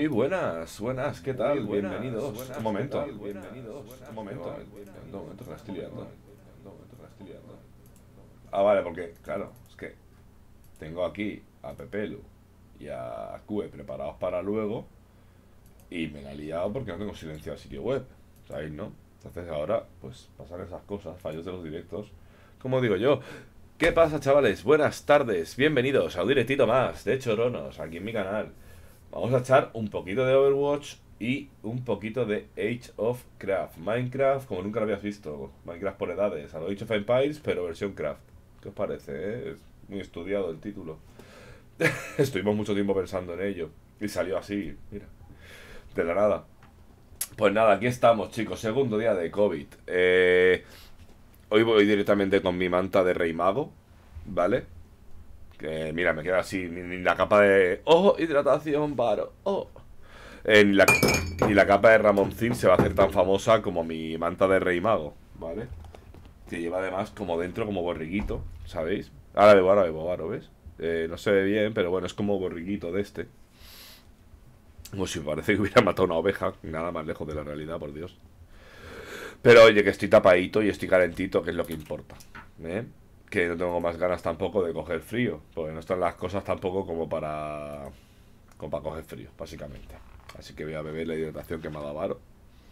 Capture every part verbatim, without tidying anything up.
Muy buenas, buenas, ¿qué tal? Buenas, bienvenidos. Buenas, un momento, tal? Bienvenidos. Un momento, un momento, que la estoy liando. Un momento, que la estoy liando. Ah, vale, porque, claro, es que tengo aquí a Pepelu y a Cue preparados para luego y me la he liado porque no tengo silenciado el sitio web, ¿sabéis, no? Entonces ahora, pues, pasan esas cosas, fallos de los directos. Como digo yo, ¿qué pasa, chavales? Buenas tardes, bienvenidos a un directito más de Choronos, aquí en mi canal. Vamos a echar un poquito de Overwatch y un poquito de Age of Craft. Minecraft como nunca lo habías visto. Minecraft por edades. A lo Age of Empires, pero versión Craft. ¿Qué os parece, eh? Es muy estudiado el título. Estuvimos mucho tiempo pensando en ello. Y salió así, mira. De la nada. Pues nada, aquí estamos, chicos. Segundo día de COVID. Eh, hoy voy directamente con mi manta de Rey Mago. ¿Vale? Que mira, me queda así, ni, ni la capa de... ¡Oh! Hidratación, paro. ¡Oh! Eh, ni, la, ni la capa de Ramoncín se va a hacer tan famosa como mi manta de Rey Mago, ¿vale? Que lleva además como dentro, como borriguito, ¿sabéis? Ahora bebo, ahora bebo, ahora, ¿ves? Eh, no se ve bien, pero bueno, es como borriguito de este. Como si parece que hubiera matado una oveja, nada más lejos de la realidad, por Dios. Pero oye, que estoy tapadito y estoy calentito, que es lo que importa, ¿eh? Que no tengo más ganas tampoco de coger frío, porque no están las cosas tampoco como para como para coger frío, básicamente. Así que voy a beber la hidratación que me ha dado Varo.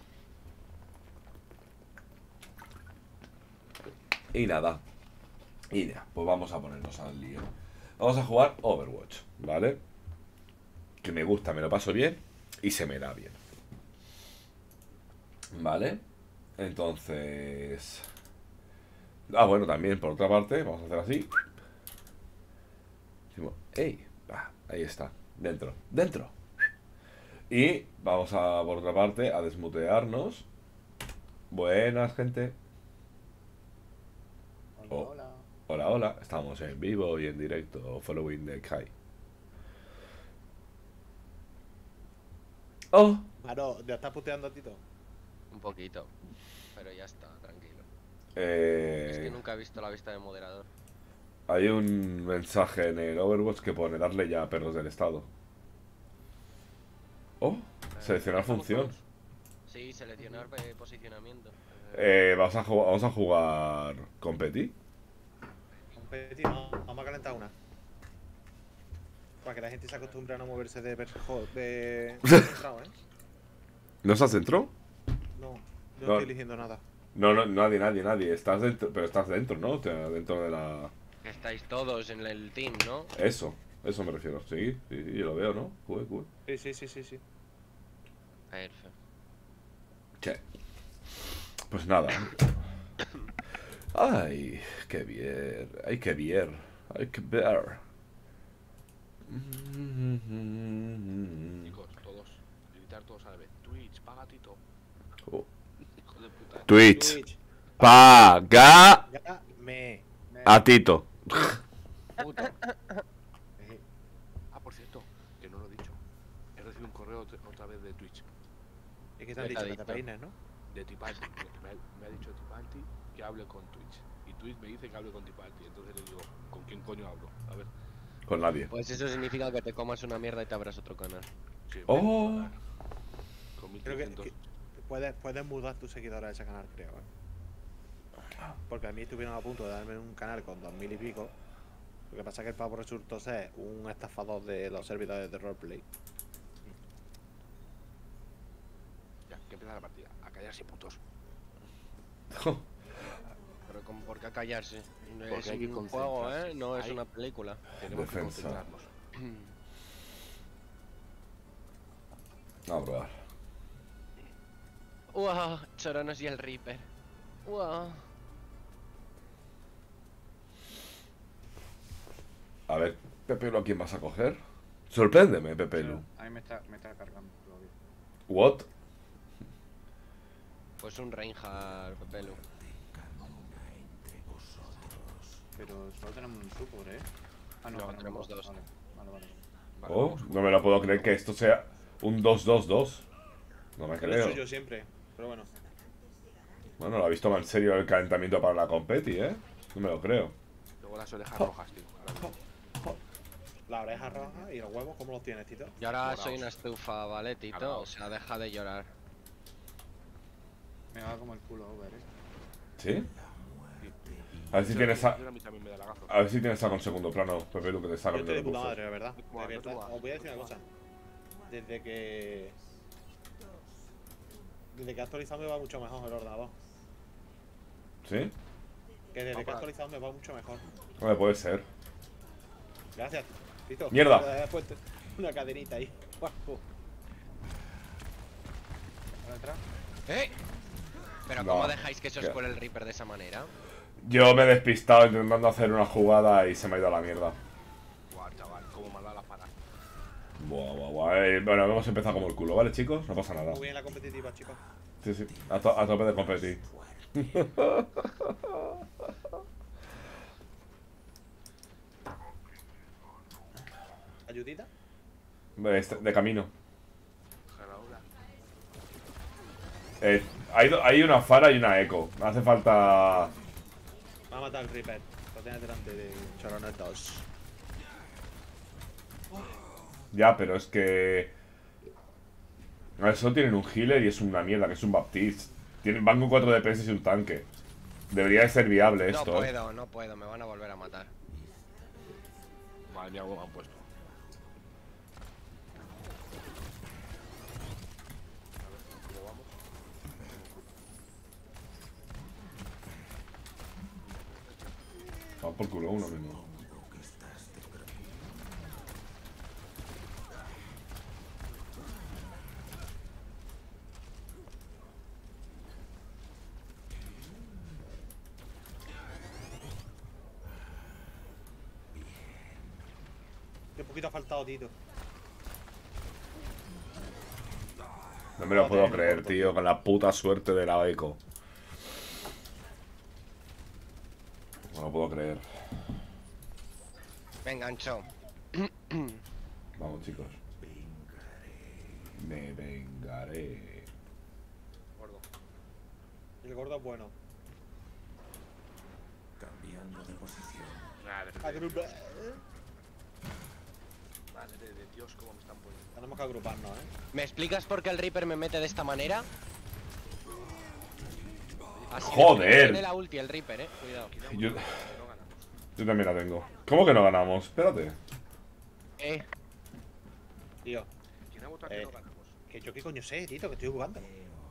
Y nada. Y ya, pues vamos a ponernos al lío. Vamos a jugar Overwatch, ¿vale? Que me gusta, me lo paso bien y se me da bien. ¿Vale? Entonces... Ah, bueno, también por otra parte, vamos a hacer así. Decimos, ¡ey! Ah, ahí está, dentro, dentro. Y vamos a, por otra parte, a desmutearnos. Buenas, gente. Hola, Oh, hola. hola, hola. Estamos en vivo y en directo. Following the Kai. Oh, Maro, ¿ya estás puteando a Tito? Un poquito, pero ya está, tranquilo. Es que eh, nunca he visto la vista de moderador. hay un mensaje en el Overwatch que pone darle ya a perros del estado. Oh, Eh, seleccionar ¿Empezamos función. todos? Sí, seleccionar eh, posicionamiento. Eh, Eh, vamos a jugar, vamos a jugar competi. Competi, no, vamos a calentar una. Para que la gente se acostumbre a no moverse de perjo- de... centrado, ¿eh? ¿No estás dentro? No, no, No. estoy eligiendo nada. No, no, nadie, nadie, nadie. Estás dentro, pero estás dentro, ¿no? O sea, dentro de la... que estáis todos en el team, ¿no? Eso, eso me refiero. Sí, sí, sí, yo lo veo, ¿no? Cue, cue. Sí, sí, sí, sí, sí. Perfecto. Che. Pues nada. Ay, qué bien. Ay, qué bien. Ay, qué ver. Chicos, todos, gritar todos a la vez. Twitch, paga Tito. Oh. Hijo de puta. Twitch. Twitch. Paga Ya me. me. a Tito. Puto. Eh, Ah, por cierto, que no lo he dicho. He recibido un correo otra otra vez de Twitch. Es que te han ¿Qué te dicho ha que te dicho? peines, ¿no? De Tipalti. que Me, ha- me ha dicho Tipalti que hable con Twitch. Y Twitch me dice que hable con Tipalti. Entonces le digo, ¿con quién coño hablo? A ver. Con nadie. Pues eso significa que te comas una mierda y te abras otro canal. Sí, Oh. joder. Con Creo que, mil trescientos. que puedes, puedes mudar tus seguidores a ese canal, creo, ¿eh? Porque a mí estuvieron a punto de darme un canal con dos mil y pico. Lo que pasa es que el pavo resultó ser un estafador de los servidores de roleplay. Ya, que empieza la partida. A callarse, putos. Pero como por qué callarse. Porque Es hay que un juego, concentrarse. ¿eh? No es Hay- una película. Tenemos que Defensa. concentrarnos. Vamos a probar. ¡Wow! Choronos y el Reaper. ¡Wow! A ver, Pepelu, ¿a quién vas a coger? Sorpréndeme, Pepelu. A mí me está, me está cargando todavía. What? Pues un Reinhardt, Pepelu. Pero solo tenemos un support, ¿eh? Ah, No, tenemos dos. Vale, vale, vale. Vale, Oh, vamos. no me lo puedo creer que esto sea un dos dos dos. No me Lo creo. suyo siempre, pero bueno. Bueno, lo ha visto más en serio el calentamiento para la competi, ¿eh? No me lo creo. Luego las orejas rojas, tío. Ahora mismo. La oreja roja y los huevos, ¿cómo los tienes, Tito? Yo ahora Moraos. soy una estufa, ¿vale, Tito? Moraos. O sea, deja de llorar. Me va como el culo over, eh. ¿Sí? A ver si tienes a... A mí también me da lagazo. A ver si tienes algo en segundo plano, Pepe, lo que te saca Yo estoy de el puta buzo. madre, la verdad. De Buah, no te verdad. vas. Os voy a decir una cosa. Desde que... Desde que he actualizado me va mucho mejor el ordenador. ¿Sí? Que desde que he Papá. actualizado me va mucho mejor. Vale, puede ser. Gracias, Tito. Mierda. Me has puesto una cadenita ahí. Guapo. ¿Para entrar? ¡Eh! Pero No, ¿cómo dejáis que se os ¿qué? cuele el Reaper de esa manera? Yo me he despistado intentando hacer una jugada y se me ha ido a la mierda. Buah, chaval, cómo me ha dado la para. Buah, buah, buah. Eh, bueno, hemos empezado como el culo, ¿vale, chicos? No pasa nada. Muy bien la competitiva, chicos. Sí, sí. A, to- a tope de competir. ¿Ayudita? Este- de camino. Ahora. Eh, hay, do- hay una Fara y una Echo. Hace falta... Me ha matado el Reaper. Lo tienes delante de Choronet dos. Ya, pero es que... A ver, solo tienen un healer y es una mierda, que es un Baptiste. Tienen, van con cuatro D P S y un tanque. Debería de ser viable No esto, eh. puedo, no puedo, me van a volver a matar. Madre mía, cómo me han puesto. A ver, ¿cómo vamos? Va por culo uno mismo. Qué poquito ha faltado, Tito. No me lo puedo creer, tío, con la puta suerte de la Echo. No lo puedo creer. Me enganchó. Vamos, chicos. Me vengaré. Gordo. El gordo es bueno. Madre de, Agrupa. madre de Dios, cómo me están poniendo. Tenemos que agruparnos, eh. ¿Me explicas por qué el Reaper me mete de esta manera? Así ¡Joder! Tiene la ulti el Reaper, eh. Cuidado. Yo, Que no ganamos. yo también la tengo. ¿Cómo que no ganamos? Espérate. Eh. Tío, ¿Quién ha votado Eh. que no ganamos? que yo qué coño sé, Tito, que estoy jugando.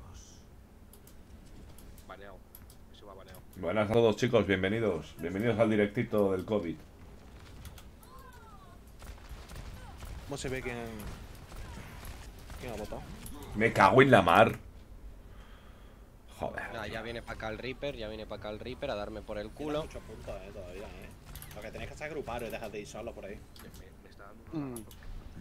Baneado. Eso va baneado. Buenas a todos, chicos, bienvenidos. Bienvenidos al directito del COVID. ¿Cómo se ve quién, quién ha votado? Me cago en la mar. Joder. Nada, ya viene para acá el Reaper, ya viene para acá el Reaper a darme por el Tiene culo. muchos puntos, eh, todavía, eh. Lo que tenéis que hacer es agruparos y dejar de ir solo por ahí. Me, me, me está dando un Mm. lagazo.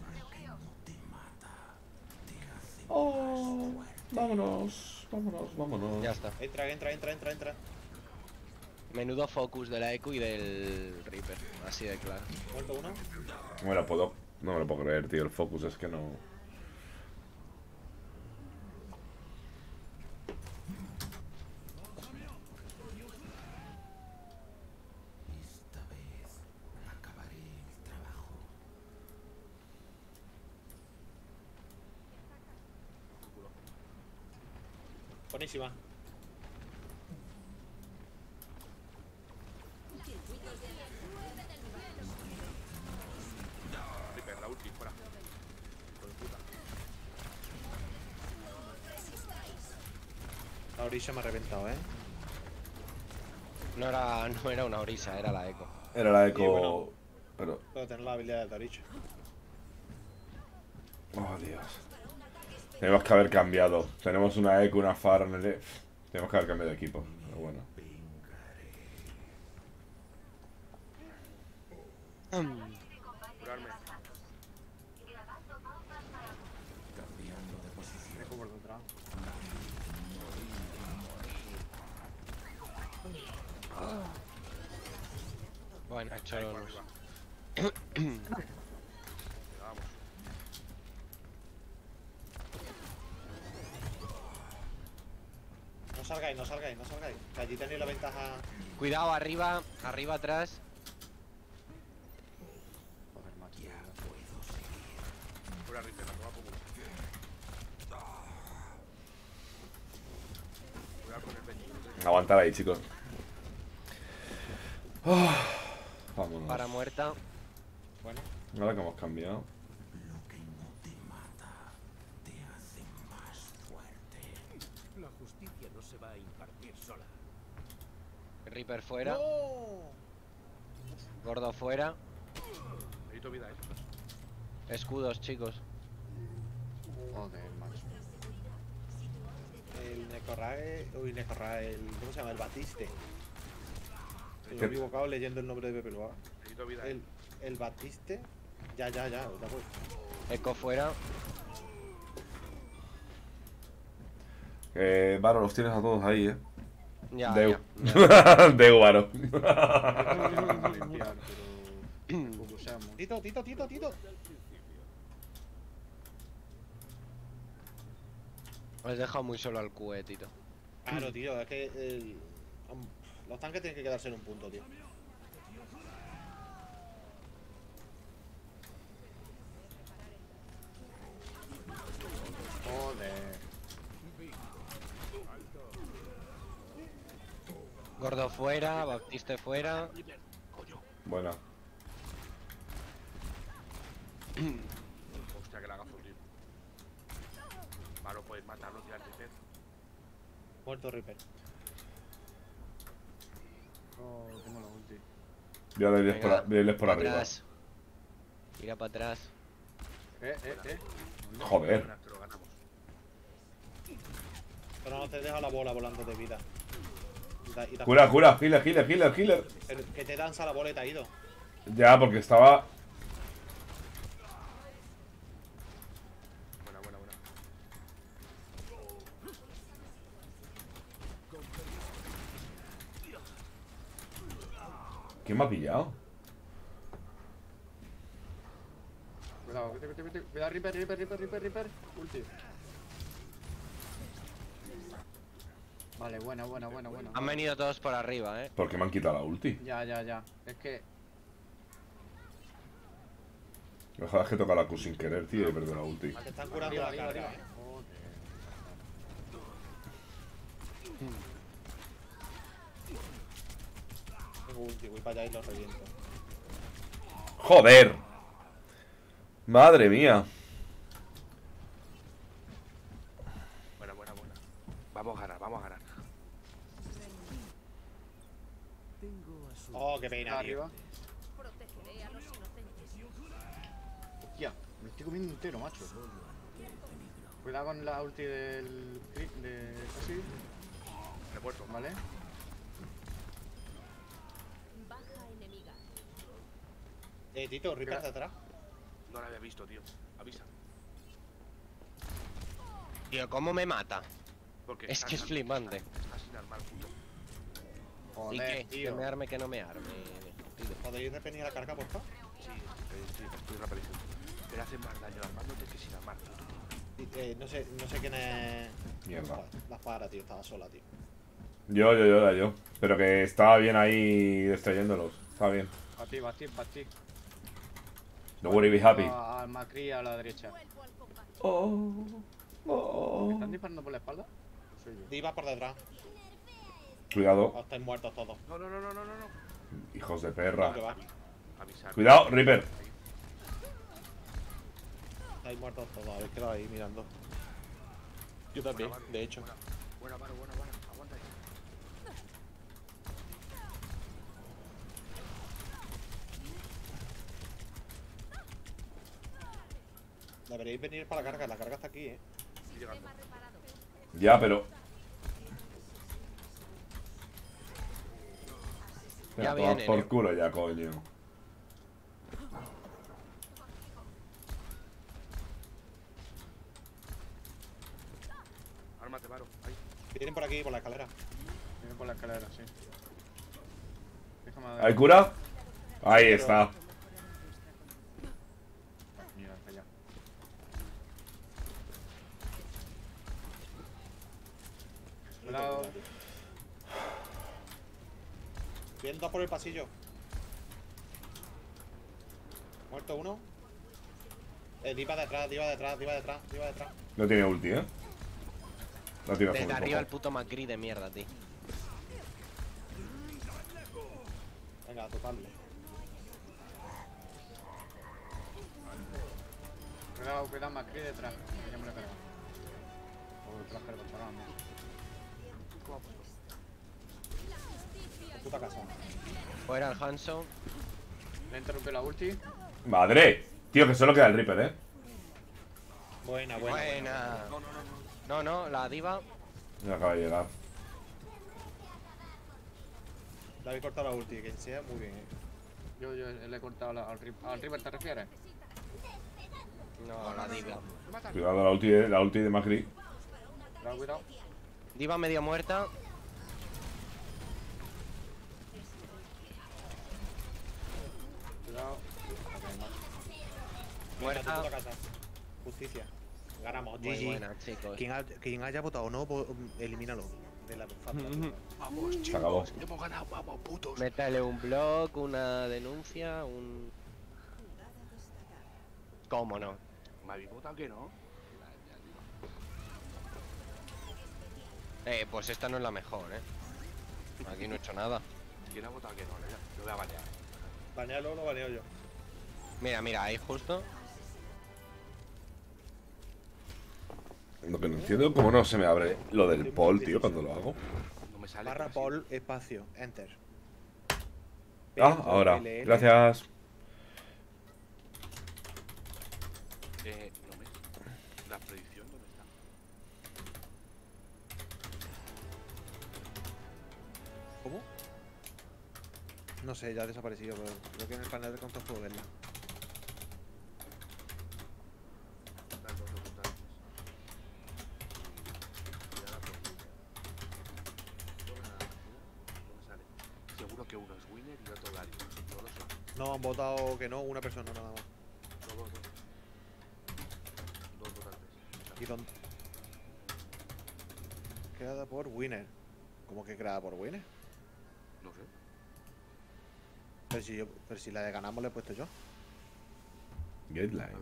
Oh, vámonos, vámonos, vámonos. Ya está. Entra, entra, entra, entra, entra. Menudo focus de la Echo y del Reaper. Así de claro. Muerto uno. No me lo puedo, no me lo puedo creer, tío. El focus es que no. Buenísima. Reaper, la ulti, fuera. Hijo de puta. La orilla me ha reventado, eh. No era, no era una orisa, era la Echo. Era la Echo. Sí, bueno. Pero. Puedo tener la habilidad de Torich. Oh, Dios. Tenemos que haber cambiado. Tenemos una Echo, una Far en el. E- Tenemos que haber cambiado de equipo. Pero bueno. Curarme. Dejo por detrás. Bueno, Ahí, por choros. arriba. Venga, vamos. No salgáis, no salgáis, no salgáis. Que allí tenéis la ventaja. Cuidado, arriba, arriba, atrás. Joder, macho. Aguantar ahí, chicos. Oh, vámonos. Para muerta. Bueno. Ahora que hemos cambiado. Lo que no te mata te hace más fuerte. La justicia no se va a impartir sola. Reaper fuera. ¡No! Gordo fuera. Necesito vida, eh. Escudos, chicos. Joder, macho. El Necorrae. Uy, Necorrae. El, ¿Cómo se llama? El Batiste. Me he ¿Qué? equivocado leyendo el nombre de Pepe Loa. Necesito vida, eh. El, el Batiste. Ya, ya, ya. ya voy. Eco fuera. Eh, Varo, los tienes a todos ahí, eh. Ya, Deu. ya. Deu, Varo. Vamos a limpiar, pero... Como seamos. Tito, Tito, Tito, Tito. Os he dejado muy solo al Q, eh, Tito. Claro, tío, es que el, um, los tanques tienen que quedarse en un punto, tío. Joder. Gordo fuera, Baptiste fuera. Buena. Hostia, que la agazo, tío. Malo, puedes matarlo, tirar de pez. Muerto Reaper. Oh, tengo la ulti. Voy a darles Venga, por, voy a irles por pa' arriba. atrás. Tira para atrás. Eh, eh, eh. Joder. Buena, que lo ganamos. Pero no te deja la bola volando de vida. Y ta- y ta- Cura, cura, healer, healer, healer, healer. Pero que te danza la bola y te ha ido. Ya, porque estaba. Buena, buena, buena. ¿Quién me ha pillado? Cuidado, vete, vete, vete. Cuidado, Reaper, Reaper, Reaper, Reaper, Reaper. Ulti. Vale, buena, buena, buena, buena. Han venido todos por arriba, eh. ¿Por qué me han quitado la ulti? Ya, ya, ya. Es que... Ojalá es que toca la Q sin querer, tío, y perder la ulti. Te están curando Arriba, la arriba, carga, arriba. eh. Tengo ulti, voy para allá y los reviento. ¡Joder! Madre mía. Buena, buena, buena. Vamos a ganar, vamos a ganar. Tengo a su Oh, qué pena, tío. Arriba. Protegeré a los inocentes. Hostia, me estoy comiendo entero, macho. Cuidado con la ulti del... cri- de... así, Me he muerto. ¿vale? Baja enemiga. Eh, Tito, Reaper Mira. hacia atrás. No la había visto, tío. Avisa. Tío, ¿cómo me mata? Porque Es está que es sin- flipante. Está, está sin armar, puto. ¿Y Joder, qué? tío. Que me arme, que no me arme. Tío. ¿Podéis repetir la carga, por favor? Sí, eh, sí, estoy rapidísimo. Pero hace más daño armándote que sin armar, puto. Eh, no sé, no sé quién es. Mierda. La para, tío, estaba sola, tío. Yo, yo, yo, era yo. Pero que estaba bien ahí distrayéndolos. Estaba bien. Para ti, para ti, para ti. Don't worry, be happy. A- Al Macri a la derecha. Vuelvo al combate. Oh, ¿Me oh. están disparando por la espalda? No soy yo. Diva por detrás. Cuidado, O estáis muertos todos. No, no, no, no, no, no. no. hijos de perra. Que va. Avisar. Cuidado, Reaper. Estáis muertos todos. Habéis quedado ahí mirando. Yo también, Buena, Varo, de hecho. Buena, buena, Varo, buena, buena. Aguanta ahí. Deberéis venir para la carga. La carga está aquí, eh. Estoy llegando. Tema reparado. Ya, pero. Ya Venga, toma vienen, por eh. culo ya, coño. Ármate, Varo. Ahí. Vienen por aquí, por la escalera. Viene por la escalera, sí. Déjame dar. ¿Hay cura? Ahí está. Mira, para allá. Cuidado. Vienen dos por el pasillo. Muerto uno. Eh, diva detrás, diva detrás, diva detrás, diva detrás. No tiene ulti, ¿eh? No tiene Desde azul arriba el tampoco. puto Macri de mierda, tío. Venga, a tocarle. Cuidado, cuidado, Macri detrás. Que ya me lo he cargado. O detrás que le cortaron. Puta casa. Fuera el Hanson. Le interrumpió la ulti. Madre. Tío, que solo queda el Reaper, eh. Buena, buena. Buena. No, no, no, no. No, no, la diva. Me acaba de llegar. Le habéis cortado la ulti, quien sea, muy bien, eh. Yo, yo le he cortado la, al, Rip- al River, ¿te refieres? No, la diva. Cuidado la ulti de, la ulti de Macri. Cuidado, cuidado. Diva medio muerta. Cuidado. Ok, macho. Muerta. Puta casa. Justicia. Ganamos, Muy G G. buena, chicos. Quien, ha- quien haya votado no, vo- elimínalo. De la falta. Vamos, Se acabó. chicos. Hemos ganado, vamos, putos. Métale un blog, una denuncia, un... ¿Cómo no? ¿Me habéis votado que no? Eh, pues esta no es la mejor, eh. Aquí no he hecho nada. ¿Quién ha votado que no? Lo voy a banear. Banealo, lo baneo yo. Mira, mira, ahí justo. Lo que no entiendo es cómo no se me abre lo del Paul, tío, cuando lo hago. No me sale. Barra casi. Paul, espacio, enter. Ah, ahora. L L. Gracias. Eh, no me. La predicción, ¿dónde está? ¿Cómo? No sé, ya ha desaparecido, pero creo que en el panel de control puedo verla. Las dos ocultas. Y ahora por winner. No me sale. Seguro que uno es winner y otro Dario. No lo sé. No, han votado que no, una persona nada más. No, dos, dos. Dos votantes. ¿Y dónde? Creada por winner. ¿Cómo que creada por winner? No sé. Pero si, yo, pero si la de ganamos la he puesto yo. Guidelines.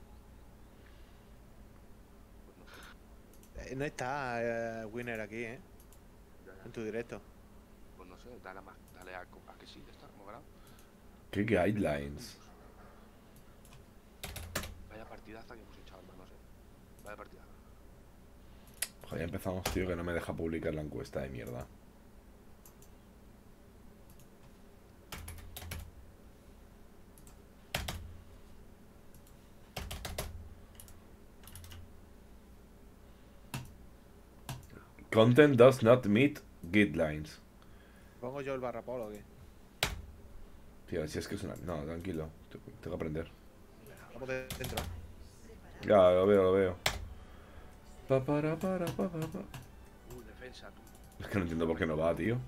Pues no sé. Eh, no está eh, winner aquí, eh. Ya, ya. En tu directo. Pues no sé. Dale a, más- dale a, a que sí, ya está. Hemos ganado. ¿Qué guidelines? Vaya partidaza que hemos echado, hermano. No sé. Vaya partidaza. Joder, ya empezamos, tío, que no me deja publicar la encuesta de mierda. Content does not meet guidelines. ¿Pongo yo el barra Paul o qué? Tío, si es que es una... No, tranquilo. Tengo que aprender. Vamos de dentro. Ya, lo veo, lo veo. Pa, para, para, pa, pa, pa. Uh, defensa, tú. Es que no entiendo por qué no va, tío.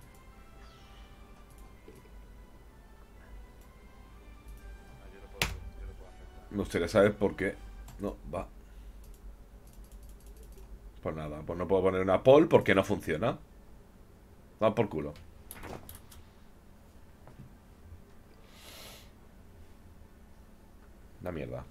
Ah, yo no puedo, yo no puedo aceptar. Me gustaría saber por qué no va. Pues nada, pues no puedo poner una poll porque no funciona. Va por culo. La mierda.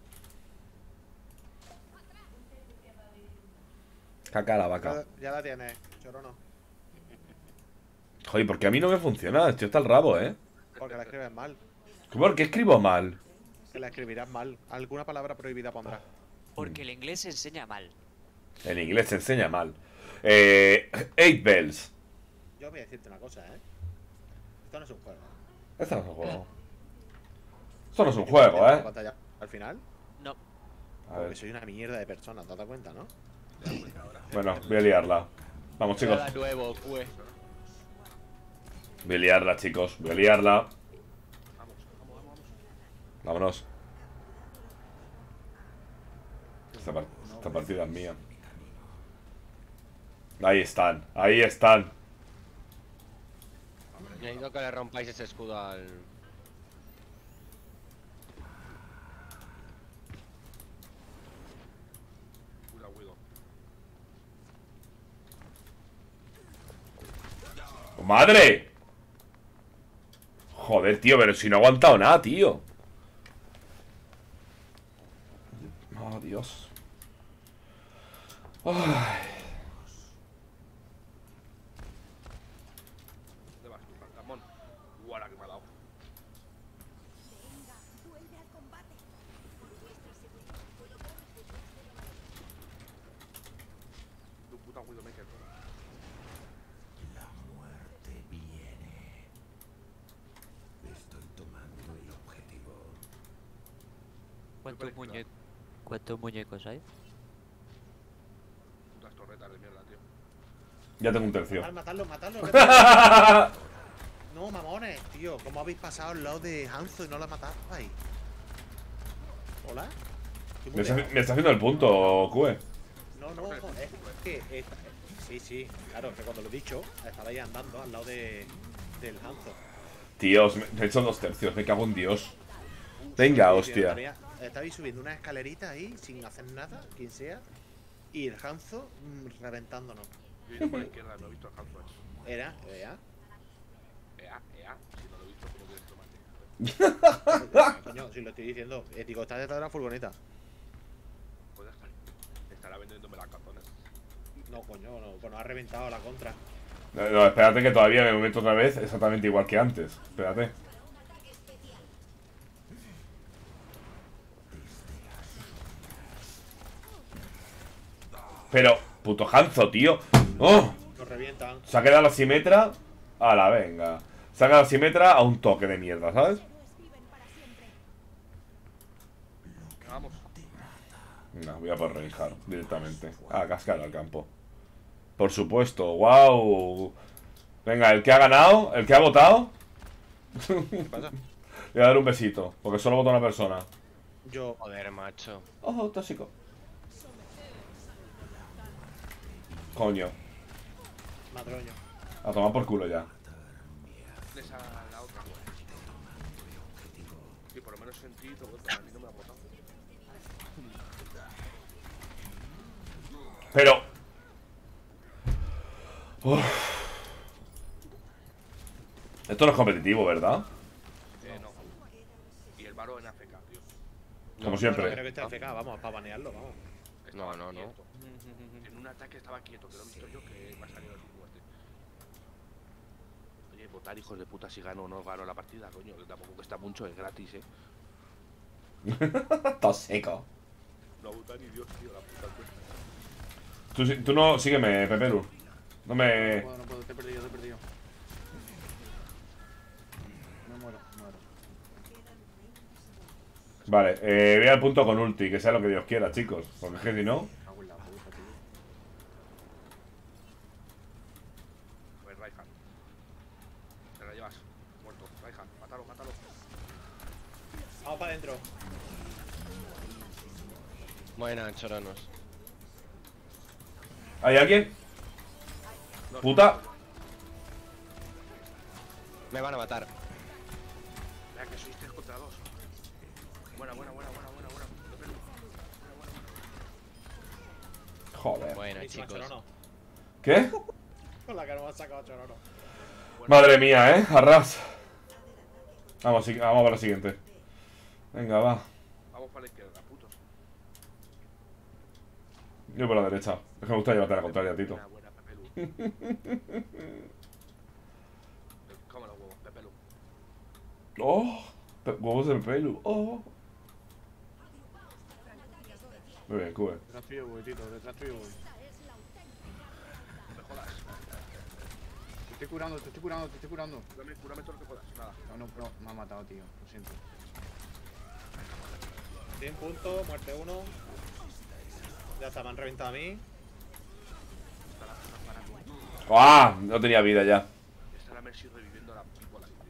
Caca a la vaca. Ya, ya la tienes, chorono. Joder, porque a mí no me funciona. Esto está el rabo, ¿eh? Porque la escribes mal. ¿Por qué escribo mal? Que la escribirás mal. Alguna palabra prohibida pondrás. Porque el inglés se enseña mal. En inglés se enseña mal. Eh, Eight Bells. Yo voy a decirte una cosa, ¿eh? Esto no es un juego. Esto no es un juego. Esto no es un juego, ¿eh? Pantalla al final. No. A Porque ver. soy una mierda de persona, ¿te has dado cuenta, no? Bueno, voy a liarla. Vamos, chicos. Nada nuevo, pues. Voy a liarla, chicos. Voy a liarla. Vamos, vamos, vamos, vamos. Vámonos. Esta, par- esta partida es mía. Ahí están, ahí están. Necesito que le rompáis ese escudo al... Cuidado, Widow. ¡Madre! Joder, tío, pero si no he aguantado nada, tío. Oh, Dios. Ay. ¿Dónde vas tú, Ramón? Guara que me ha dado. Widowmaker. La muerte viene. Estoy tomando el objetivo. ¿Cuántos, muñe ¿Cuántos muñecos hay? Putas torretas de mierda, tío. Ya tengo un tercio. Matarlo, matarlo, matarlo. No, mamones, tío. ¿Cómo habéis pasado al lado de Hanzo y no la matabais? ¿Hola? Me está, me está haciendo el punto, Cue. No, no, es que... Esta, sí, sí, claro, que cuando lo he dicho, estabais andando al lado de, del Hanzo. Tíos, me he hecho dos tercios, me cago en Dios. Venga, Sí, hostia. estaría- Estabais subiendo una escalerita ahí, sin hacer nada, quien sea, y el Hanzo mm, reventándonos. Yo he ido por la izquierda, no he visto al Hanzo. Era, era. Ea, ea, si no lo he visto, como que el tomate. Coño, si lo estoy diciendo, eh, digo, está detrás de la furgoneta. Pues ya está. Estará vendiéndome las cartones. No, coño, no, pues no ha reventado la contra. No, no, espérate que todavía me meto otra vez exactamente igual que antes. Espérate. Pero, puto Hanzo, tío. ¡Oh! Nos revientan. Se ha quedado la simetra. A la venga. Se ha quedado la simetra a un toque de mierda, ¿sabes? Vamos. No, voy a por Reinhardt directamente. A cascar al campo. Por supuesto, wow. Venga, el que ha ganado, el que ha votado. ¿Qué pasa? Le voy a dar un besito, porque solo vota una persona. Yo. Joder, macho. Ojo, tóxico. Coño. Madroño. A tomar por culo ya. Les a la otra. Y por lo menos sentido, a mí no me ha botado. Pero... Uf. Esto no es competitivo, ¿verdad? Eh, no. Y el varo en A F K, tío. Como No, siempre. creo que está F K, vamos, para banearlo, vamos. Estaba No, no, no. quieto. En un ataque estaba quieto, que lo he visto yo que me ha salido su muerte. Oye, votar, hijos de puta, si gano o no gano la partida, coño, que tampoco cuesta mucho, es gratis, eh. Todo seco. No votar ni Dios, tío, la puta cuesta. Tú, sí- tú no, sígueme, Peperu. No me... No puedo, no puedo, te he perdido, te he perdido. Me muero, me muero. Vale, eh, voy al punto con ulti, que sea lo que Dios quiera, chicos. Porque es que si no... Me cago en la puta, tío. Pues Reinhardt. Te la llevas. Muerto. Reinhardt, mátalo, mátalo. Vamos para adentro. Buenas, choronos. ¿Hay alguien? No, Puta. Me van a matar. Vea que sois tres contra dos. Buena, buena, buena, buena, buena, buena. No te lo- Joder. Buenas, Buenísima, chicos. Chorono. ¿Qué? Con la que nos ha sacado Chorono. Madre mía, ¿eh? Arras. Vamos, sí- vamos a la siguiente. Venga, va. Vamos para la izquierda, putos. Yo por la derecha. Es que me gusta llevarte a la contraria, Tito. Buena, buena, Pepelu. Come los huevos, Pepelu. ¡Oh! Pe- huevos de pelu. ¡Oh! Muy bien, Cube. Detrás tuyo voy, Tito, detrás tuyo voy. No me jodas. Te estoy curando, te estoy curando, te estoy curando. Cúrame, cúrame todo lo que puedas. Nada. No, no, no, me ha matado, tío, lo siento. cien puntos, muerte uno. Ya está, me han reventado a mí. Está la puta para mí. ¡Ah! No tenía vida ya. Está la Mercy reviviendo a la pipola, tío.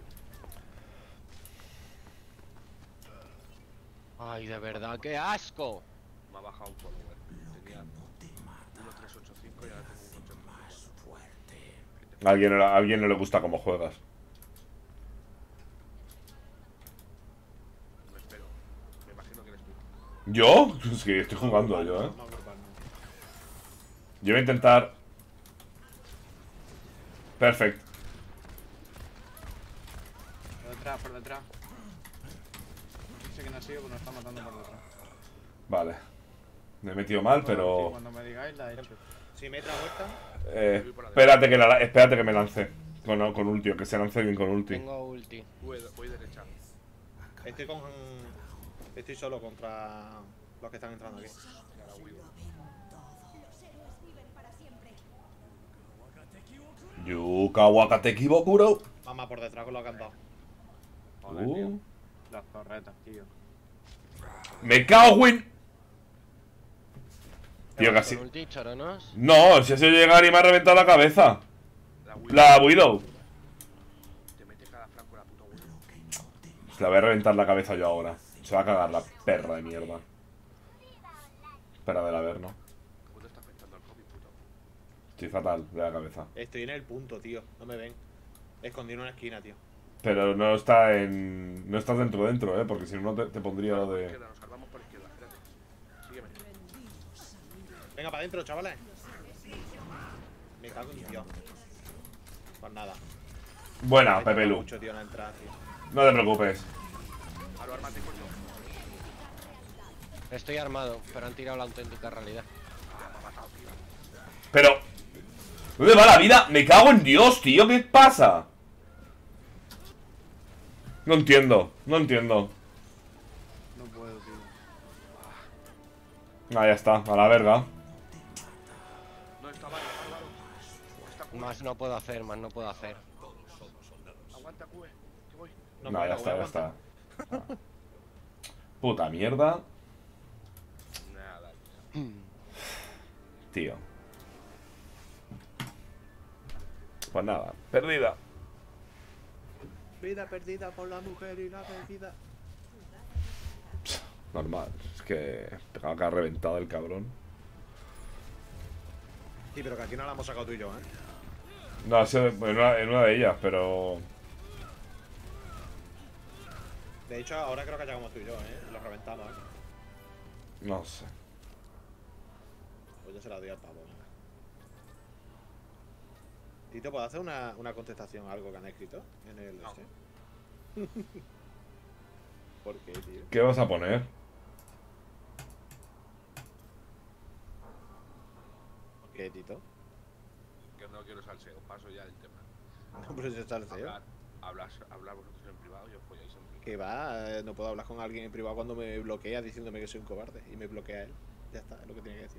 Ay, de verdad, qué asco. Me ha bajado un follower. Tenía uno tres ocho cinco y ahora tengo un ocho cinco. A alguien, no le- a alguien no le gusta cómo juegas. Me espero. Me imagino que eres tú. ¿Yo? Es que estoy jugando yo, ¿eh? No, grupal, no. Yo voy a intentar... Perfect. Por detrás, por detrás. No sé quién ha sido, pero nos está matando por detrás. Vale. Me he metido mal, Sí, pero... cuando me digáis, la he hecho. Si me trae vuelta. Eh, espérate que la, espérate que me lance. Con, con ulti, o que se lance bien con ulti. Tengo ulti. Voy, voy derecha. Estoy con. Estoy solo contra los que están entrando aquí. Y ahora Widow. Yuka Wakateki Bokuro. Mamá, por detrás con lo ha cantado. Joder, Uh. tío. Las torretas, tío. Me cago en. Tío, casi. Con ulti, choronos. No, si ha sido llegar y me ha reventado la cabeza. La Willow. La Widow. Te mete cada flanco la puta Willow. Pues la voy a reventar la cabeza yo ahora. Se va a cagar la perra de mierda. Espera de la ver, ¿no? ¿Cómo te está afectando al COVID, puto? Estoy fatal de la cabeza. Estoy en el punto, tío. No me ven. Escondido en una esquina, tío. Pero no está en. No estás dentro dentro, eh. Porque si no, no te, te pondría lo Por de. izquierda, nos salvamos por izquierda, espérate. Sígueme. Venga, para adentro, chavales. Me cago en Dios. Pues nada. Buena, Me Pepe tarda Lu. mucho, tío, en entrar, tío. No te preocupes. A lo armate, coño. Estoy armado, pero han tirado la auténtica realidad. Ah, me ha matado, tío. Pero. ¿Dónde va la vida? Me cago en Dios, tío. ¿Qué pasa? No entiendo. No entiendo. No puedo, tío. Ah, ya está. A la verga. No, está Varo, está Varo. Está Q. Más no puedo hacer, más no puedo hacer. Aguanta, Q. Que voy. No, me ya la está, voy a ya está. Puta mierda. Nada, tío. Tío. Pues nada. Perdida. Vida perdida por la mujer y la perdida. Normal. Es que. Pegaba que ha reventado el cabrón. Sí, pero que aquí no la hemos sacado tú y yo, ¿eh? No, ha sido en una, en una de ellas, pero. De hecho, ahora creo que llegamos tú y yo, ¿eh? Lo reventamos, ¿eh? No sé. Pues ya se la doy al pavo, venga. Tito, ¿puedo hacer una, una contestación a algo que han escrito en el No. este? ¿Por qué, tío? ¿Qué vas a poner? ¿Por qué, Tito? Que no quiero salseo. Paso ya del tema. No, pero si está el feo. Hablar, hablar, hablar vosotros en privado y os folláis en privado. Que va, eh, no puedo hablar con alguien en privado cuando me bloquea diciéndome que soy un cobarde. Y me bloquea él. Ya está, es lo que tiene que decir.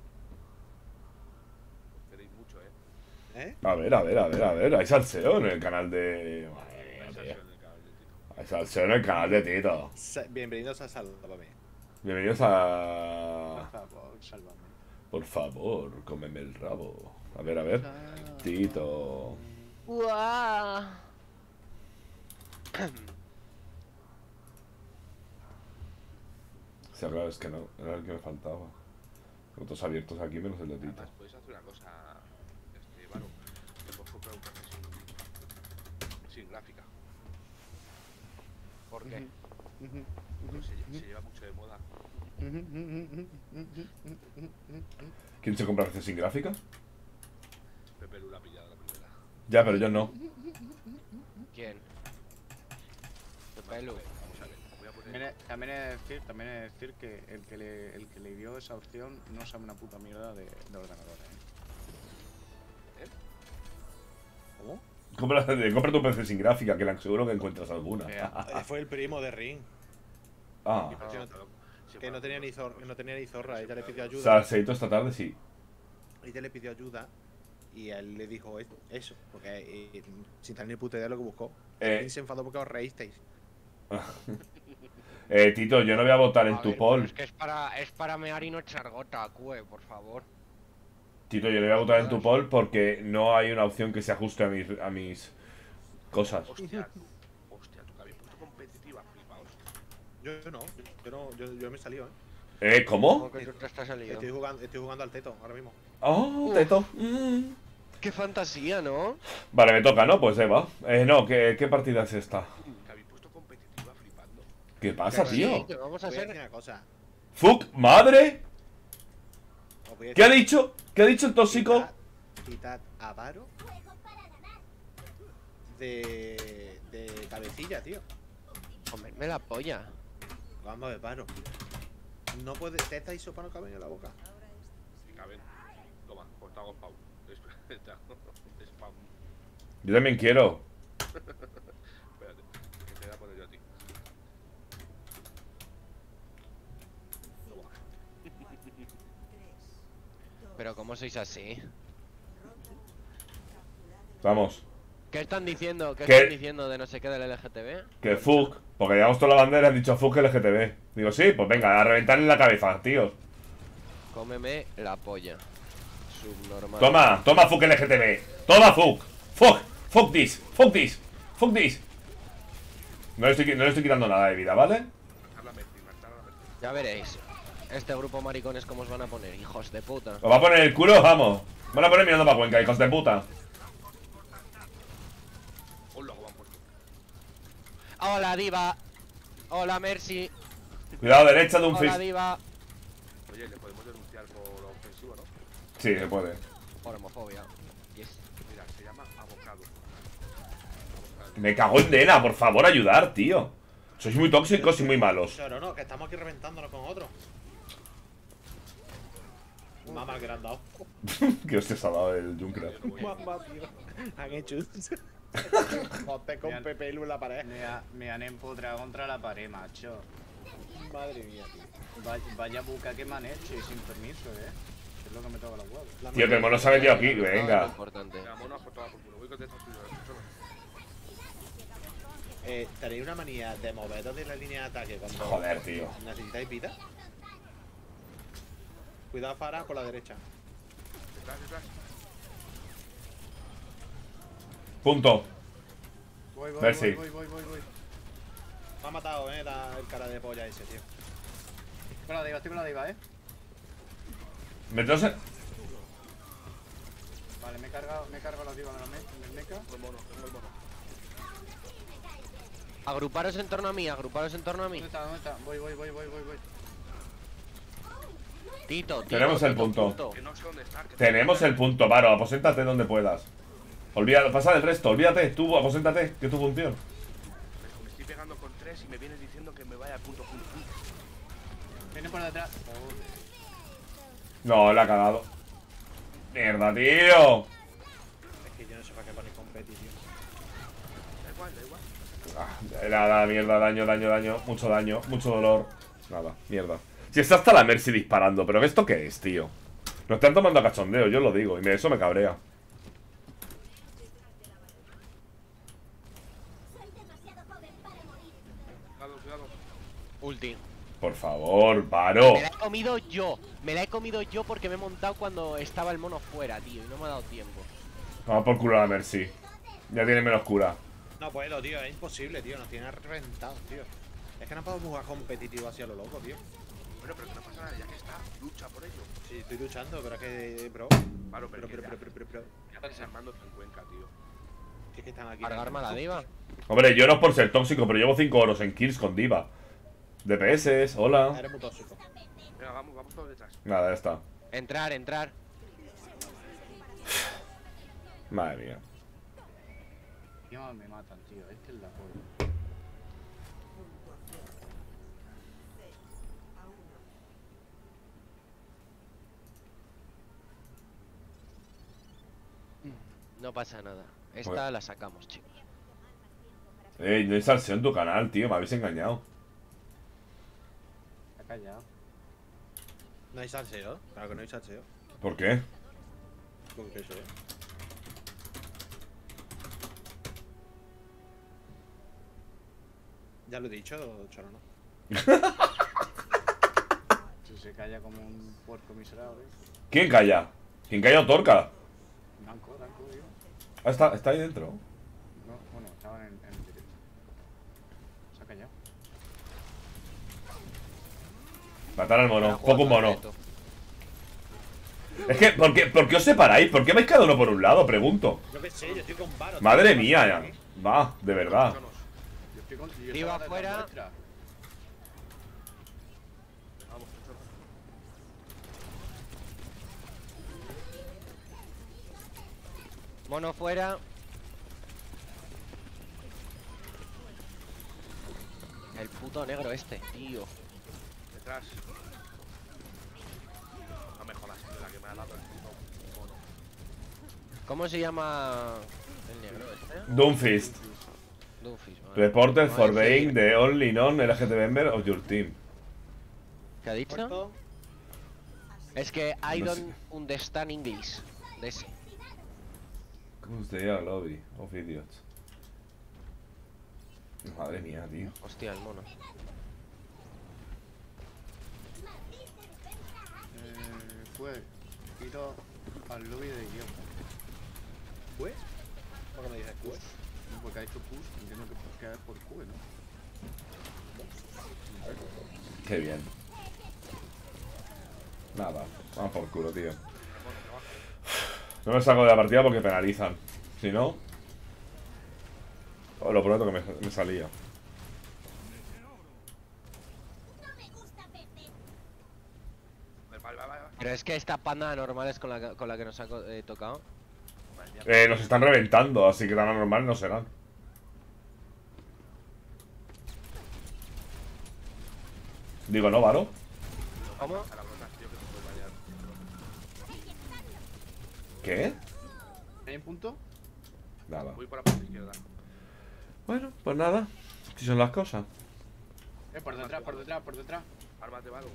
Os queréis mucho, ¿eh? ¿Eh? A ver, a ver, a ver, a ver. Hay salseo en el canal de. Madre Hay mía, salseo tío. en el canal de Tito. Hay salseo en el canal de Tito. Sa- Bienvenidos a Sálvame. Bienvenidos a. Por favor, sálvame. Por favor, cómeme el rabo. A ver, a ver. Tito. ¡Guau! O sea, claro, es que no. Era el que me faltaba. Otros abiertos aquí menos el de Tito. Además, podéis hacer una cosa, este, Varo. Te puedes comprar un café sin, sin gráfica. ¿Por qué? Pues se, se lleva mucho de moda. ¿Quién se compra veces sin gráfica? Pepe Lu la ha pillado la primera. Ya, pero yo no. ¿Quién? Pelu. Vamos a ver. Voy a También poner. es, también es decir, también es decir que el que le, el que le dio esa opción no sabe una puta mierda de, de ordenadores. ¿eh? ¿Cómo? Compra, compra tu P C sin gráfica, que seguro que encuentras alguna. Vea. Eh, Fue el primo de Ring. Ah. Y parece no- que está loco. Sí, Que no bueno, tenía ni zorra, que no tenía ni zorra. Ella le pidió ayuda. Salseito esta tarde, sí. Ella le pidió ayuda. Y él le dijo e- eso. Porque eh, sin tener ni puta idea de lo que buscó. Eh. Ring se enfadó porque os reísteis. Eh, Tito, yo no voy a votar en A tu ver, poll. pero Es que es para, es para mear y no echar gota, Cue, por favor. Tito, yo no voy a votar en tu poll porque no hay una opción que se ajuste a mis, a mis cosas. Hostia, hostia, tú que habéis puesto competitiva, flipaos. Yo no. Yo no. Yo, yo me he salido, ¿eh? Eh, ¿cómo? Como que tú te estás salido. Estoy jugando, estoy jugando al teto ahora mismo. Oh, Teto. Mm. Qué fantasía, ¿no? Vale, me toca, ¿no? Pues Eva. Eh, no, ¿qué, qué partida es esta? Que habéis puesto competitiva, flipando. ¿Qué pasa, Sí, tío? que vamos a Voy a decir hacer. una cosa. ¡Fuck! ¡Madre! Os voy a ¿Qué ha decir- dicho? ¿Qué ha dicho el tóxico? Quitad, quitad a Varo de, de cabecilla, tío. Comerme la polla. Vamos a ver, Varo. No puede. Teta y sopa no caben en la boca. Y caben. Toma, pues te hago spam. Es- te hago spam. Yo también quiero. Espérate, que te voy a poner yo a ti. Toma. Pero ¿cómo sois así? Vamos. ¿Qué están diciendo? ¿Qué, ¿Qué? están diciendo de no sé qué del L G T B? Que fuck. Porque llevamos toda la bandera y han dicho fuck L G T B. Digo, sí, pues venga, a reventarle la cabeza, tío. Cómeme la polla. Subnormal. Toma, toma fuck L G T B. Toma fuck. Fuck. Fuck this. Fuck this. Fuck this. No le estoy, no le estoy quitando nada de vida, ¿vale? Ya veréis. Este grupo maricones cómo os van a poner, hijos de puta. ¿Os va a poner el culo? Vamos. Van a poner mirando para Cuenca, hijos de puta. Hola, diva. Hola, Mercy. Cuidado, derecha de un Hola, fist. diva. Oye, le podemos denunciar por ofensivo, ¿no? Sí, se puede. Por homofobia. Yes. Mira, se llama abocado. Me cago en Dena, por favor, ayudar, tío. Sois muy tóxicos y muy malos. Pero no, que estamos aquí reventándonos con otro. Mamá, que le han dado. Que hostia se ha dado el Junkrat. Mamá, tío. Han hecho un... Joder, con Pepe Lu en la pared. Me, ha, me han empotrado contra la pared, macho. Madre mía, tío. Vaya, vaya buca que me han hecho y sin permiso, eh. Es lo que me toca los huevos. Tío, que el mono se ha metido aquí, venga. Eh, ¿tenéis una manía de moveros de la línea de ataque cuando Joder, tío. necesitáis vida? Cuidado, Farah, por la derecha. Detrás, detrás. Punto. Voy, voy, Mercy. voy, voy, voy, voy, voy. Me ha matado, eh, la- el cara de polla ese, tío. Estoy con la diva, estoy con la diva, eh. Meteos en... Vale, me he cargado, me he cargado la diva de la me del mecha. El mono, tengo el mono. Agruparos en torno a mí, agruparos en torno a mí. ¿Dónde está? ¿Dónde está? Voy, voy, voy, voy, voy, voy. Tito, Tito. Tenemos el Tito, punto. Que no sé dónde está. que Tenemos el punto, Varo. Aposéntate donde puedas. Olvídate, pasa del resto. Olvídate, tú, aposéntate, que es tu función. Me, me estoy pegando con tres y me vienes diciendo que me vaya al punto, punto, punto. Viene por detrás. No, la ha cagado. Mierda, tío. Es que yo no sé para qué poner competición. Da igual, da igual. Ah, nada, mierda, daño, daño, daño. Mucho daño, mucho dolor. Nada, mierda. Si está hasta la Mercy disparando, pero ¿esto qué es, tío? Nos están tomando a cachondeo, yo lo digo, y me- eso me cabrea. Cuidado, cuidado. Ulti. Por favor, Varo. Me la he comido yo. Me la he comido yo porque me he montado cuando estaba el mono fuera, tío. Y no me ha dado tiempo. Vamos por culo a la Mercy. Ya tiene menos cura. No puedo, tío, es imposible, tío. Nos tiene reventados, tío. Es que no podemos jugar competitivo hacia lo loco, tío. Bueno, pero que no pasa nada, ya que está, lucha por ello. Sí, estoy luchando, pero es que, bro. Claro, Pero, pero, pero, que pero, ya- pero, pero, pero. ya estás desarmando en Cuenca, tío. Es que están aquí. Cargarme a la diva. Hombre, yo no es por ser tóxico, pero llevo cinco oros en kills con Diva. D P S, hola. Eres muy tóxico. Venga, vamos, vamos todos detrás. Nada, ya está. Entrar, entrar. Madre mía. ¿Qué más me matan, tío? Este es la polla. No pasa nada. Esta Bueno. la sacamos, chicos. Ey, no hay salseo en tu canal, tío, me habéis engañado. Se ha callado. No hay salseo. Claro que no hay salseo. ¿Por qué? ¿Con qué eso, eh? Ya lo he dicho, Choro, ¿no? Si se calla como un puerco miserable. ¿Quién calla? ¿Quién calla o Torca? Blanco, blanco, tío. Ah, está, está ahí dentro. No, bueno, estaban en, en el directo. Se ha callado. Matar al mono, Para poco un jugar mono. completo. Es que, ¿por qué, ¿por qué os separáis? ¿Por qué vais cada uno por un lado? Pregunto. Yo qué sé, yo estoy con Varo. Madre tío. mía, ya. Va, de verdad. Vámonos. Yo estoy con. Yo Diva estaba detrás afuera. vuestra. Vamos, chorro. Mono fuera. El puto negro este, tío. Detrás. No me jodas, tío, la que me ha dado el puto mono. ¿Cómo se llama el negro este? Doomfist. Doomfist, vale. Reporter for Vale, being sí. the only non-L G T B member of your team. ¿Qué ha dicho? Muerto. Es que I No don't understand English. De ese. Who's the lobby of idiots? Madre mía, tío. Hostia, el mono. Eh, fue ido al lobby de idiota. ¿Pues? ¿Por qué me dices pues? No, porque ha hecho push, entiendo que porque es por Q, ¿no? Qué bien. Nada, vamos por culo, tío. No me saco de la partida porque penalizan. Si no, os lo prometo que me, me salía. Vale, vale, vale. Pero es que esta panda normal es con la, que- con la que nos ha co- eh, tocado. Eh, nos están reventando, así que tan anormal no serán. Digo, ¿no, Varo? ¿Cómo? A la brota, tío, que te puedes bañar. ¿Qué? ¿Hay un punto? Nada. Voy por la parte izquierda. Bueno, pues nada. Si son las cosas. Eh, por detrás, por detrás, por detrás. Ármate, Varo.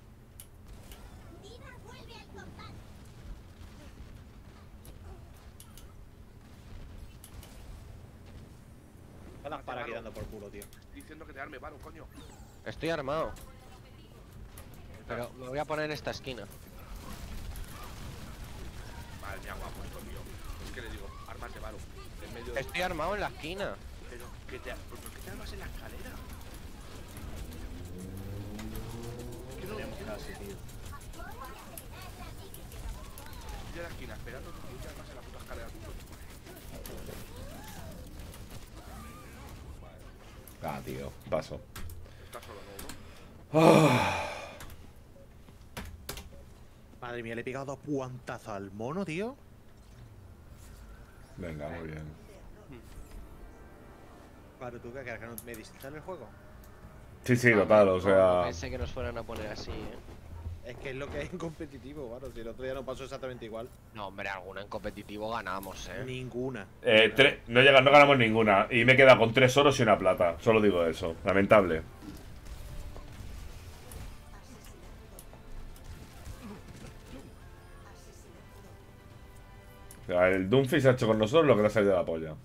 Están las paras aquí dando por culo, tío. Diciendo que te arme, Varo, coño. Estoy armado. Pero me voy a poner en esta esquina. Madre mía, guapo esto, tío. Es que le digo, ármate, Varo. En medio de... Estoy armado en la esquina. Pero, ¿qué te... ¿por qué te armas en la escalera? ¿Qué no? Tenemos casi, tío. Estoy en la esquina esperando que tú te armas en la puta escalera. Ah, tío, paso. Estás solo, ¿no? Ah, Madre mía, le he pegado dos puantazos al mono, tío. venga, muy bien. Claro, ¿tú qué quieres? ¿Que no me distanciar el juego? Sí, sí, total, o No sea. pensé que nos fueran a poner así, eh. Es que es lo que es en competitivo, claro. Si el otro día no pasó exactamente igual. No, hombre, alguna en competitivo ganamos, eh. Ninguna. Eh, tre- no, llega, no ganamos ninguna. Y me he quedado con tres oros y una plata. Solo digo eso. Lamentable. O sea, el Doomfist ha hecho con nosotros lo que le ha salido de la polla.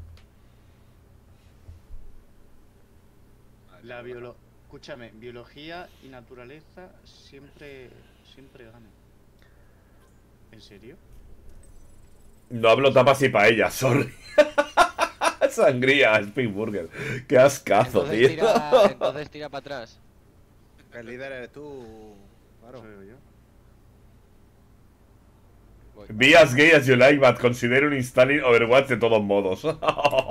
La biolo... Escúchame, biología y naturaleza siempre, siempre ganan. ¿En serio? No hablo tapas y paellas, sorry. Sangría, Speedburger. Qué ascazo, Entonces tío. tira, entonces tira para atrás. El líder eres tú. Claro. Soy yo. Voy. Be as gay as you like, but consider un installing Overwatch de todos modos. No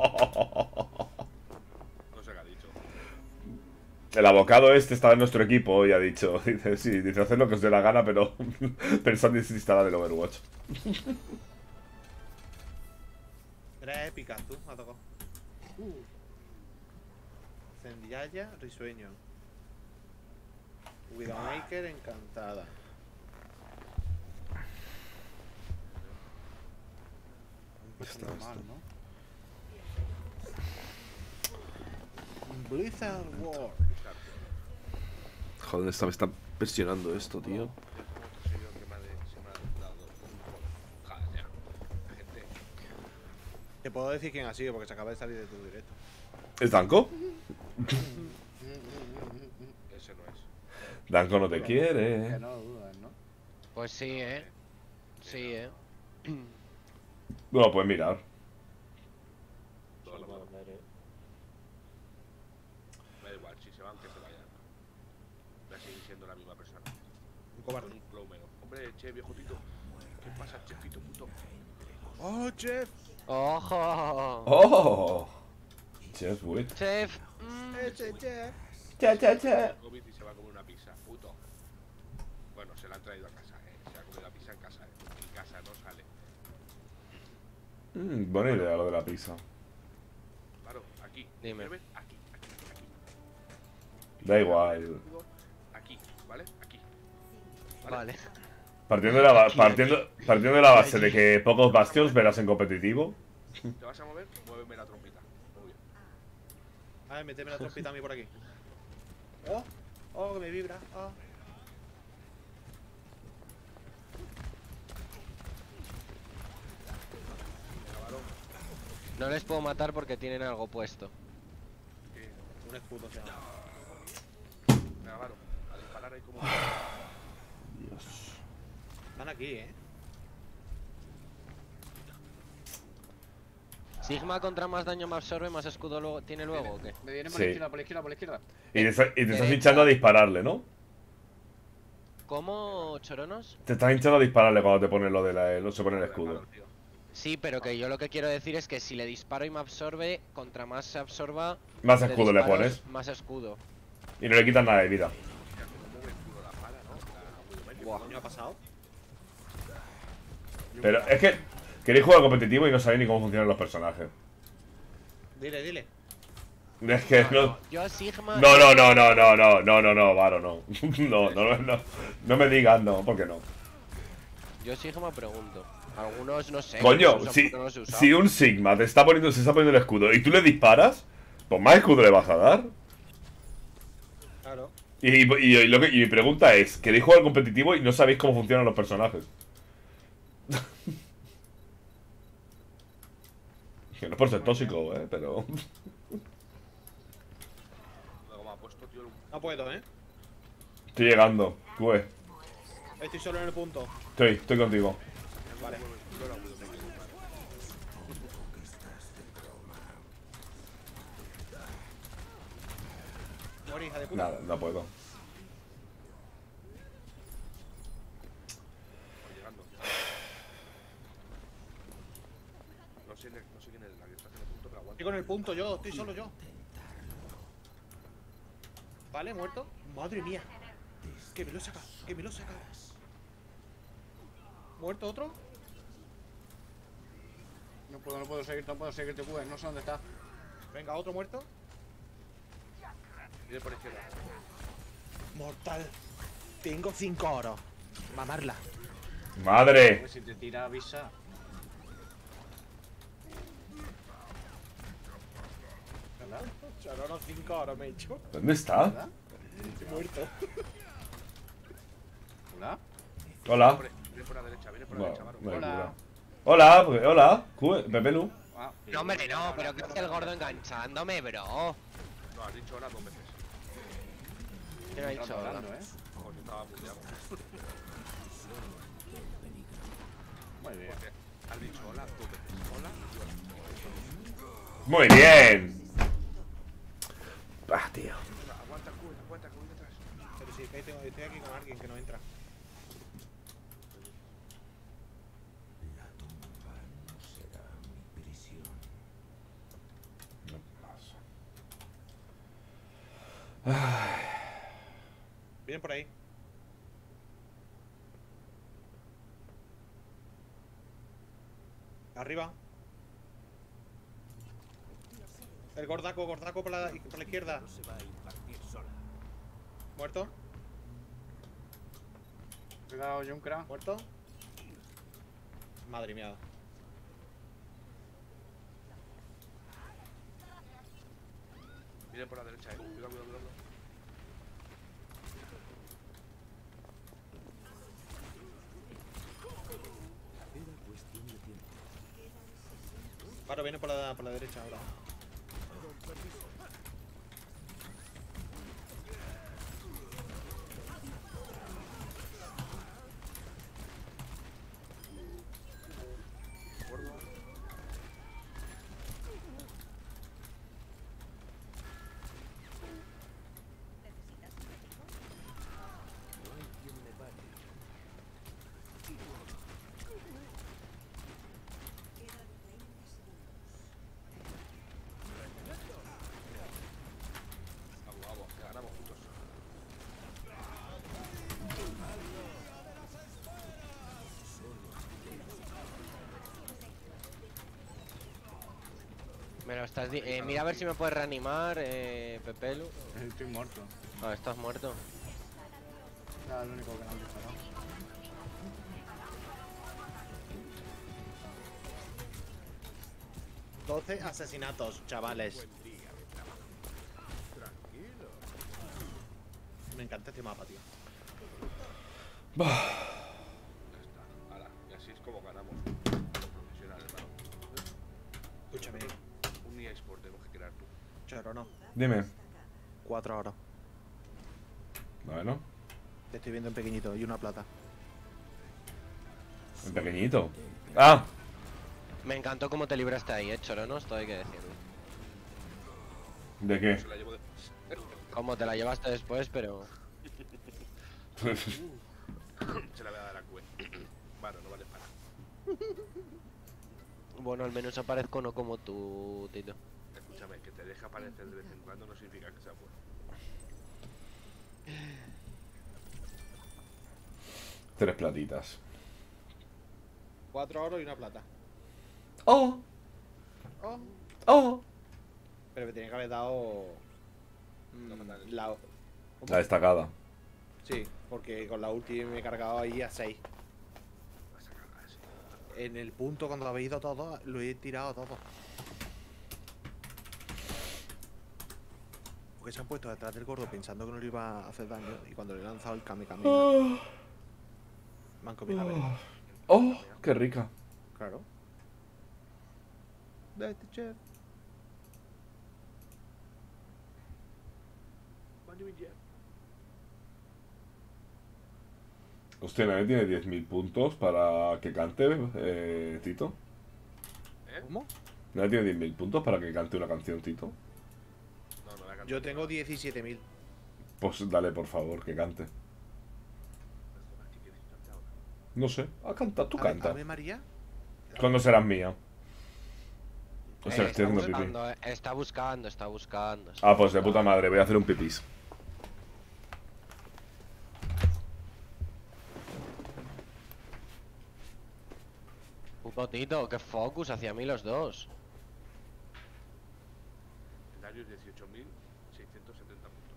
sé qué ha dicho. El abocado este estaba en nuestro equipo y ha dicho, dice, sí, dice, haced lo que os dé la gana, pero pensad en desinstalar el Overwatch. Eres épica, tú, me ha tocado. Uh. Zendaya, risueño. Widowmaker, encantada. Está mal, ¿no? Blizzard War. Joder, esta me está presionando esto, tío. Otro seguidor que me ha de- se me ha dado un... Joder, ya. La gente... Te puedo decir quién ha sido porque se acaba de salir de tu directo. ¿Es Danko? Ese no es. Danko no te Que quiere. no lo dudas, ¿no? Pues sí, eh. Sí, eh. No, pues mirar. Todo lo malo. Me da igual, si se van, que se vayan. Voy a seguir siendo la misma persona. Un Con cobarde. un flow menos. Hombre, che, viejo Tito. ¿Qué pasa, chefito puto? ¡Oh, chef! ¡Ojo! ¡Oh! Just wait. Chef. mm, ¡Ese chef! Cha, cha, cha. COVID y se va a comer una pizza, puto. Bueno, se la han traído a casa, eh. Se ha comido la pizza en casa, eh. En casa no sale. Mm, buena idea lo de la pizza. Claro, aquí. Dime. ¿Me ves? Aquí, aquí, aquí. Da igual. Aquí, ¿vale? Aquí. Vale. Partiendo de la, ba- partiendo, partiendo de la base de que pocos bastions verás en competitivo. ¿Te vas a mover? Muéveme la trompita. Muy bien. A ver, méteme la trompita a mí por aquí. ¡Oh! ¡Oh, que me vibra! ¡Oh! Venga, varón. No les puedo matar porque tienen algo puesto. Un escudo se llama. Venga, Varo, a disparar ahí como. Dios. Están aquí, eh. Sigma contra más daño me absorbe, más escudo luego, tiene luego, ¿o qué? Me viene por Sí. la izquierda, por la izquierda, por la izquierda. Y te, está- y te estás Derecha. hinchando a dispararle, ¿no? ¿Cómo, choronos? Te estás hinchando a dispararle cuando te pones lo de la, lo, se pone el escudo. Varo, tío. Sí, pero que yo lo que quiero decir es que si le disparo y me absorbe, contra más se absorba, Más de escudo le disparos, pones. más escudo. Y no le quitas nada de vida. Hostia, como me escudo la pala, ¿no? La ¿Qué coño ha pasado? Pero es que queréis jugar competitivo y no sabéis ni cómo funcionan los personajes. Dile, dile. Es que no. Yo a Sigma... No, no, no, no, no, no, no, no, no, Varo, no. No, no, no, no me digas no, porque no. Yo Sigma pregunto. Algunos no sé. Coño, no sé si, por qué no los he usado. si un Sigma te está poniendo, se está poniendo el escudo y tú le disparas, pues más escudo le vas a dar. Claro. Y, y, y lo que, y mi pregunta es, ¿queréis jugar competitivo y no sabéis cómo funcionan los personajes? Que no es por ser tóxico, eh, pero... Luego me ha puesto, tío, el- No puedo, eh. Estoy llegando, Cue. Estoy solo en el punto. Estoy, estoy contigo. Vale. Muere, hija de puta. Nada, no puedo. Voy llegando. No sé, no sé quién es la que está haciendo el punto, pero aguanta. Estoy con el punto yo, estoy solo yo. Vale, muerto. Madre mía. Que me lo saca, que me lo saca. ¿Muerto otro? No puedo, no puedo seguir, no puedo seguirte, Cube, no sé dónde está. Venga, otro muerto. Viene por izquierda. Mortal. Tengo cinco oros. Mamarla. ¡Madre! Pues si te tira, avisa. ¿Verdad? Chorono, cinco oros me he hecho. ¿Dónde está? ¿Verdad? Muerto. ¿Hola? Hola. Por- Viene por la derecha, viene por la Bueno, derecha, Varo. no hay Hola. cura. Hola, pues, hola, Cue, Pepelu. Ah, No, hombre, no, pero que hace el gordo enganchándome, bro. No, has dicho hola dos veces. ¿Quién ha dicho Estamos hola? hablando, ¿eh? Joder, estaba muteado. Muy bien. Porque has dicho hola dos veces. Hola y hola. Muy bien. Ah, tío. Aguanta, Q, aguanta, que voy detrás. Pero sí, que ahí tengo- estoy aquí con alguien que no entra. La tumba no será mi prisión. Vienen por ahí. Arriba. El gordaco, gordaco por la, por la izquierda. No se va a impartir sola. Muerto, Cuidado, Junkra. muerto. Madre mía. Viene por la derecha, eh. Cuidado, cuidado, cuidado. Era cuestión de tiempo. Varo viene por la, por la derecha ahora. No hay quien me pare. Vamos, vamos, que ganamos juntos. Me lo estás di- eh, mira a ver si me puedes reanimar, eh, Pepelu. Estoy muerto. Ah, estás muerto. Era el único que no han disparado. doce asesinatos, chavales. Me encanta este mapa, tío. Ya está. Ahora, y así es como ganamos. A los profesionales, hermano. Escúchame. Chorono, Dime. cuatro horas. Bueno, Te estoy viendo en pequeñito y una plata. en pequeñito. ¡Ah! Me encantó cómo te libraste ahí, eh, Chorono, esto hay que decirlo. ¿De qué? Se la llevo después. Cómo te la llevaste después, pero... Se la voy a dar a Cue. Bueno, no vale para. Bueno, al menos aparezco no como tú, Tito. Escúchame, que te deja aparecer de vez en cuando no significa que sea bueno. Tres platitas. Cuatro oros y una plata. ¡Oh! Oh. ¡Oh! Pero me tenía que haber dado. mm, la. ¿Cómo? La destacada. Sí, porque con la ulti me he cargado ahí a seis. Vas a cagar así. En el punto cuando habéis ido todos, lo he tirado todo. Porque se han puesto detrás del gordo pensando que no le iba a hacer daño. Y cuando le he lanzado el Kame Kame, me han comido la verga. ¡Oh! ¡Qué rica! Claro. Vete, chef. Hostia, nadie tiene diez mil puntos para que cante, eh, Tito. ¿Eh? ¿Cómo? Nadie tiene diez mil puntos para que cante una canción, Tito. No, no voy a cantar. Yo tengo diecisiete mil. Pues dale, por favor, que cante. ¿Qué quieres cantar ahora? No sé. Ah, canta, tú Ave- canta. Ave María. ¿Cuándo serás mía? O sea, Eh, estoy está haciendo pipí. buscando, eh, está buscando, está buscando. está Ah, pues de puta buscando. madre, voy a hacer un pipís. Puto Tito, qué focus hacia mí los dos. Darius dieciocho mil seiscientos setenta puntos.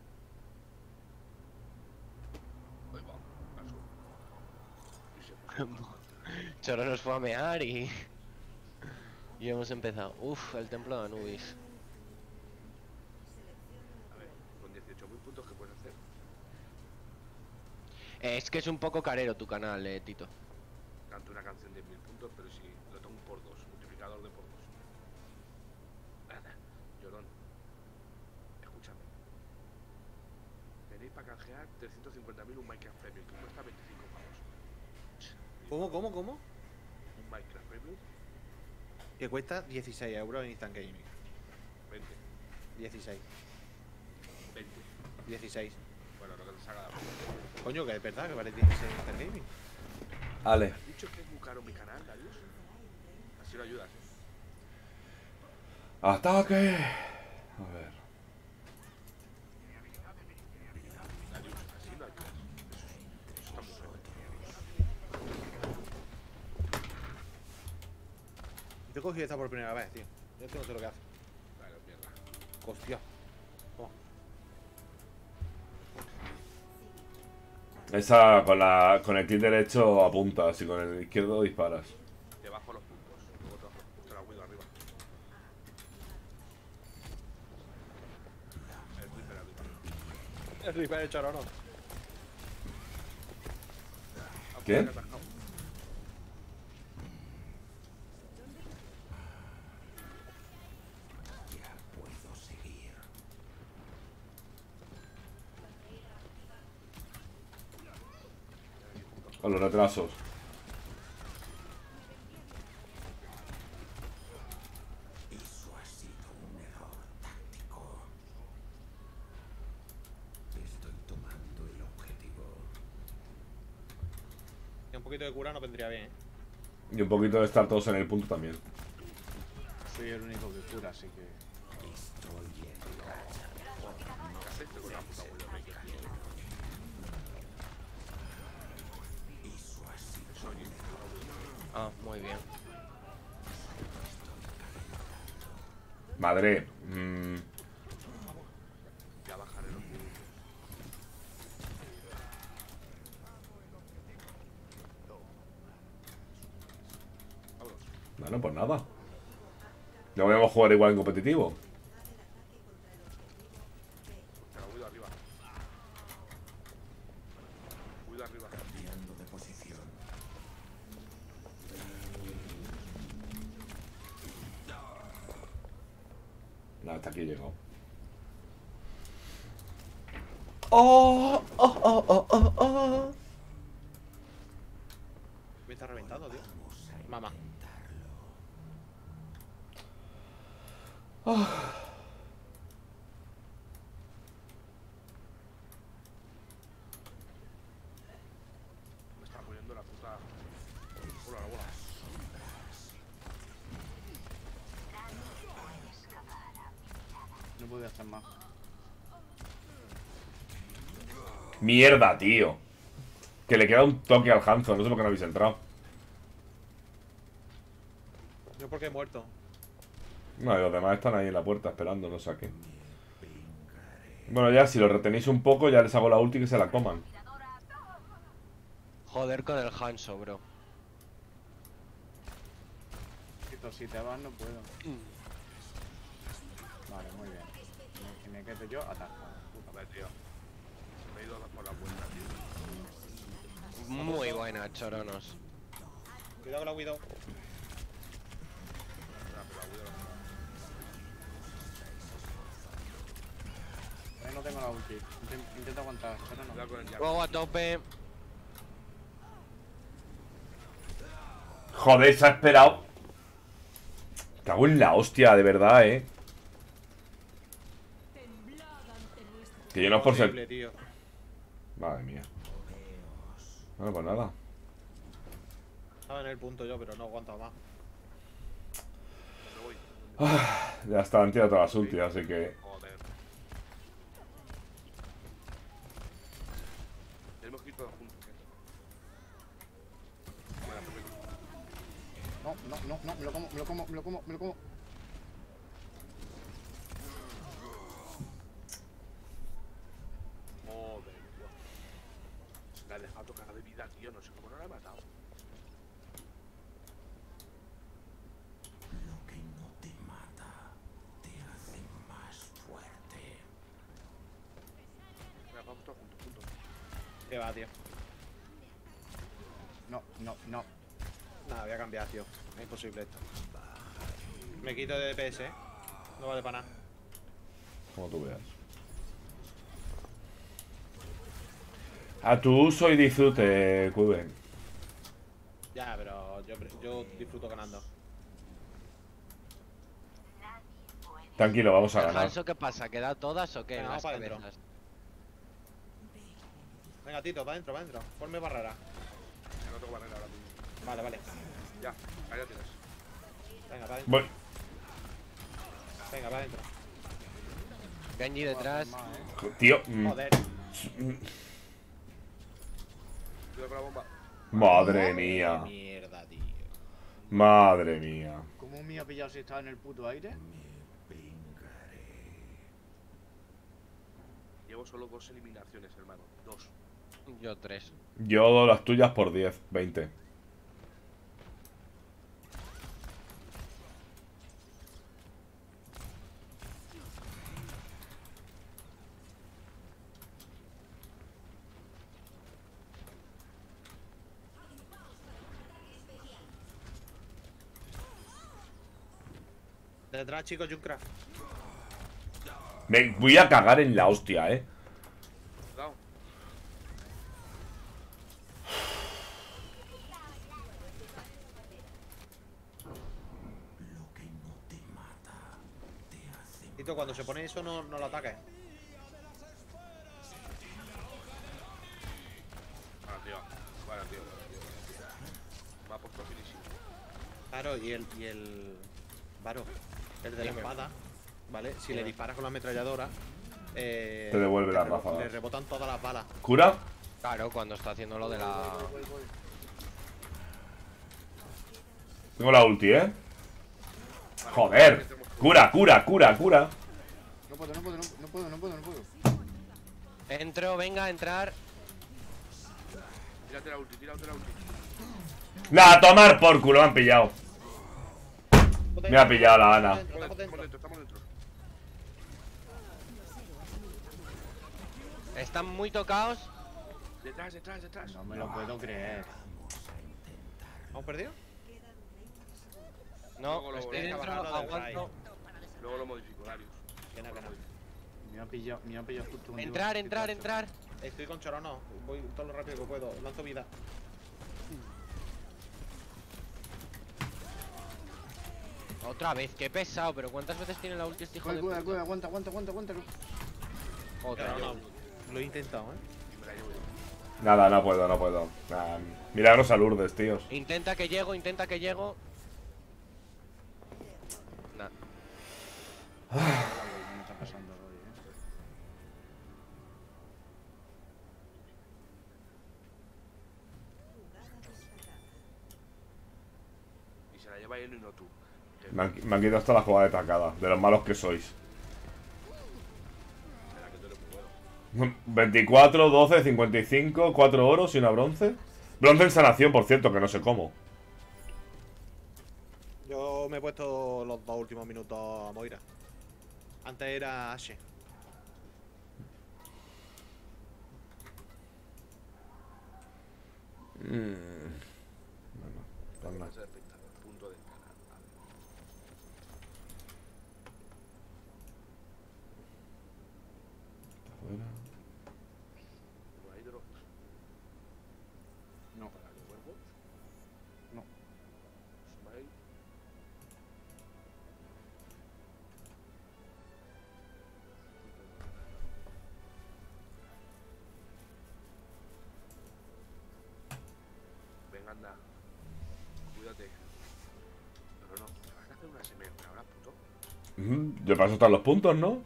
Ahí va, paso. Y se puso. Choro nos fue a mear y... Y hemos empezado. Uf, el templo de Anubis. A ver, con dieciocho mil puntos, ¿qué puedes hacer? Eh, es que es un poco carero tu canal, eh, Tito. Canto una canción de mil puntos, pero si lo tengo por dos, multiplicador de por dos. Nada, Llorón. Escúchame. Tenéis para canjear trescientos cincuenta mil un Minecraft Premium que cuesta veinticinco pavos. ¿Cómo, cómo, cómo? Un Minecraft Premium, Que cuesta dieciséis euros en Instant Gaming. veinte. dieciséis. veinte. dieciséis. Bueno, lo que te salga de la boca. Coño, que es verdad que vale dieciséis en Instant Gaming. Ale. ¿Has dicho que es muy caro mi canal, Darius? Así lo ayudas, ¿eh? ¡Ataque! A ver. Darius, así lo ayudas. Eso, eso está muy feo. Yo he cogido esta por primera vez, tío. Yo esto no sé lo que hace. Vale, mierda. Hostia. Toma. Esa con la con el clic derecho apuntas y con el izquierdo disparas. Debajo los puntos. Luego te bajo justo la Widow arriba. El Reaper arriba. El Reaper hecho ahora no. Ah, ¿Qué? pues, atascado. Ya puedo seguir. A los retrasos. Eso ha sido un error táctico. Estoy tomando el objetivo. Y un poquito de cura no vendría bien, ¿eh? Y un poquito de estar todos en el punto también. Soy el único que cura, así que... Estoy en racha. ¿Qué haces con la puta Widow Maker? Eso ha sido un error. Ah, muy bien. Madre. mm, Ya bajaré los puntos. Vámonos. bueno, pues nada. Ya voy a jugar igual en competitivo. Te la Widow arriba. Widow arriba. Cambiando de posición. hasta aquí he llegado. Oh, oh, oh, oh, oh, oh. Me está reventando, tío. Mamá. Oh. Me está poniendo la puta. Bola, la bola. No pude hacer más. Mierda, tío. Que le queda un toque al Hanzo. No sé por qué no habéis entrado. Yo porque he muerto. No, y los demás están ahí en la puerta esperando, no saquen. Bueno, ya si lo retenéis un poco, ya les hago la ulti y que se la coman. Joder con el Hanzo, bro. Si te vas no puedo. Vale, muy bien. Y me quedo yo ataco. A ver, tío. Se me ha ido por la puerta, tío. Muy buena, choronos. Cuidado con la Widow. Ahí no tengo la ulti. Intent- Intento aguantar, pero no. Cuidado con el diablo. Luego a tope. Joder, se ha esperado. Cago en la hostia, de verdad, eh. Que yo no es por ser... Horrible, tío. Madre mía. Bueno, pues nada. Estaba en el punto yo, pero no aguanto más. Me voy. Ah, ya está, han tirado todas las ultis, así que... Joder. Tenemos que ir todos juntos, ¿eh? Bueno, perfecto. No, no, no, no, me lo como, me lo como, me lo como, me lo como. Joder, tío. Se me ha dejado tocar de vida, tío. No sé cómo no la he matado. Lo que no te mata te hace más fuerte. Venga, vamos todos juntos, juntos. ¿Qué va, tío? No, no, no. Nada, voy a cambiar, tío. Es imposible esto. Me quito de D P S, ¿eh? No vale para nada. Como tú veas. A tu uso y disfrute, Cuben. Ya, pero yo, yo disfruto ganando. Tranquilo, vamos a ¿El ganar. Hanzo qué pasa? ¿Queda todas o qué? Venga, Las vamos para cabezas. Venga, Tito, para adentro, para adentro. Ponme barrera. Ya no tengo barrera ahora mismo. Vale, vale. Ya, ahí ya tienes. Venga, para adentro. Voy. Venga, para adentro. Genji detrás. Más, ¿eh? Tío. mm, Joder. Cuidado con la bomba. Madre mía. Mierda, tío. Madre mía. ¿Cómo me ha pillado si estaba en el puto aire? Llevo solo dos eliminaciones, hermano. Dos. Yo tres. Yo doy las tuyas por diez, veinte. Detrás, chicos, Junkcraft. Me voy a cagar en la hostia, eh. Cuidado. Lo que no te mata te hace Tito, cuando se pone eso, no, no lo ataques. Vale, tío. Vale, tío. Vale, tío. Me ha puesto finísimo. Claro, y el. Y el. Varo, el de la Dime. espada, ¿vale? Si le disparas con la ametralladora. Eh, Te devuelve las rebo- ráfagas. Le rebotan todas las balas. ¿Cura? Claro, cuando está haciendo lo de la... Voy, voy, voy. Tengo la ulti, eh. Joder. Cura, cura, cura, cura. No puedo, no puedo, no, no puedo, no puedo, no puedo. Entro, venga a entrar. Tírate la ulti, tírate la ulti. Nah, a tomar por culo, me han pillado. Me ha pillado la Ana. Dentro, Estamos dentro. dentro, estamos dentro. Están muy tocados. Detrás, detrás, detrás. No me lo puedo creer. ¿Hemos perdido? No, Luego lo- estoy Venga, dentro, bajando del aguanto. Luego lo modifico, Darius. Que no, que no. Me ha pillado, me ha pillado justo un Entrar, entrar, entrar. Estoy con choro, no. Voy todo lo rápido que puedo. Lanzo vida. Otra vez, qué pesado, pero ¿cuántas veces tiene la ulti este hijo Cuida, de cuida, puta? cuida, aguanta, aguanta, aguanta, aguanta. Otra. Pero no, lo he intentado, ¿eh? Y me la llevo yo. Nada, no puedo, no puedo. Nah, milagros a Lourdes, tíos. Intenta que llego, intenta que llego. Nah. Me está pasando hoy, eh. Y se la lleva él y no tú. Que- Me han, me han quitado hasta la jugada de tacada, de los malos que sois. Espera, que tú eres muy bueno. veinticuatro, doce, cincuenta y cinco, cuatro oros y una bronce. Bronce en sanación, por cierto, que no sé cómo. Yo me he puesto los dos últimos minutos a Moira. Antes era Ashe. Mm. Bueno, pues nada. Ese es espectacular. Punto de canal. Vale. Fuera. No hay drops. No, Para el cuervo. no. Smile. Venga, anda. Cuídate. Pero no, ¿me vas a hacer una S M R ahora, puto? Mm, De paso están los puntos, ¿no?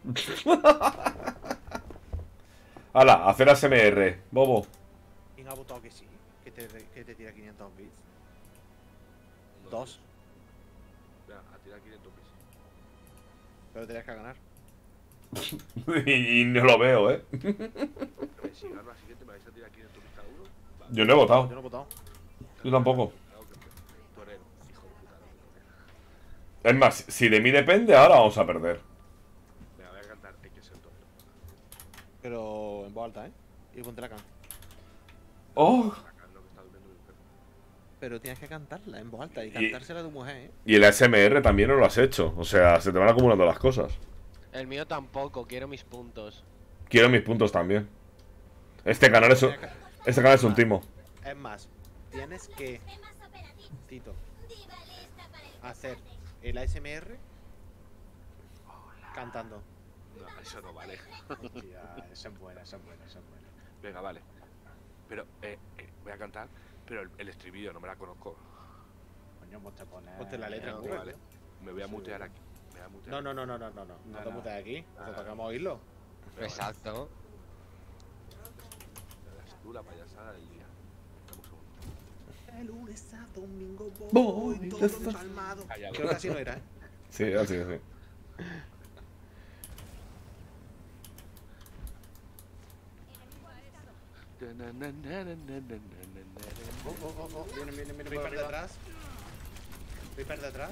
Hala, hacer A S M R, bobo. ¿Quién ha votado que sí? Que te, que te tira quinientos bits. Un Dos. Venga, a tirar quinientos bits. Pero tenías que ganar. y, y no lo veo, ¿eh? A ver, si gano la siguiente, ¿me vais a tirar quinientos bits cada uno? Vale. Yo no he Yo votado. no he votado. Yo tampoco. Claro que sí. Torero, hijo de puta. Es más, si de mí depende, ahora vamos a perder. Venga, voy a cantar, hay que ser torero. Pero en voz alta, ¿eh? Y ponte la can. ¡Oh! Acá es lo que está durmiendo mi mujer. Pero tienes que cantarla en voz alta y Y- cantársela a tu mujer, ¿eh? Y el A S M R también no lo has hecho. O sea, se te van acumulando las cosas. El mío tampoco, quiero mis puntos. Quiero mis puntos también. Este canal es un, Tienes que- este canal es un timo. Es más, tienes que, Tito, hacer el A S M R cantando. No, eso no vale. Hostia, esa es buena, esa es buena, esa es buena. Venga, vale. Pero, eh, eh, voy a cantar, pero el, el estribillo no me la conozco. Coño, pues te pones. Ponte la letra en eh, Google. Vale. Me voy a mutear aquí. Me voy a mutear No, no, aquí. no, no, no, no, no. No No, te no. mutees aquí. Ah, Nosotros queremos oírlo. Venga, Exacto. vale. Eres tú la payasada del día. Dame un segundo. De lunes a domingo Voy voy todos todos calmados. Callado. Creo que así no era, ¿eh? Sí, así, así. Oh, oh, oh, oh. Viene, viene, viene por Reaper arriba. detrás. Reaper detrás.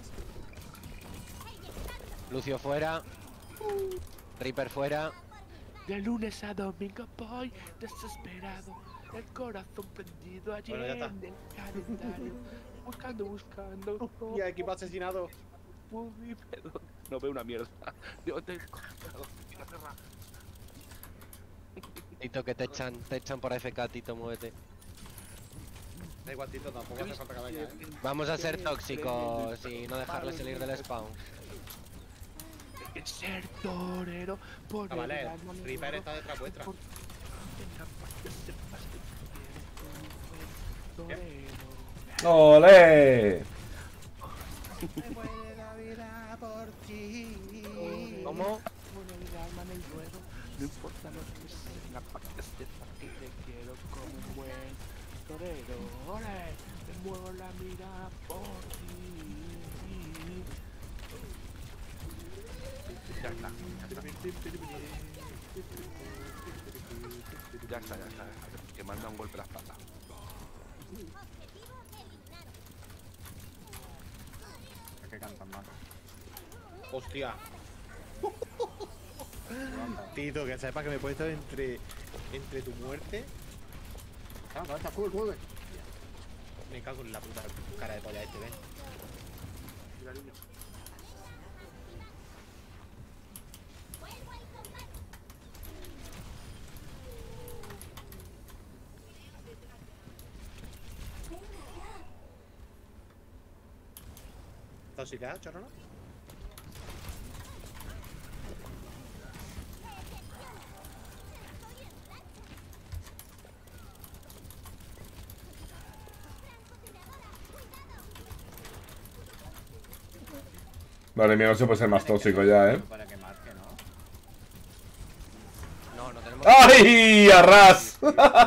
Lucio fuera. Reaper fuera. De lunes a domingo voy desesperado, el corazón prendido allí Bueno, ya está. en el calendario, buscando, buscando. Y equipo asesinado. Uy, perdón, no veo una mierda. Dios, te perdón, tira cerrar. Tito, que te echan, te echan por A F K, Tito, muévete. Da igual, Tito, tampoco hace falta que venga, ¿eh? Vamos a ser tóxicos y no dejarle salir del spawn. Ser torero por Ah, vale. el alma me Reaper muero, está detrás vuestra. por- en la parte de más que quiero, torero. ¡Ole! Me muere la vida por ti. ¿Cómo? Por el alma en el ruedo, no importa lo que sea, en la parte de más que te quiero como un buen torero. Ole, me muevo la mira por ti. Ya está, ya está. Ya está, ya está, ya está. Que manda un golpe a la espalda. Es que cantan mal. Hostia. Tito, que sepas que me he puesto entre, entre tu muerte. Ah, está, cubre, cubre. Me cago en la puta cara de polla este, ven. Mira, niño. ¿Tóxica, chorro? Vale, mía, no se puede ser más tóxico ya, ¿eh? Para que marque, ¿no? No, no tenemos. ¡Ay! ¡Arras!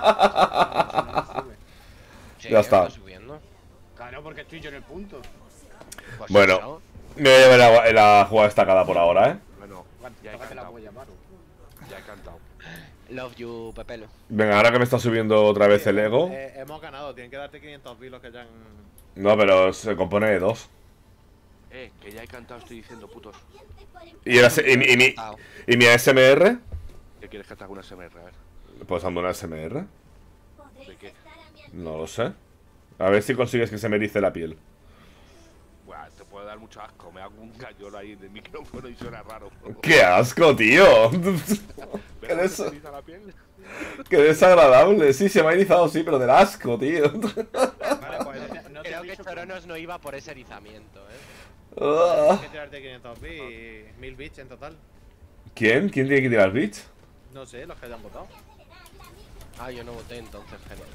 Sí, Ya está. Subiendo. Claro, porque estoy yo en el punto. Pues Bueno, eso. me voy a llevar la, la jugada destacada por ahora, ¿eh? Bueno, ya he Tócate la cantado. huella, Maru. Ya he cantado. Love you, Pepelo. Venga, ahora que me está subiendo otra vez el ego. Eh, hemos ganado, tienen que darte quinientos bilos que ya han... No, pero se compone de dos. Eh, que ya he cantado, estoy diciendo, putos. ¿Y, el S- y, mi- y mi, y mi A S M R? ¿Qué quieres que te haga una S M R? A ver. Pues hazme una A S M R. ¿De qué? No lo sé. A ver si consigues que se me erice la piel. Buah, te puede dar mucho asco. Me hago un gallón ahí en el micrófono y suena raro. ¡Qué asco, tío! ¿Ves ¿Qué cómo des- se eriza la piel? ¡Qué desagradable! Sí, se me ha erizado, sí, pero del asco, tío. Vale, pues no te Creo he que dicho Choronos no iba por ese erizamiento, eh. Ah. Tienes que tirarte quinientos bits y mil bits en total. ¿Quién? ¿Quién tiene que tirar bits? No sé, los que hayan votado. Ah, yo no voté entonces, genial.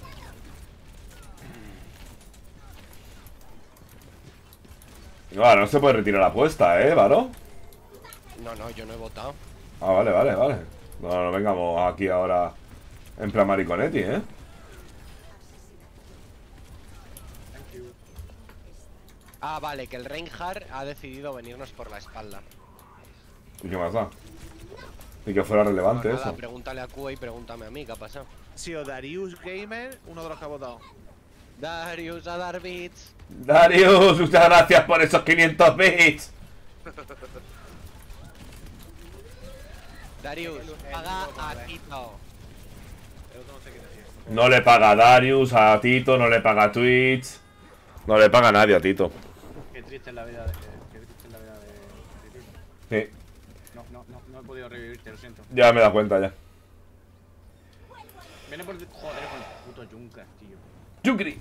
No, ahora no se puede retirar la apuesta, ¿eh, Varo? No, no, yo no he votado. Ah, vale, vale, vale. No, no vengamos aquí ahora en plan mariconetti, ¿eh? Ah, vale, que el Reinhardt ha decidido venirnos por la espalda. ¿Y qué más da? Y que fuera relevante Pues nada, eso. pregúntale a Q y pregúntame a mí, ¿qué ha pasado? Ha sido Darius Gamer, uno de los que ha votado. Darius a dar bits. Darius, muchas gracias por esos quinientos bits. Darius, paga a Tito. El otro no sé quién es. No le paga a Darius, a Tito, no le paga a Twitch. No le paga a nadie a Tito. Qué triste es la vida de. Qué triste es la vida de. de Tito. Sí, No, no, no, no he podido revivirte, lo siento. ya me he dado cuenta ya. Viene por. Joder, con el puto Junkers, tío. Yunkri.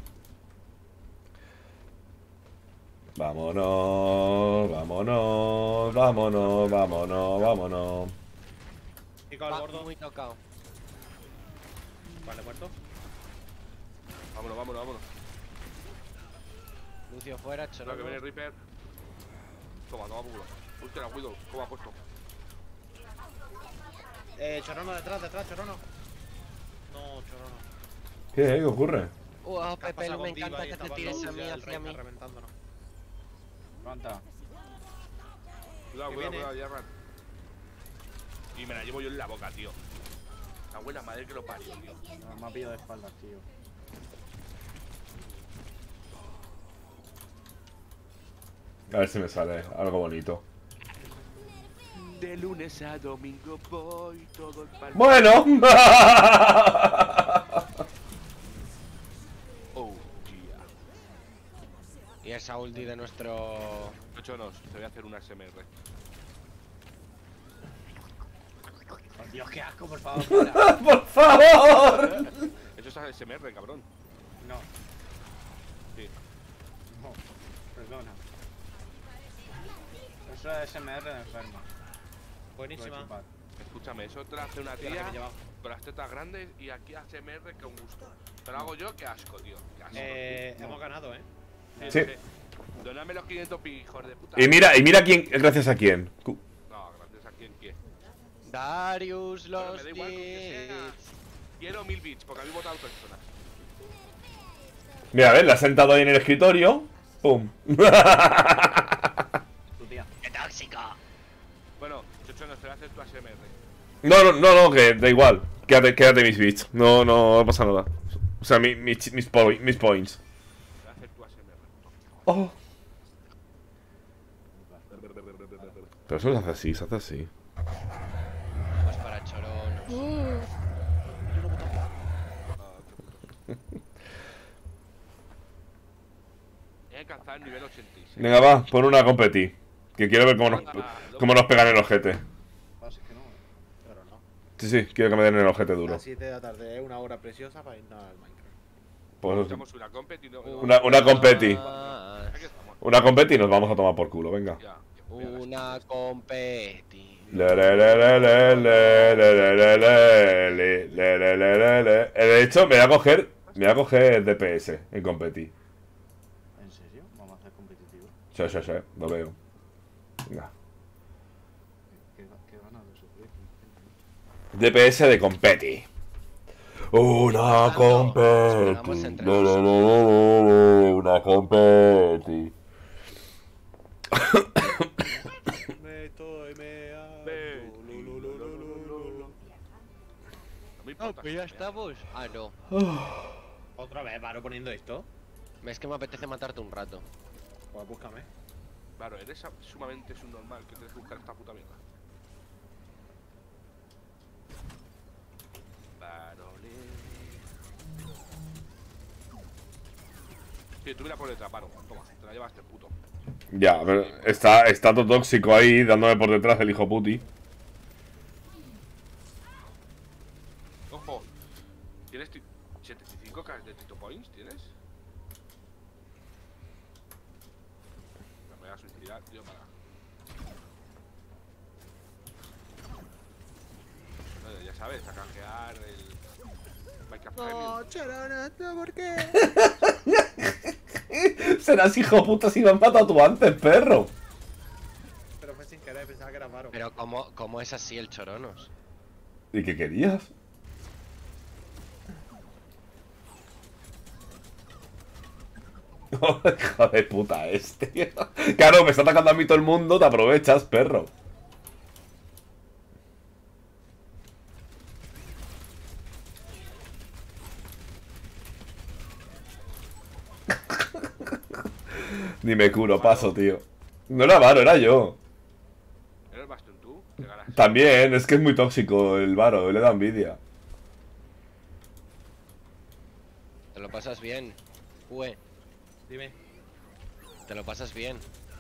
Vámonos, vámonos, vámonos, vámonos, vámonos. Pico al Va gordo. muy tocado. Vale, muerto. Vámonos, vámonos, vámonos. Lucio fuera, Creo que Choronos. viene Reaper. Toma, toma, culo. Hostia, la Widow, ¿cómo ha puesto? Eh, Chorono detrás, detrás, Chorono. No, Chorono. ¿Qué? ¿Qué ocurre? Wow, ¿Qué has Pepe, pasado me contigo encanta ahí? que te Estaba tires loco, a mí ya el hacia rey mí. está reventándonos. Levanta. Cuidado, Que cuidado, viene. cuidado, Jarran. Y me la llevo yo en la boca, tío. La buena madre que lo parió, tío. No, me ha pillado de espaldas, tío. A ver si me sale algo bonito. De lunes a domingo voy todo el par... Bueno. Oh, yeah. Y esa ulti de nuestro... Chonos, te voy a hacer una S M R. Oh, Dios, qué asco, por favor. Para. ¡Por favor! Eso es S M R, cabrón. No, Sí. no. Perdona. Eso es S M R de enfermo. Buenísima. Puedes chupar. Escúchame, eso te lo hace una Mira la que tía me he llevado. con las tetas grandes y aquí A S M R que un gusto. Te lo hago yo, qué asco, tío. Qué asco. Eh, No. hemos ganado, eh. Sí. Sí. Dóname los quinientos pi, hijos de puta. Y mira, y mira quién, gracias a quién. Cu- No, gracias a quién, quién. Darius Pero los me da igual con que sea. bits. Quiero mil bits, porque a mí he votado personas. Mira, a ver, la ha sentado ahí en el escritorio. ¡Pum! Tu tía. ¡Qué tóxico! Bueno, Chochonos, te voy a hacer tu A S M R. No, no, no, no, que da igual. Quédate, quédate mis bits. No, no, no pasa nada. O sea, mi- mi- mis, poi- mis points. Te voy a hacer tu A S M R. Oh. Pero eso se hace así, se hace así. Pues para Choronos. He alcanzado el nivel ochenta y seis. Venga, va, pon una competi. Que quiero ver cómo nos, cómo nos pegan el ojete. Pasa que no. Pero no. Sí, sí, quiero que me den el ojete duro. A las siete de la tarde es una hora preciosa para irnos al Minecraft. Pues, Estamos una compet y no... una, una competi. Ah, Aquí estamos. Una competi y nos vamos a tomar por culo, venga. Ya. Una competi. Le, le, le, le, le, le, le, le, le, le, le, le, le, le, le. De hecho, me voy a coger. Me voy a coger D P S en competi. ¿En serio? ¿Vamos a hacer competitivo? Sí, sí, sí, lo veo. Venga. ¿Qué, qué ganas de sufrir? D P S de competi. Una competi. Le, le, le, le, le, le, una competi. Me estoy meando. Ve. Lu, lu, lu, lu, lu, lu. No me No, importa. que ya estamos. Ah, no. Otra vez, Varo, poniendo esto. Es que me apetece matarte un rato. Pues búscame. Claro, eres sumamente subnormal que tienes que buscar esta puta mierda. Varole. Sí, tú mira por detrás, paro. Toma, te la llevaste, puto. Ya, pero está, está todo tóxico ahí, dándome por detrás el hijo puti. Ojo, ¿tienes setenta y cinco K de Tito Points? ¿Tienes? Me voy a suicidar, tío, para. Bueno, ya sabes, a canjear el Minecraft Premium. Chorona, ¿por qué? Serás hijo puta si me han matado tú antes, perro. Pero fue sin querer, pensaba que era Varo. Pero ¿cómo, cómo es así el choronos? ¿Y qué querías? Hijo de puta este. Claro, me está atacando a mí todo el mundo, te aprovechas, perro. Ni me curo, paso, tío. No era Varo, era yo. ¿Eres Bastion tú? ¿Qué ganas? También, es que es muy tóxico el Varo, le da envidia. ¿Te lo pasas bien? Ue, Dime. ¿te lo pasas bien?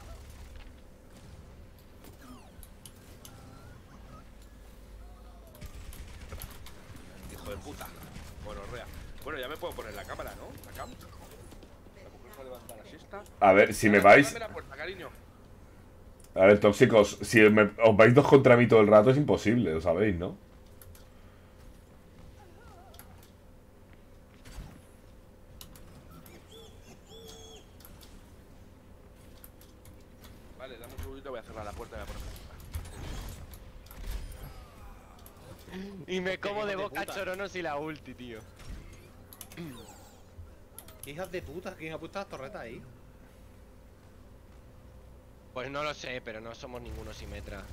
Hijo de puta. Bueno, rea. Bueno, ya me puedo poner la cámara, ¿no? La cam. La mujer se va a levantar la siesta. A ver, si me Dame- vais... Dame la puerta, cariño. A ver, tóxicos, si me- os vais dos contra mí todo el rato es imposible, lo sabéis, ¿no? Vale, dame un segundito, voy a cerrar la puerta y voy a poner la puerta. Y me como de hijos de boca puta. choronos y la ulti, tío. Hijas de puta, ¿quién ha puesto las torretas ahí? Pues no lo sé, pero no somos ninguno simetra.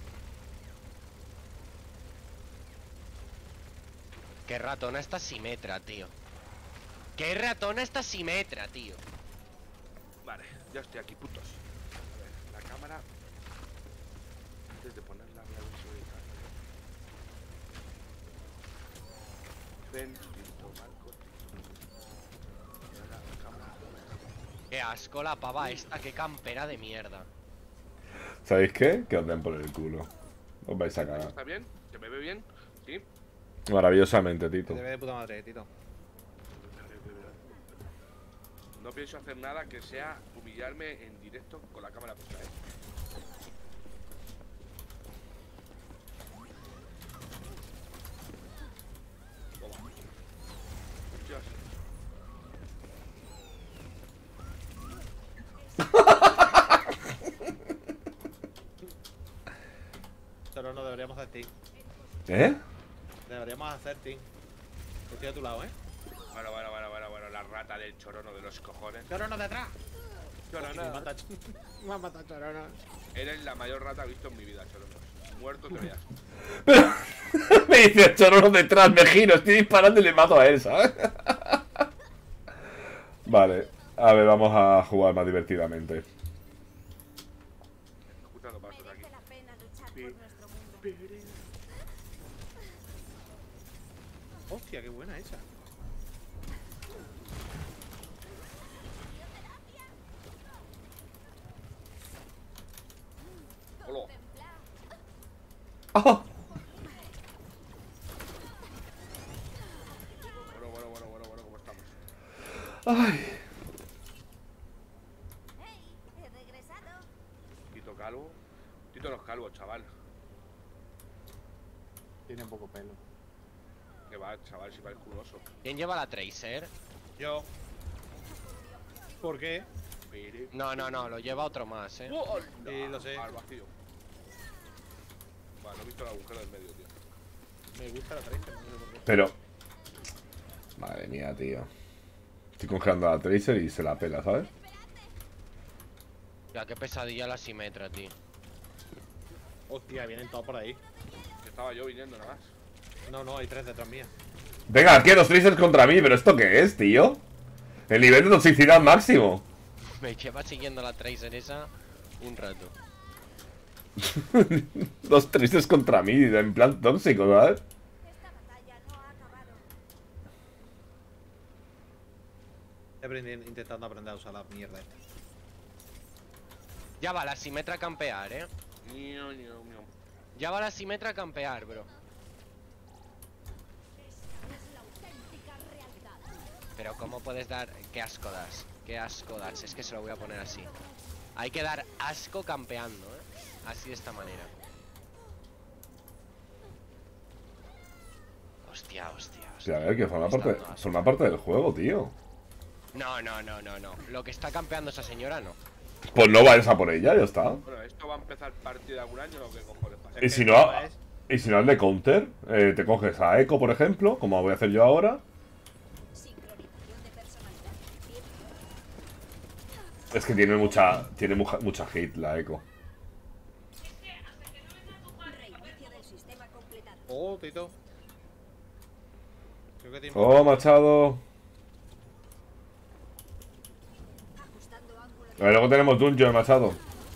Qué ratona esta simetra, tío. Qué ratona esta simetra, tío. Vale, ya estoy aquí, putos. A ver, la cámara. Antes de ponerla, voy a ver si voy a Ven, Tito, Marco, Tito. Y ahora la cámara. Qué asco la pava esta, qué campera de mierda. ¿Sabéis qué? Que os den por el culo. Os vais a cagar. ¿Está bien? ¿Se me ve bien? ¿Sí? Maravillosamente, Tito. Te ve de puta madre, Tito. No pienso hacer nada que sea humillarme en directo con la cámara puesta, ¿eh? Toma. Hostias. Pero no deberíamos hacer team. ¿Eh? Deberíamos hacer team. Estoy a tu lado, ¿eh? Bueno, bueno, bueno, bueno, bueno, la rata del chorono de los cojones. ¡Chorono detrás! Chorono. Me mata, me mata Chorono. Eres la mayor rata que he visto en mi vida, choronos. Muerto te veas. Pero... me dice chorro detrás, me giro, estoy disparando y le mato a él, ¿sabes? Vale, a ver, vamos a jugar más divertidamente. Escuchando pasos aquí. Merece la pena luchar Sí. por nuestro mundo. Hostia, qué buena esa. Hola. ¡Oh! Bueno, bueno, bueno, bueno, bueno, ¿cómo estamos? ¡Ay! Hey, he calvo. Tito no es calvo, chaval. Tiene poco pelo. Que va, chaval, si parece un oso. ¿Quién lleva la Tracer? Yo. ¿Por qué? Pere. No, no, no, lo lleva otro más, eh. ¡Oh! Sí, lo sé. Al vacío. Vale, no he visto el agujero del medio, tío. Me gusta la Tracer, no sé por qué. Pero... Madre mía, tío. Estoy congelando a la Tracer y se la pela, ¿sabes? Ya, qué pesadilla la Simetra, tío. Hostia, vienen todos por ahí. Que estaba yo viniendo nada más. No, no, hay tres detrás mía. Venga, aquí hay dos Tracers contra mí, pero ¿esto qué es, tío? El nivel de toxicidad máximo. Me lleva siguiendo la Tracer esa un rato. Dos Tracers contra mí, en plan tóxico, ¿sabes? Esta batalla no ha acabado. Estoy aprendi- intentando aprender a usar la mierda esta. Ya va la Simetra a campear, eh. Ño, ño, ño. Ya va la Simetra a campear, bro. Pero ¿cómo puedes dar...? Qué asco das. Qué asco das. Es que se lo voy a poner así. Hay que dar asco campeando, eh. Así de esta manera. Hostia, hostia, O hostia. sea, a ver, que forma Está parte, dando asco. forma parte del juego, tío. No, no, no, no, no. Lo que está campeando esa señora, no. Pues no vayas a por ella, ya está. Bueno, ¿esto va a empezar partida de algún año o qué cojones pasa? Y si no, y si no es de counter, eh, te coges a Echo, por ejemplo, como voy a hacer yo ahora. Sincronización de personalidad. Bien. Es que tiene mucha, tiene mucha, mucha hit la Echo. Reinicio del sistema completado. Oh, Tito. Creo que tiene... Oh, Machado. Ajustando ángulo A de... ver, luego tenemos Dungeon, Machado.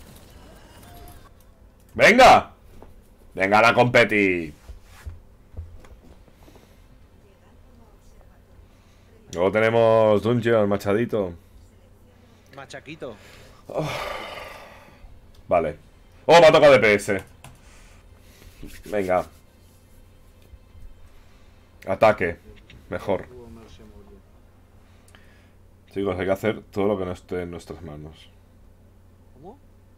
¡Venga! ¡Venga, a competir! Luego tenemos Dungeon, Machadito. Machaquito. Vale. ¡Oh, me ha tocado D P S! Venga. Ataque. Mejor. Tuvo me se murió. Chicos, hay que hacer todo lo que no esté en nuestras manos. ¿Cómo?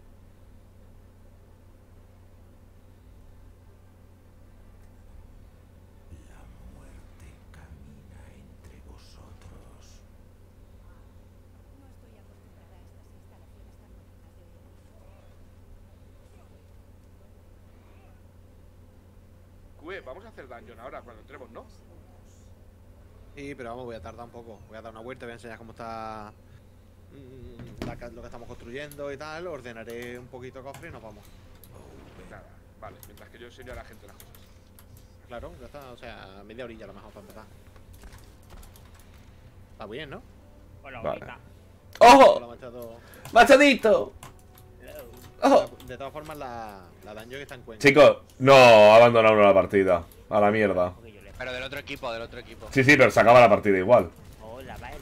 La muerte camina entre vosotros. No estoy acostumbrada a estas instalaciones tan bonitas de hoy. Cue, vamos a hacer dungeon ahora cuando entremos, ¿no? Sí, pero vamos, voy a tardar un poco. Voy a dar una vuelta, voy a enseñar cómo está mm, la ca- lo que estamos construyendo y tal. Ordenaré un poquito cofre y nos vamos. Nada, vale, mientras que yo enseño a la gente las cosas. Claro, ya está, o sea, media orilla a lo mejor para empezar. Está bien, ¿no? Hola, Vale. bonita. ¡Ojo! Hola, Machado. ¡Machadito! ¡Ojo! De todas formas, la, la dungeon está en cuenta. Chicos, no, ha abandonado la partida. A la mierda. Porque yo le... Pero del otro equipo, del otro equipo. Sí, sí, pero se acaba la partida igual. Hola, vale.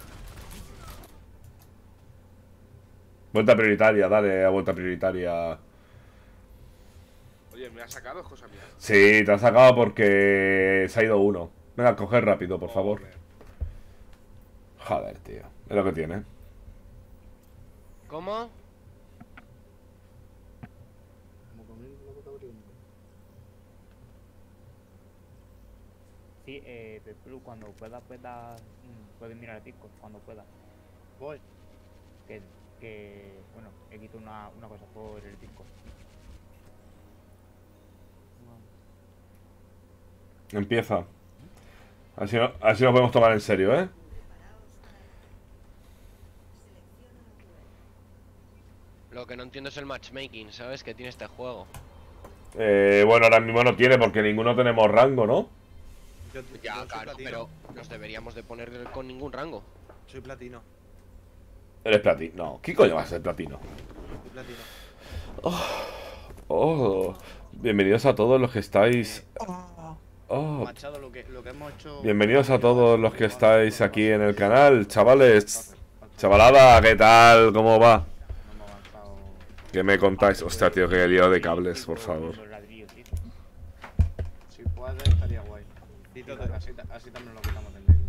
Vuelta prioritaria, dale a vuelta prioritaria. Oye, ¿me has sacado? Es cosa mía. Sí, te ha sacado porque se ha ido uno. Venga, coger rápido, por favor. Joder. Joder, tío. Es lo que tiene. ¿Cómo? Como conmigo lo que está abriendo. Sí, eh, Peplu, cuando pueda, pueda, mm, puedes mirar el disco, cuando pueda. Voy. Que, que, bueno, he quitado una, una cosa por el disco. Empieza. Así, no, así nos podemos tomar en serio, ¿eh? Lo que no entiendo es el matchmaking, ¿sabes? Que tiene este juego. Eh, bueno, ahora mismo no tiene porque ninguno tenemos rango, ¿no? Yo, Ya, yo soy claro, platino. pero nos deberíamos de poner con ningún rango. Soy platino. Eres platino. No, ¿qué coño va a ser platino? Soy platino. Oh, bienvenidos a todos los que estáis. Oh, Machado, lo que, lo que hemos hecho. bienvenidos a todos los que estáis aquí en el canal, chavales. Chavalada, ¿qué tal? ¿Cómo va? No hemos avanzado. ¿Qué me contáis? Hostia, tío, que lío de cables, por favor. Los ladrillos, tío. Si puedes, estaría guay. Tito, Así, te- así, así también lo quitamos del medio.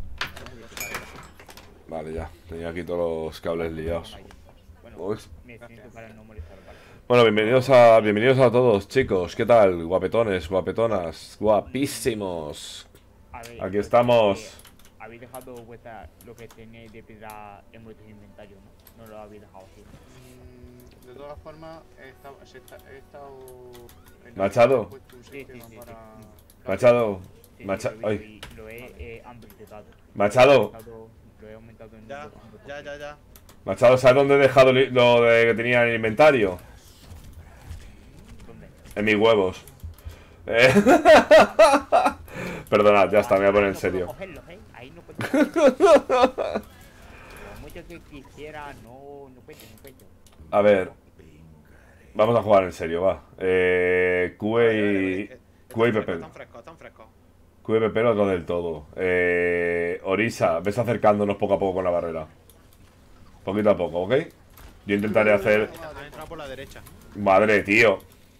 Vale, ya. Tenía aquí todos los cables liados. Bueno, Uy. me siento para no molestar, vale. Bueno, bienvenidos a bienvenidos a todos, chicos. ¿Qué tal? Guapetones, guapetonas, guapísimos. A ver, Aquí estamos. eh, habéis dejado vuestra, lo que tenéis de piedra en vuestros inventarios, ¿no? No lo habéis dejado así. Mm, De todas formas, he estado, se está- he estado en- Machado. he puesto un Sí, sí, sistema sí, para- Machado. Sí, sí, Macha- lo, he, ay. visto y lo he eh, amplificado. Machado. Lo he aumentado, lo he aumentado en Ya, dos- en dos ya, ya, por ya. Machado, ¿sabes dónde he dejado li- lo de que tenía en el inventario? ciento. ¿Dónde? En mis huevos. Eh. Perdonad, ya está, me voy a poner en No puedo serio. cogerlos, ¿eh? Ahí no puedo cogerlos. Por mucho que quisiera, no, no puedo, no puedo. A ver. Vamos a jugar en serio, va. Eh, Q y... Q y Pepe. Están frescos, están frescos. Q y Pepe no del todo. Eh, Orisa, ves acercándonos poco a poco con la barrera. Poquito a poco, ¿ok? Yo intentaré hacer... Han entrado por la derecha. Madre, tío.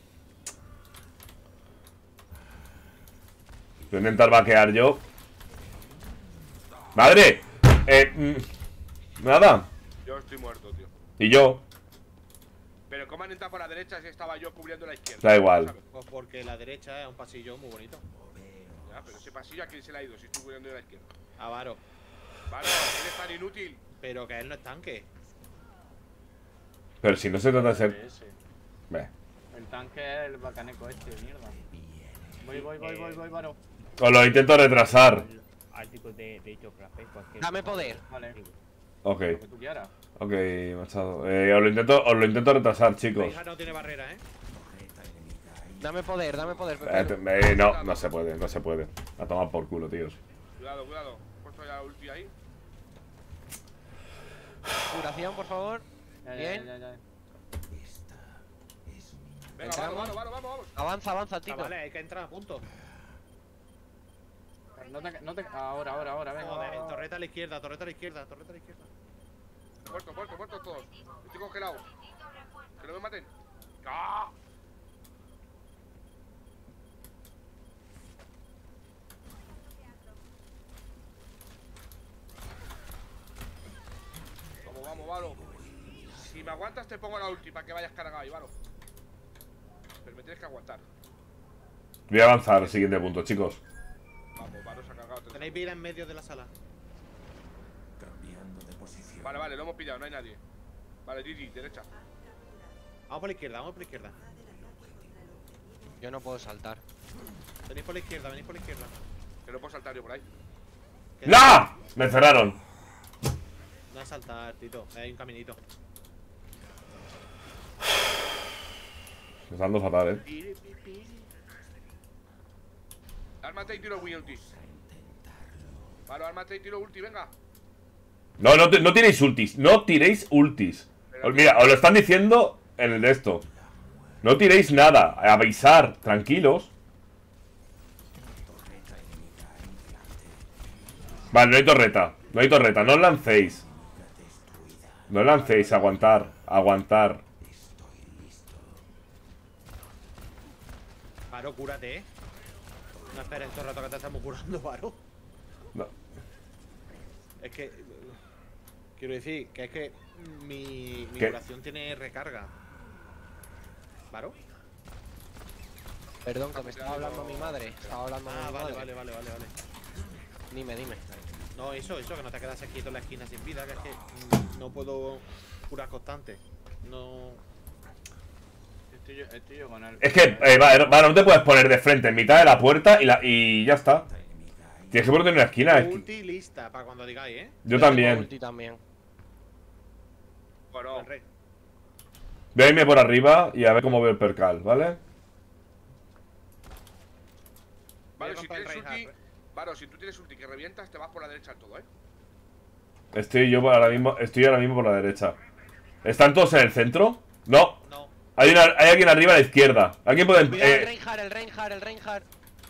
Voy a intentar vaquear yo. ¡Madre! Eh... mm, Nada. Yo estoy muerto, tío. Y yo. Pero ¿cómo han entrado por la derecha si estaba yo cubriendo la izquierda? Da igual. ¿Sabes? Pues porque la derecha es un pasillo muy bonito. Ya, pero ese pasillo a quién se le ha ido si estoy cubriendo la izquierda. A Varo. Vale, eres tan inútil. Pero que él no es tanque. Pero si no se trata de ser... Ese. Ve. El tanque es el bacaneco este de mierda. Voy, voy, voy, voy, voy, Varo. Os lo intento retrasar. Artículos de, de Chocraft, ¿eh? Cualquier Dame cosa. poder. Vale, Ok. lo que tú quieras. Ok, Machado. Eh, os lo intento, os lo intento retrasar, chicos. Reinhardt no tiene barrera, ¿eh? Dame poder, dame poder. Eh, Pepe. te- eh, no, no se puede, no se puede. A tomar por culo, tíos. Cuidado, cuidado. He puesto ya la ulti ahí. Curación, por favor. Ya, ya, Bien. ya, ya, ya. Venga, Entramos. vamos, vamos, vamos, vamos. Avanza, avanza, Ah, Tito. vale, hay que entrar a punto. No te, no te, ahora, ahora, ahora, venga. Joder, va, va, va. torreta a la izquierda, torreta a la izquierda, torreta a la izquierda. Muerto, muerto, muerto todos. Estoy congelado. Que no me maten. ¡Ah! Vamos, vamos, Varo. Si me aguantas te pongo la ulti para que vayas cargado ahí, Varo. Pero me tienes que aguantar. Voy a avanzar al siguiente punto, chicos. Vamos, Varo se ha cargado. tres. Tenéis vida en medio de la sala. Cambiando de posición. Vale, vale, lo hemos pillado, no hay nadie. Vale, G G, derecha. Vamos por la izquierda, vamos por la izquierda. Yo no puedo saltar. Venís por la izquierda, venís por la izquierda. Que no puedo saltar yo por ahí. Que ¡No! Me cerraron. No es saltar, Tito. Hay un caminito. Me está dando fatal, eh. Ármate y tiro ulti. Vale, ármate y tiro ulti, venga. No, no, te- no tiréis ultis. No tiréis ultis. Os- Mira, os lo están diciendo en el de esto. No tiréis nada. Avisar. Tranquilos. Vale, no hay torreta. No hay torreta. No os lancéis. No os lancéis. Aguantar. Aguantar. Varo, cúrate, eh. No esperes todo el rato que te estamos curando, Varo. No. Es que. eh, Quiero decir, que es que mi, mi ¿Qué? curación tiene recarga. ¿Varo? Perdón, que me estaba hablando mi madre. Estaba hablando Ah, mi vale, madre. vale, vale, vale, vale. Dime, dime. No, eso, eso, que no te quedas quieto en la esquina sin vida, que es que mm, no puedo curar constante. No. Estoy yo, estoy yo con él. Es que, eh, va, va, no te puedes poner de frente en mitad de la puerta y, la, y ya está. Tienes que ponerte en una esquina. es que- Ulti lista para cuando digáis, ¿eh? Yo tengo también. ulti también. Bueno, El rey. Voy a irme por arriba y a ver cómo veo el percal, ¿vale? vale, Voy a si comprar el tienes ulti. Reinhardt. Varo, si tú tienes ulti que revientas, te vas por la derecha del todo, eh. Estoy yo ahora mismo, estoy ahora mismo por la derecha. ¿Están todos en el centro? No. No. Hay, una, hay alguien arriba a la izquierda. ¿Alguien puede...? Cuidado, el Eh, Reinhardt, el Reinhardt, el Reinhardt.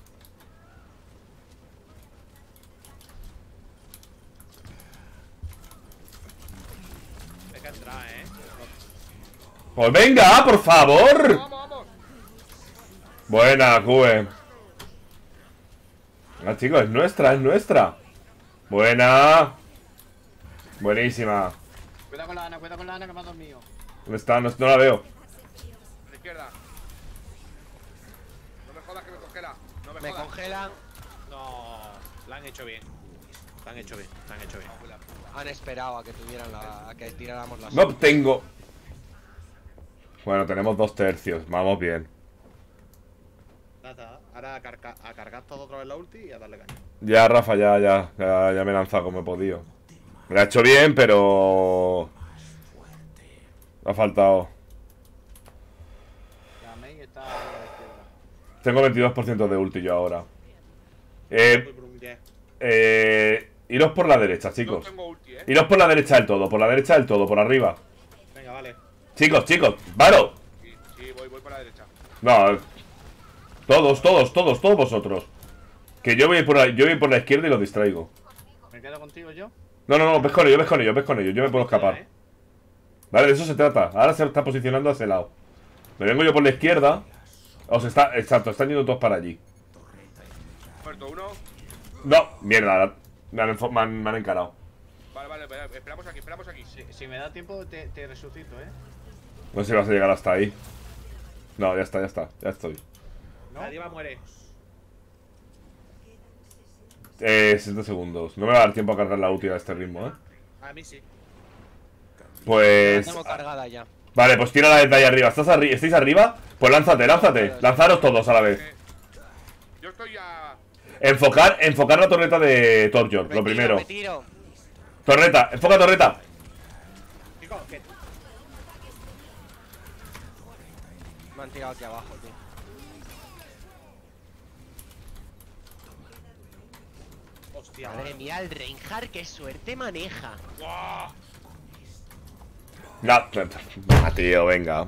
Hay que entrar, ¿eh? pues venga, por favor. Vamos, vamos. Buena, Cue. Ah, chicos, es nuestra, es nuestra. Buena. Buenísima. Cuidado con la Ana, cuidado con la Ana que me ha dormido. ¿Dónde está? No, no la veo. Me jodas. congelan. No, la han hecho bien. La han hecho bien, la han hecho bien. Han esperado a que tuvieran la. a que tiráramos la. No tengo. Bueno, tenemos dos tercios. Vamos bien. Nada, ahora a, carga- a cargar todo otra vez la ulti y a darle caña. Ya, Rafa, ya, ya. Ya, ya me he lanzado como he podido. Me lo ha hecho bien, pero. Me ha faltado. La Mei está a la izquierda. Tengo veintidós por ciento de ulti yo ahora. Eh. Voy por un diez. Eh. Iros por la derecha, No chicos. tengo ulti, eh. Iros por la derecha del todo, por la derecha del todo, por arriba. Venga, vale. Chicos, chicos, ¡Varo! Sí, sí, voy, voy por la derecha. No, todos, todos, todos, todos vosotros. Que yo voy por la, yo voy por la izquierda y los distraigo. ¿Me quedo contigo yo? No, no, no, ves con ellos, ves con ellos, ves con ellos. Yo me puedo escapar. ¿Eh? Vale, de eso se trata. Ahora se está posicionando a ese lado. Me vengo yo por la izquierda. O se está, exacto, están yendo todos para allí. Muerto uno. No, mierda. Me han, enfo- me han, me han encarado. Vale, vale, vale, esperamos aquí, esperamos aquí. Si, si me da tiempo, te, te resucito, ¿eh? No sé si vas a llegar hasta ahí. No, ya está, ya está, ya estoy. La diva muere. Eh, sesenta segundos. No me va a dar tiempo a cargar la ulti a este ritmo, eh. A mí sí. La Pues. tengo cargada ya. Vale, pues tira la de ahí arriba. ¿Estás arri ¿Estáis arriba? Pues lánzate, lánzate. Lanzaros todos a la vez. Eh, yo estoy a. Enfocar, enfocar la torreta de Torjor, Me lo tiro, primero. Me tiro. Torreta, enfoca torreta. Chicos, que. Me han tirado aquí abajo, tío. Hostia, Madre mía, el Reinhardt, qué suerte maneja. ¡Guau! No, nah, tío, venga.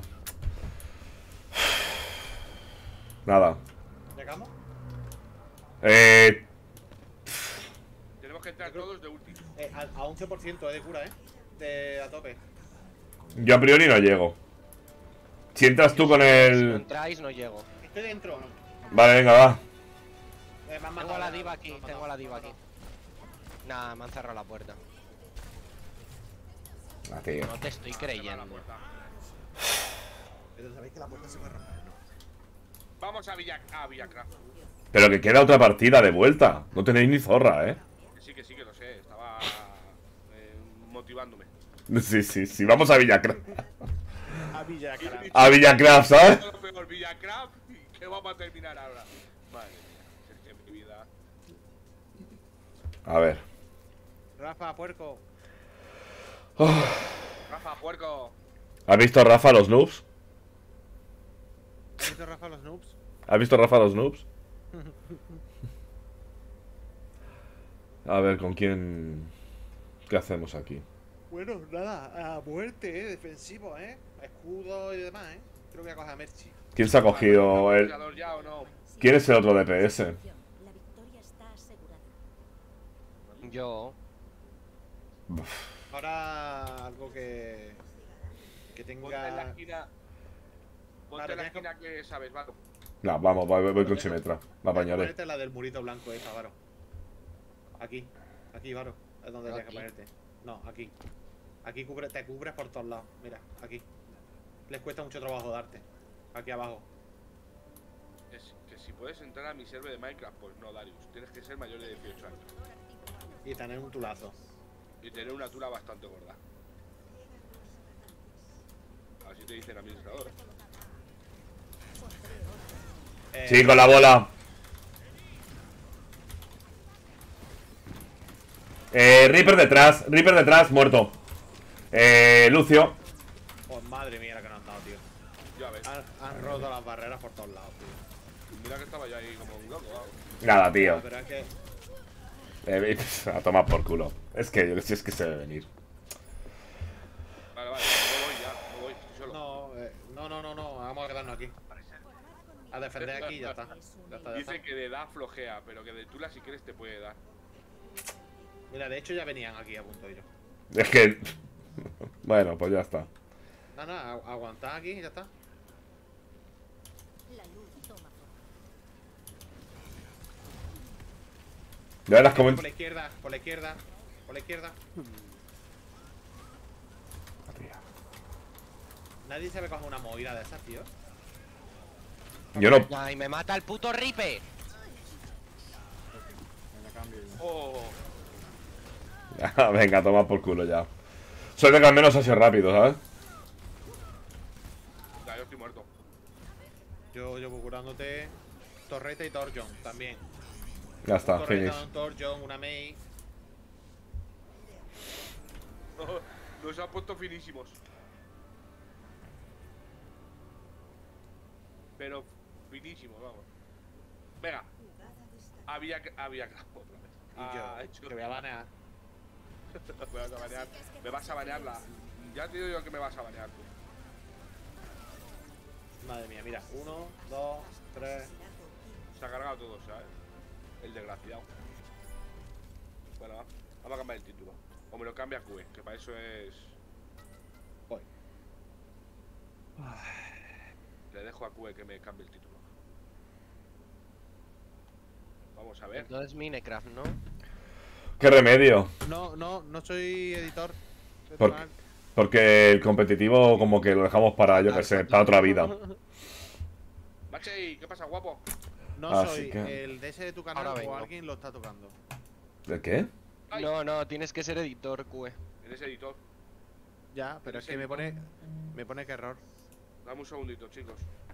Nada. ¿Llegamos? Eh. Tenemos que entrar todos de ulti. Eh, a, a once por ciento de cura, eh. De a tope. Yo a priori no llego. Si entras tú con Si no el. entráis, no llego. Estoy dentro. Vale, venga, va. Eh, me han Tengo a matado, la me diva han aquí, matado, tengo a la diva me aquí. han matado. Nah, me han cerrado la puerta. Ah, tío. No te estoy Cerrar la creyendo. puerta. Pero sabéis que la puerta se va a romper, ¿no? Vamos a Villa. A Villacraft. Pero que queda otra partida de vuelta. No tenéis ni zorra, eh. Que sí, que sí, que lo sé. Estaba. Eh, motivándome. Sí, sí, sí. Vamos a Villacraft. A Villa, cara. A Villacraft, ¿sabes? Todo lo peor, Villacraft. ¿Y qué vamos a terminar ahora? Madre mía, es que mi vida. A ver. Rafa, puerco. Rafa, puerco. ¿Has visto Rafa los noobs? ¿Has visto Rafa los noobs? ¿Has visto Rafa los noobs? A ver, ¿con quién? ¿Qué hacemos aquí? Bueno, nada, a muerte, eh. Defensivo, eh. Escudo y demás, eh. Creo que voy a coger a Merchi. ¿Quién se ha cogido el. ¿Luchador ya o no? ¿Quién es el otro D P S? La victoria está asegurada. Yo. Ahora algo que. Que Ponte en la tenga. esquina. Ponte Vale, en la dejo- esquina que sabes, Varo. No, vamos, voy, voy con Simetra. La apañaré. Ponerte la del murito blanco esa, Varo. Aquí. Aquí, Varo. Es donde tienes que Aquí. ponerte. No, aquí. Aquí cubre, te cubres por todos lados. Mira, aquí. Les cuesta mucho trabajo darte. Aquí abajo. Es que si puedes entrar a mi server de Minecraft, pues no, Darius. Tienes que ser mayor de dieciocho años. Y tener un tulazo. Y tener una tula bastante gorda. Así te dice el administrador. Eh, Sí, con la bola. Eh, Reaper detrás, Reaper detrás, muerto. Eh, Lucio. Pues madre mía la que nos han dado, tío. Ya ves. Han, han roto las barreras por todos lados, tío. Mira que estaba yo ahí como un loco, vamos. Nada, tío. Pero es que. Eh, a tomar por culo. Es que yo si es que se debe venir. Vale, vale, no voy ya, no voy, estoy solo. No, eh, no, no, no, no. Vamos a quedarnos aquí. A defender aquí y ya está. Ya está, ya está. Dice que de edad flojea, pero que de tula si quieres te puede dar. Mira, de hecho ya venían aquí a punto ellos. Es que. Bueno, pues ya está. No, no, agu- aguantad aquí y ya está. La luz toma forma. Ya las Por coment... la izquierda, por la izquierda, por la izquierda. Nadie sabe coger una movida de esas, tío. Yo no. Ay, me mata el puto Ripe. Oh, Venga, toma por culo ya. Suerte que al menos ha sido rápido, ¿sabes? ya, yo estoy muerto. Yo llevo curándote Torreta y Torjon también. Ya está, Un Torreta, finish. un Torjon, una Mei. Los han puesto finísimos. Pero finísimos, vamos. Venga. Había que. Había que. Otra vez. Y Ah, yo, hecho. que voy a banear. me vas a banear. Me vas a banear la. Ya te digo yo que me vas a banear tú. Madre mía, mira. Uno, dos, tres. Se ha cargado todo, ¿sabes? El desgraciado. Bueno, va. Vamos a cambiar el título. O me lo cambia a Q E, que para eso es. Voy. Le dejo a Q E que me cambie el título. Vamos a ver. Entonces Minecraft, ¿no? ¿Qué remedio? No, no, no soy editor. de ¿Por canal. Porque el competitivo como que lo dejamos para, yo que sé, para otra vida. Machi, ¿qué pasa, guapo? No Así soy que- el D S de tu canal Ahora o vengo. alguien lo está tocando. ¿De qué? Ay. No, no, tienes que ser editor, Q E. Eres editor. Ya, pero es que me pone. Me pone que error. Dame un segundito, chicos.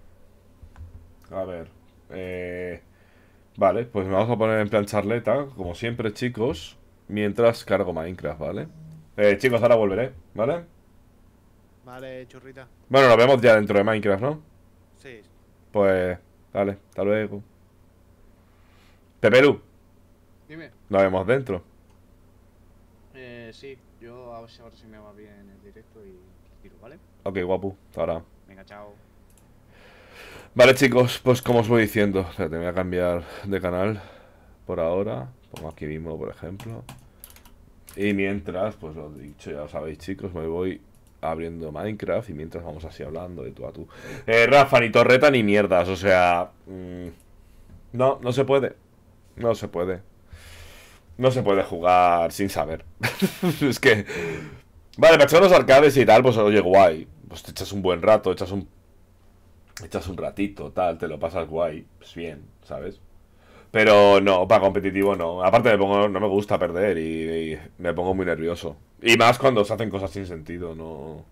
A ver. Eh... Vale, pues me vamos a poner en plan charleta, como siempre, chicos. Mientras cargo Minecraft, ¿vale? Eh, chicos, ahora volveré, ¿vale? Vale, churrita. Bueno, nos vemos ya dentro de Minecraft, ¿no? Sí. Pues, dale, hasta luego. Pepelu, Dime. nos vemos dentro. Eh, sí, yo a ver si ahora sí me va bien el directo y tiro, ¿vale? Ok, guapo, hasta ahora. Venga, chao. Vale, chicos, pues como os voy diciendo, espérate, me voy a cambiar de canal por ahora. Pongo aquí mismo, por ejemplo. Y mientras, pues lo dicho, ya lo sabéis, chicos, me voy abriendo Minecraft y mientras vamos así hablando de tú a tú. Eh, Rafa, ni torreta ni mierdas, o sea... mmm, no, no se puede. No se puede. No se puede jugar sin saber. Es que... Vale, para echar los arcades y tal, pues oye, guay. Pues te echas un buen rato, echas un... Echas un ratito, tal, te lo pasas guay. Pues bien, ¿sabes? Pero no, para competitivo no. Aparte me pongo, no me gusta perder y, y me pongo muy nervioso. Y más cuando se hacen cosas sin sentido, no...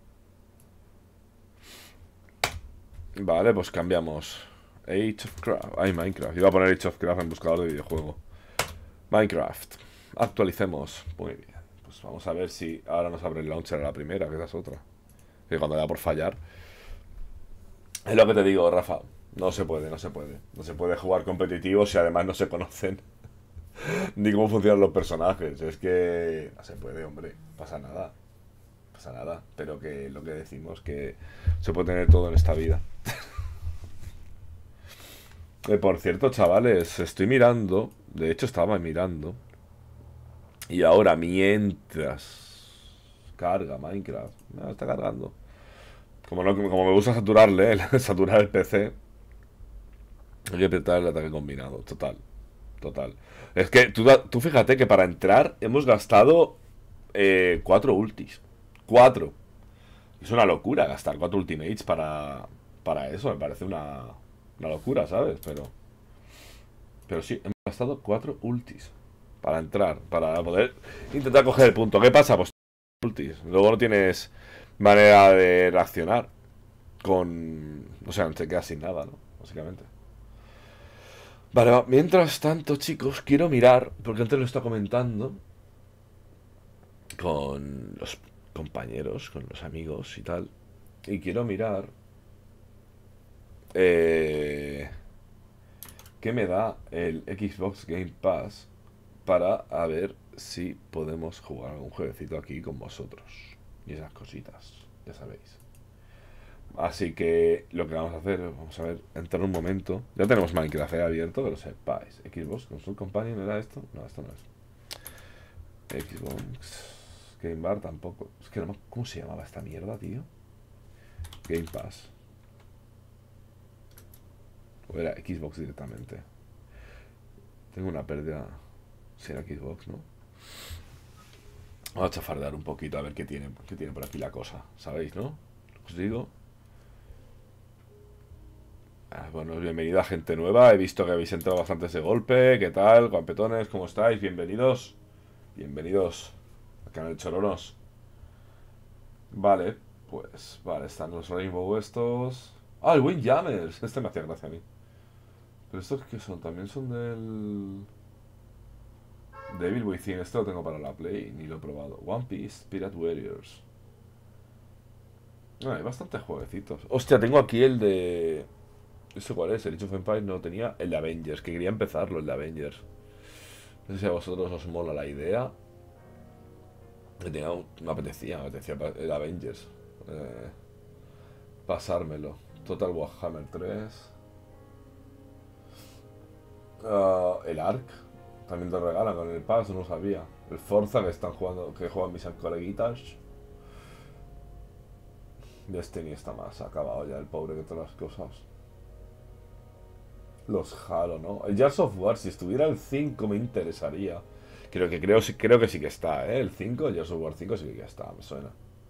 Vale, pues cambiamos. Age of Craft. Ay, Minecraft. Iba a poner Age of Craft en buscador de videojuego. Minecraft. Actualicemos. Muy bien. Pues vamos a ver si ahora nos abre el launcher a la primera, que esa es otra. Que cuando da por fallar. Es lo que te digo, Rafa. No se puede, no se puede. No se puede jugar competitivo si además no se conocen ni cómo funcionan los personajes. Es que no se puede, hombre. No pasa nada. No pasa nada. Pero que lo que decimos que se puede tener todo en esta vida. Eh, por cierto, chavales, estoy mirando. De hecho, estaba mirando. Y ahora, mientras carga Minecraft. No, está cargando. Como, no, como me gusta saturarle, el- saturar el P C. Hay que apretar el ataque combinado. Total. Total. Es que tú, da- tú fíjate que para entrar hemos gastado eh, cuatro ultis. Cuatro. Es una locura gastar cuatro ultimates para, para eso. Me parece una, una locura, ¿sabes? Pero, pero sí, hemos gastado cuatro ultis para entrar, para poder intentar coger el punto. ¿Qué pasa? Pues ultis. Luego no tienes manera de reaccionar con... O sea, te quedas sin nada, ¿no? Básicamente. Vale, va. Mientras tanto, chicos, quiero mirar, porque antes lo estaba comentando con los compañeros, con los amigos y tal. Y quiero mirar eh, qué me da el Xbox Game Pass para a ver si podemos jugar algún jueguecito aquí con vosotros. Y esas cositas, ya sabéis. Así que lo que vamos a hacer, vamos a ver, entrar un momento. Ya tenemos Minecraft eh, abierto, que lo sepáis. Xbox Console Companion, ¿era esto? No, esto no es. Xbox Game Bar tampoco. Es que no me... ¿Cómo se llamaba esta mierda, tío? Game Pass. O era Xbox directamente. Tengo una pérdida. Si era Xbox, ¿no? Vamos a chafardear un poquito a ver qué tiene, qué tiene por aquí la cosa. ¿Sabéis, no? Os digo. Ah, bueno, bienvenida gente nueva. He visto que habéis entrado bastantes de golpe. ¿Qué tal, guapetones? ¿Cómo estáis? Bienvenidos. Bienvenidos al canal Choronos. Vale, pues, vale, están los Rainbow estos. Ah, el Windjammers. Este me hacía gracia a mí. Pero estos que son, también son del... Devil Within. Este lo tengo para la Play, ni lo he probado. One Piece, Pirate Warriors. Ah, hay bastantes jueguecitos. Hostia, tengo aquí el de... ¿Eso cuál es? El Age of Empires no tenía. El de Avengers, que quería empezarlo, el de Avengers. No sé si a vosotros os mola la idea. Me, tenía un- me apetecía, me apetecía pa- el Avengers. Eh, pasármelo. Total Warhammer tres. Ah, el Ark. También te regalan con el Pass, no sabía. El Forza que están jugando, que juegan mis coleguitas. Destiny está más acabado ya, el pobre que todas las cosas. Los Halo, ¿no? El Gears of War, si estuviera el cinco me interesaría. Creo que creo, sí- creo que sí que está, ¿eh? El cinco, el Gears of War cinco sí que está, me suena.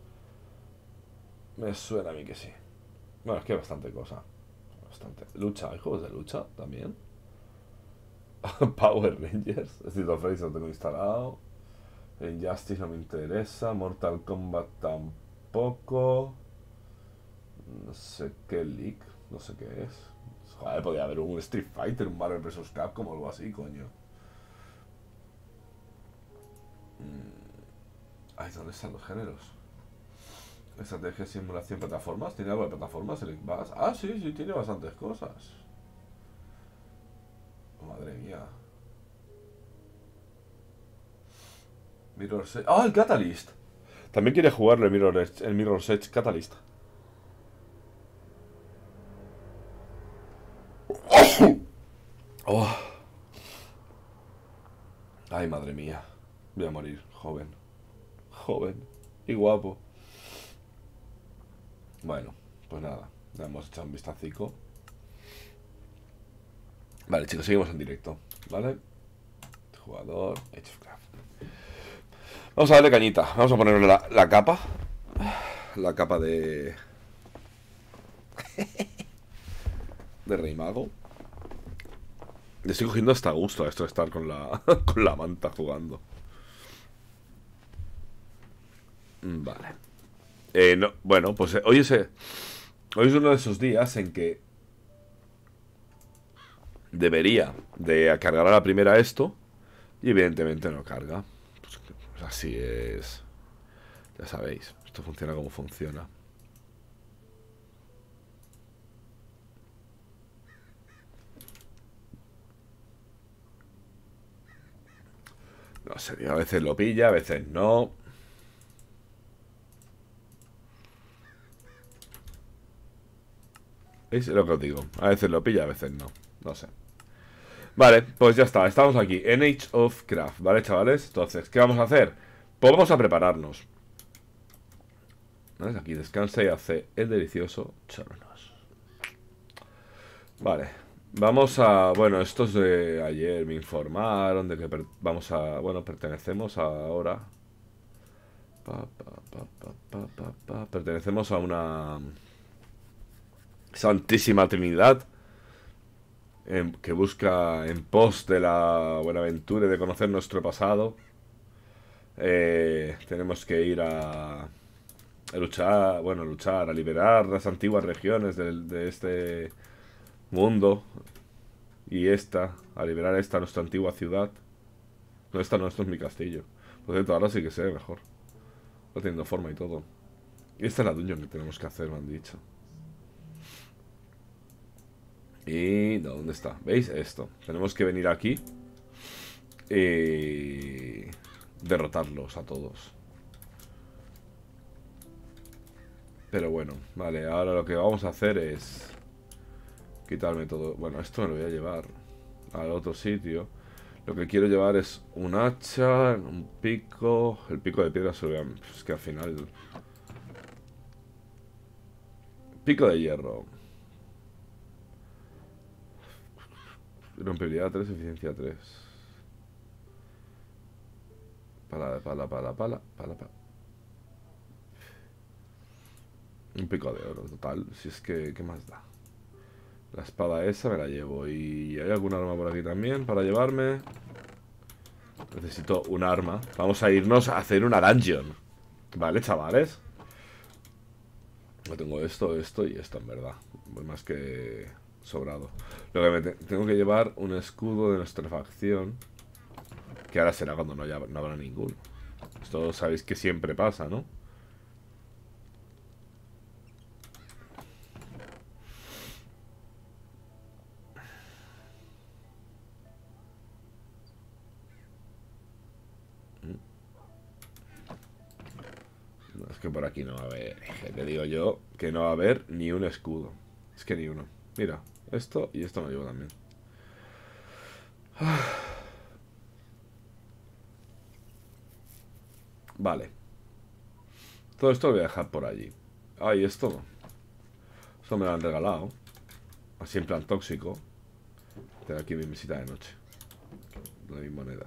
Me suena a mí que sí. Bueno, es que hay bastante cosa. Bastante. Lucha, ¿hay juegos de lucha también? Power Rangers. Street of Rage lo tengo instalado. Injustice no me interesa. Mortal Kombat tampoco. No sé qué League. No sé qué es. Joder, podría haber un Street Fighter, un Marvel versus. Capcom o algo así, coño. Mm. Ay, ¿dónde están los géneros? Estrategia, simulación, plataformas. ¿Tiene algo de plataformas? ¿El Bass? Ah, sí, sí, tiene bastantes cosas. Oh, madre mía. Mirror's Edge. ¡Ah, el Catalyst! También quiere jugarlo el Mirror's Edge, el Mirror's Edge Catalyst. Oh. Ay, madre mía. Voy a morir, joven. Joven. Y guapo. Bueno, pues nada. Le hemos echado un vistacico. Vale, chicos, seguimos en directo. ¿Vale? Jugador. Age of Craft. Vamos a darle cañita. Vamos a ponerle la, la capa. La capa de... de Rey Mago. Le estoy cogiendo hasta gusto a esto de estar con la, con la manta jugando. Mm, Vale. Eh, no, bueno, pues eh, hoy, es, eh, hoy es uno de esos días en que debería de cargar a la primera esto y evidentemente no carga. Pues, pues así es. Ya sabéis, esto funciona como funciona. No sé, a veces lo pilla, a veces no. ¿Veis lo que os digo? A veces lo pilla, a veces no. No sé. Vale, pues ya está. Estamos aquí en Age of Craft, ¿vale, chavales? Entonces, ¿qué vamos a hacer? Pues vamos a prepararnos. ¿Vale? Aquí descansa y hace el delicioso Choronos. Vale. Vamos a... Bueno, estos de ayer me informaron de que per- vamos a... Bueno, pertenecemos ahora... Pa, pa, pa, pa, pa, pa, pa. Pertenecemos a una... Santísima Trinidad en- que busca en pos de la buena aventura y de conocer nuestro pasado. Eh, tenemos que ir a, a luchar, bueno, luchar, a liberar las antiguas regiones del- de, este mundo y esta, a liberar esta, nuestra antigua ciudad. No, esta no, esto es mi castillo. Por cierto, ahora sí que se ve mejor. Está teniendo forma y todo. Y esta es la dungeon que tenemos que hacer, me han dicho. Y... no, ¿dónde está? ¿Veis? Esto. Tenemos que venir aquí y derrotarlos a todos. Pero bueno, vale, ahora lo que vamos a hacer es quitarme todo. Bueno, esto me lo voy a llevar al otro sitio. Lo que quiero llevar es un hacha, un pico. El pico de piedra se lo voy a... Es que al final... Pico de hierro. Rompibilidad tres, eficiencia tres. Pala, pala, pala, pala, pala, pala. Un pico de oro, total. Si es que, ¿qué más da? La espada esa me la llevo. ¿Y hay alguna arma por aquí también para llevarme? Necesito un arma. Vamos a irnos a hacer una dungeon. Vale, chavales. No tengo esto, esto y esto, en verdad. Voy más que sobrado. Lo que me te tengo que llevar un escudo de nuestra facción. Que ahora será cuando no, haya, no habrá ninguno. Esto sabéis que siempre pasa, ¿no? No, es que por aquí no va a haber. Te digo yo que no va a haber ni un escudo. Es que ni uno. Mira, esto y esto me lo llevo también. Vale. Todo esto lo voy a dejar por allí. Ay, esto no. Esto me lo han regalado. Así en plan tóxico. Tengo aquí mi mesita de noche. De mis monedas.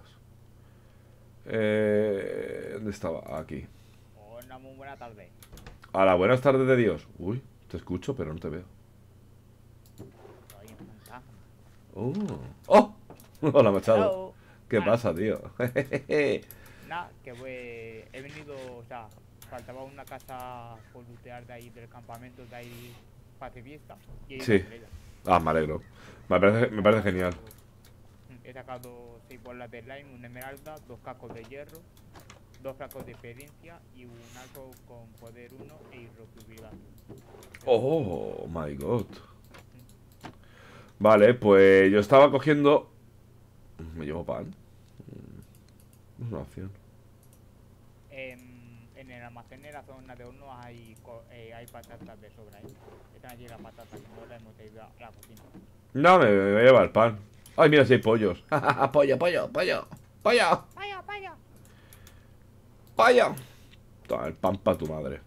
Eh, ¿Dónde estaba? Aquí. Una muy buena tarde. A la buenas tardes de Dios. Uy, te escucho, pero no te veo. Soy un fantasma. Oh. ¡Oh! Hola, Machado. Hello. ¿Qué Ah. pasa, tío? Nada, que pues, he venido, o sea, faltaba una casa por lootear de ahí del campamento de ahí pacifista y he ido Sí. por ella. Ah, me alegro. Me parece, me parece genial. He sacado seis bolas de slime, una esmeralda, dos cascos de hierro, dos frascos de experiencia y un arco con poder uno e irrepetibilidad. Oh, my god. Vale, pues yo estaba cogiendo... Me llevo pan. Es una opción. En, en el almacén de la zona de horno hay, co- eh, hay patatas de sobra, ¿eh? Están allí las patatas, que no las hemos traído a la cocina. No, me, me voy a llevar pan. Ay, mira si hay pollos. pollo, pollo, pollo. Pollo, ¡Vaya, vaya! pollo. Toma el pan para tu madre.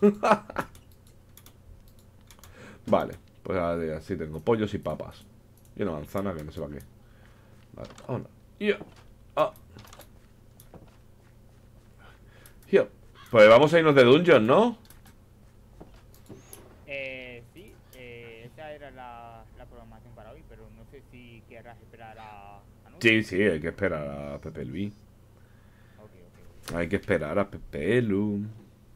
Vale, pues ahora sí tengo pollos y papas. Y una manzana que no sé para qué. Vale, vámonos. Ya. Ah. Ya. Pues vamos a irnos de dungeon, ¿no? Eh, sí, eh, esa era la, la programación para hoy, pero no sé si querrás esperar a... a Nuria. Sí, sí, hay que esperar a Pepe Luis. Ok, ok, ok. Hay que esperar a Pepe Lu.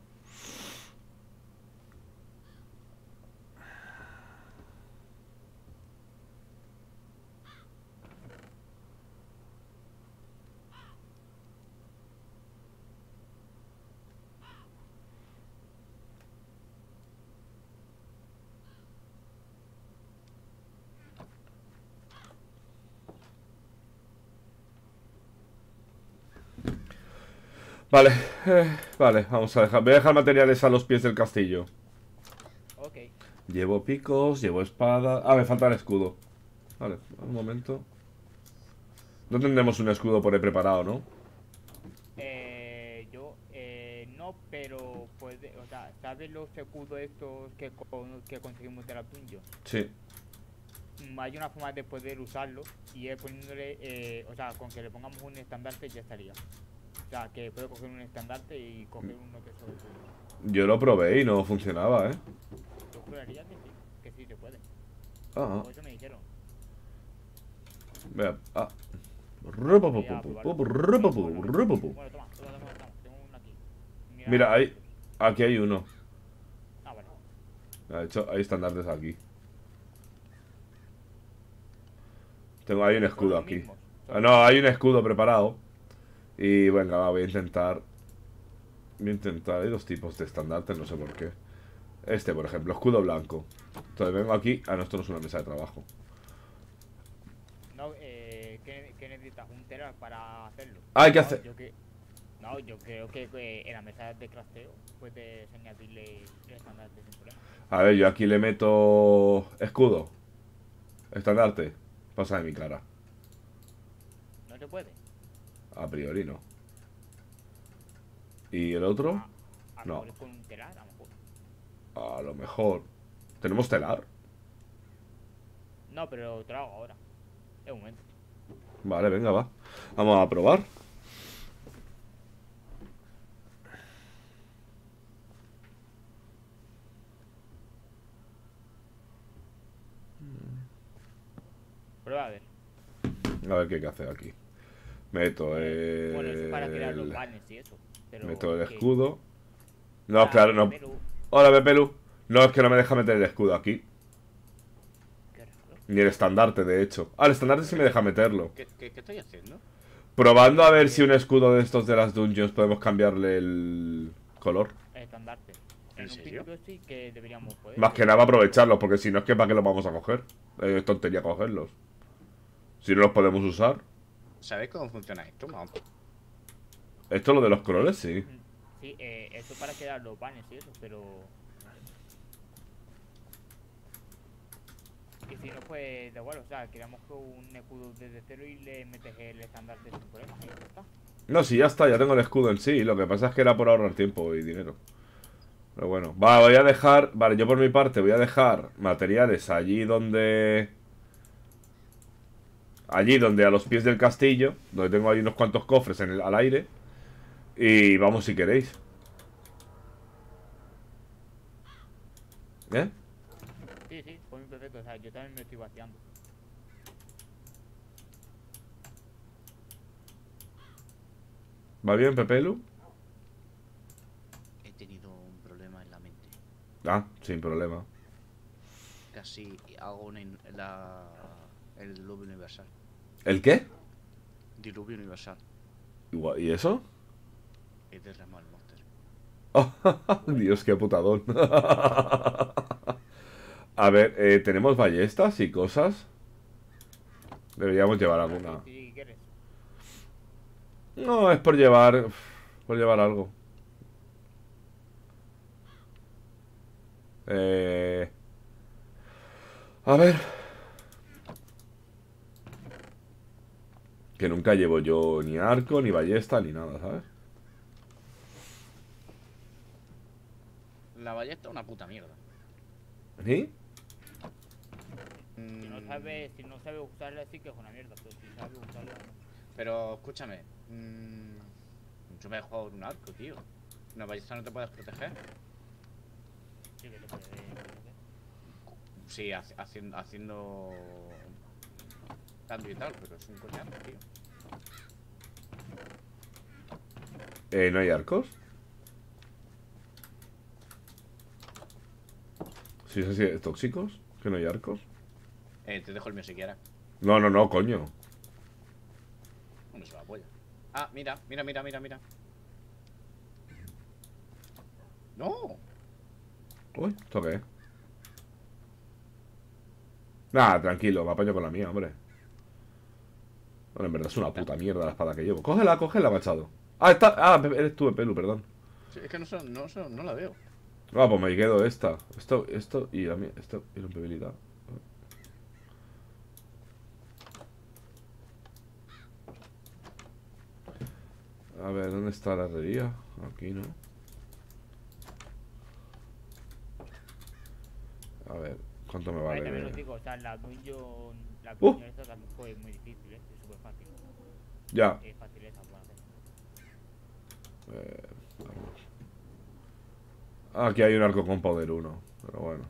Vale, eh, vale, vamos a dejar. Voy a dejar materiales a los pies del castillo. Ok. Llevo picos, llevo espada. Ah, me falta el escudo. Vale, un momento. No tendremos un escudo por ahí preparado, ¿no? Eh, yo, eh, no, pero puede, o sea, ¿sabes los escudos estos que, con- que conseguimos de la dungeon? Sí. Mm, Hay una forma de poder usarlo y es poniéndole, eh, o sea, con que le pongamos un estandarte ya estaría. O sea, que puede coger un estandarte y coger uno que solo tuyo. Yo lo probé y no funcionaba, ¿eh? Yo juraría que sí, que sí se puede. Ah, Por eso me dijeron. vea. Ah. Voy a probarlo. Rupapu, rupapu. Bueno, toma, toma, toma, toma, tengo uno aquí. Mira, ahí. Aquí hay uno. Ah, vale. De hecho, hay estandartes aquí. Tengo, hay un escudo Son los aquí. mismos. Ah, no, hay un escudo preparado. Y venga, va, voy a intentar. Voy a intentar. Hay dos tipos de estandartes, no sé por qué. Este, por ejemplo, escudo blanco. Entonces vengo aquí. Ah, no, esto no es una mesa de trabajo. No, eh, ¿qué, qué necesitas? Un telar para hacerlo. Ah, hay que No, hacer- yo que- No, yo creo que eh, en la mesa de crafteo puedes añadirle el estandarte sin problema. A ver, yo aquí le meto. Escudo. Estandarte. Pasa de mi cara. ¿No se puede? A priori no. ¿Y el otro? A lo No. mejor es con un telar, a lo mejor. A lo mejor. ¿Tenemos telar? No, pero te lo hago ahora. Es un momento. Vale, venga, va. Vamos a probar. prueba a ver. A ver qué hay que hacer aquí. Meto el... Bueno, eso es para crear los banners y eso. Pero meto el que- escudo. No, Ah, claro, no. Pepelu. Hola, Pepelu. No, es que no me deja meter el escudo aquí. Qué raro. Ni el estandarte, de hecho. Ah, el estandarte sí me deja meterlo. ¿Qué, qué, qué estoy haciendo? Probando a ver si un escudo de estos de las dungeons podemos cambiarle el color. El estandarte. ¿En En un serio? principio sí que deberíamos poder. Más que nada aprovecharlos, porque si no es que para qué los vamos a coger. Es tontería cogerlos. Si no los podemos usar. ¿Sabéis cómo funciona esto? Vamos. Esto lo de los colores, sí. Sí, eh, eso para crear los banners y eso, pero... Y si no, pues da igual, o sea, creamos con un escudo desde cero y le metes el estandarte sin problema y ya está. No, sí, ya está, ya tengo el escudo en sí. Lo que pasa es que era por ahorrar tiempo y dinero. Pero bueno, va, voy a dejar... Vale, yo por mi parte voy a dejar materiales allí donde... Allí donde a los pies del castillo, donde tengo ahí unos cuantos cofres en el, al aire. Y vamos si queréis. ¿Eh? Sí, sí, por mí perfecto, o sea, yo también me estoy vaciando. ¿Va bien, Pepelu? He tenido un problema en la mente. Ah, sin problema. Casi hago una in- la, el diluvio universal. ¿El qué? Diluvio universal. Igual- ¿Y eso? He derramado el monster. Dios, qué putadón. A ver, eh, ¿tenemos ballestas y cosas? Deberíamos llevar alguna. Si quieres. No, es por llevar... Por llevar algo. Eh... A ver... Que nunca llevo yo ni arco, ni ballesta, ni nada, ¿sabes? La ballesta es una puta mierda. ¿Sí? Si no Mm, sabes, si no sabes usarla sí que es una mierda, pero si sabes usarla... Pero escúchame. mm, yo me he jugado en un arco, tío. ¿Una ballesta no te puedes proteger? Sí que te puede... Sí, haci- haciendo, haciendo daño y tal, pero es un coñazo, tío. Eh, ¿no hay arcos? ¿Sí es así, tóxicos? ¿Que no hay arcos? Eh, te dejo el mío si quieres. No, no, no, coño. ¿Dónde se la polla? Ah, mira, mira, mira, mira, mira. ¡No! Uy, ¿esto qué es? Nada, tranquilo, me apaño con la mía, hombre. Bueno, en verdad es una puta mierda la espada que llevo. Cógela, cógela, Machado. Ah, está. Ah, eres tú, Pelu, perdón. Sí, es que no, sé- no, sé- no la veo. Ah, pues me quedo esta. Esto, esto y la mía. Esto y rompibilidad. A ver, ¿dónde está la herrería? Aquí, ¿no? A ver, ¿cuánto me Ahí vale? también de- lo digo, o sea, la dungeon... La Uh. dungeon esta tampoco es muy difícil, ¿eh? Es súper fácil. Ya. Es fácil esa, por hacer. Eh, vamos. Ah, aquí hay un arco con poder uno. Pero bueno.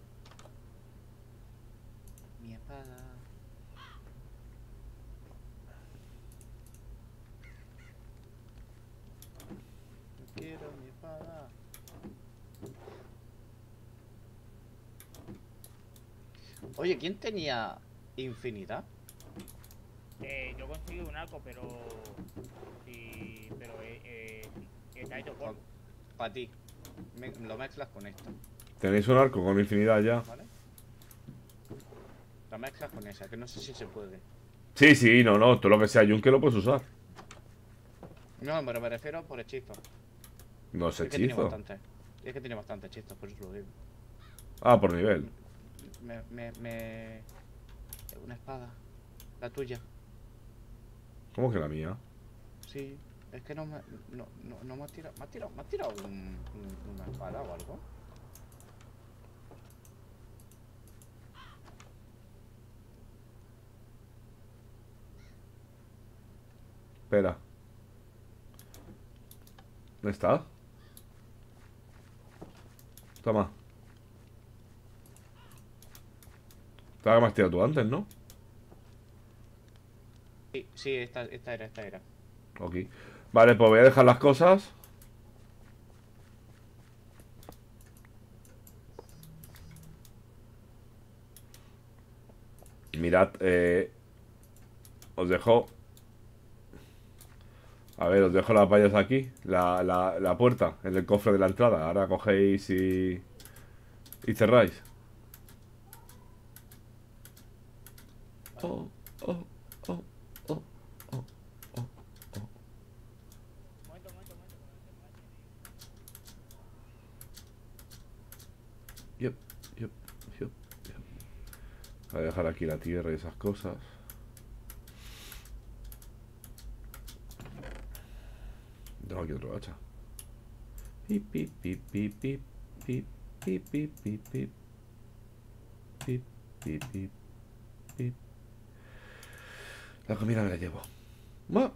Mi espada. Quiero mi espada. Oye, ¿quién tenía infinidad? Eh, yo conseguí un arco, pero... Sí, pero eh, eh, está hecho por... Para ti. Me- lo mezclas con esto, Tenéis un arco con infinidad ya. ¿vale? Lo mezclas con esa, que no sé si se puede. Sí, sí, no, no. Todo lo que sea yunque lo puedes usar. No, pero me refiero por hechizo. No es Es que tiene hechizo. bastante. Es que tiene bastante hechizos, por eso lo digo. Ah, por nivel. Me, me, me... Una espada. La tuya. ¿Cómo que la mía? Sí. Es que no me... No, no, no me has tirado... ¿Me has tirado, me has tirado un, un- una espada o algo? Espera. ¿Dónde está? Toma. Estaba que me has tirado tú antes, ¿no? Sí, esta, esta era, esta era. Ok. Vale, pues voy a dejar las cosas. Mirad, eh... os dejo... A ver, os dejo las vallas aquí. La, la, la puerta, en el cofre de la entrada. Ahora cogéis y... y cerráis. Oh, oh, oh, oh, oh, oh, oh. Yep, yep, yep, yep. Voy a dejar aquí la tierra y esas cosas. Tengo aquí otro hacha. Pip, pip, pip, pip, pip, pip, pip, pip, pip, pip. Pip, pip, pip, pip. La comida me la llevo. Bueno.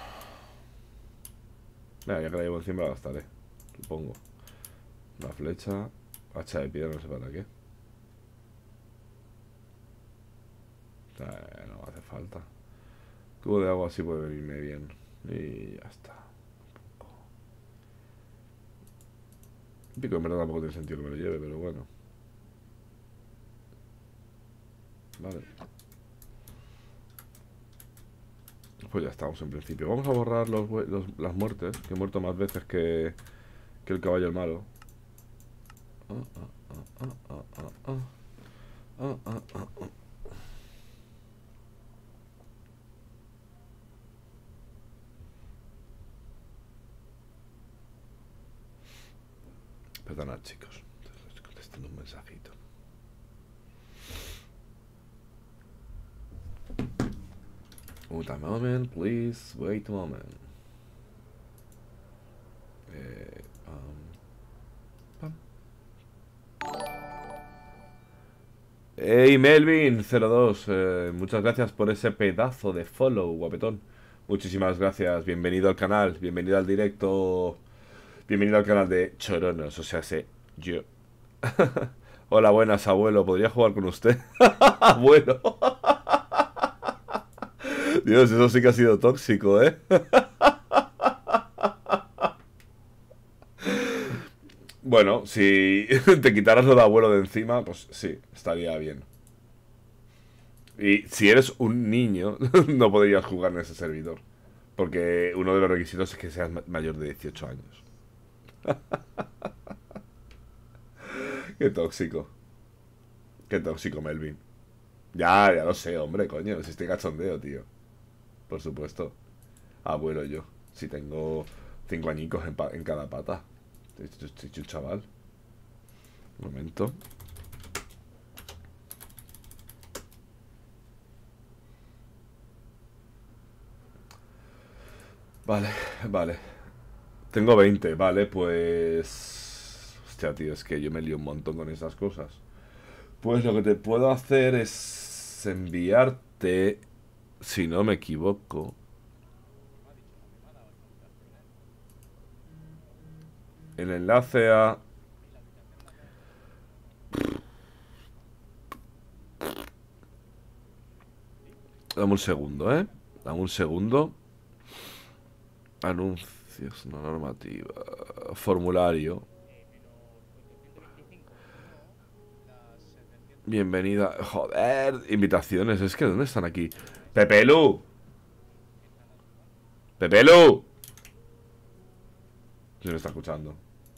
Mira, ya que la llevo encima la gastaré. Supongo. Una flecha. Hacha de piedra, no sé para qué. Eh, no hace falta. Cubo de agua así puede venirme bien. Y ya está. Un pico en verdad tampoco tiene sentido que me lo lleve, pero bueno. Vale. Pues ya estamos en principio. Vamos a borrar los, los, las muertes, que he muerto más veces que, que el caballo el malo. Ah, ah, ah, ah, ah, ah. Ah, ah, ah, ah. Perdonad, chicos. Estoy contestando un mensajito. Wait a moment, please. Wait a moment. Eh, um, pam. Hey Melvin cero dos, eh, muchas gracias por ese pedazo de follow, guapetón. Muchísimas gracias. Bienvenido al canal, bienvenido al directo. Bienvenido al canal de Choronos, o sea, sé yo. Hola, buenas, abuelo. ¿Podría jugar con usted? Abuelo. Dios, eso sí que ha sido tóxico, ¿eh? Bueno, si te quitaras lo de abuelo de encima, pues sí, estaría bien. Y si eres un niño, no podrías jugar en ese servidor. Porque uno de los requisitos es que seas mayor de dieciocho años. Qué tóxico. Qué tóxico, Melvin. Ya, ya lo sé, hombre, coño. Si estoy cachondeo, tío. Por supuesto. Abuelo yo. Si tengo cinco añicos en, pa en cada pata. Estoy un chaval. Un momento. Vale, vale. Tengo veinte, vale, pues... Hostia, tío, es que yo me lío un montón con esas cosas. Pues lo que te puedo hacer es enviarte, si no me equivoco, el enlace a... Dame un segundo, ¿eh? Dame un segundo. Anuncios, no normativa. Formulario. Bienvenida. Joder, invitaciones. Es que ¿dónde están aquí? Pepelu. Pepelu. ¿Quién me está escuchando?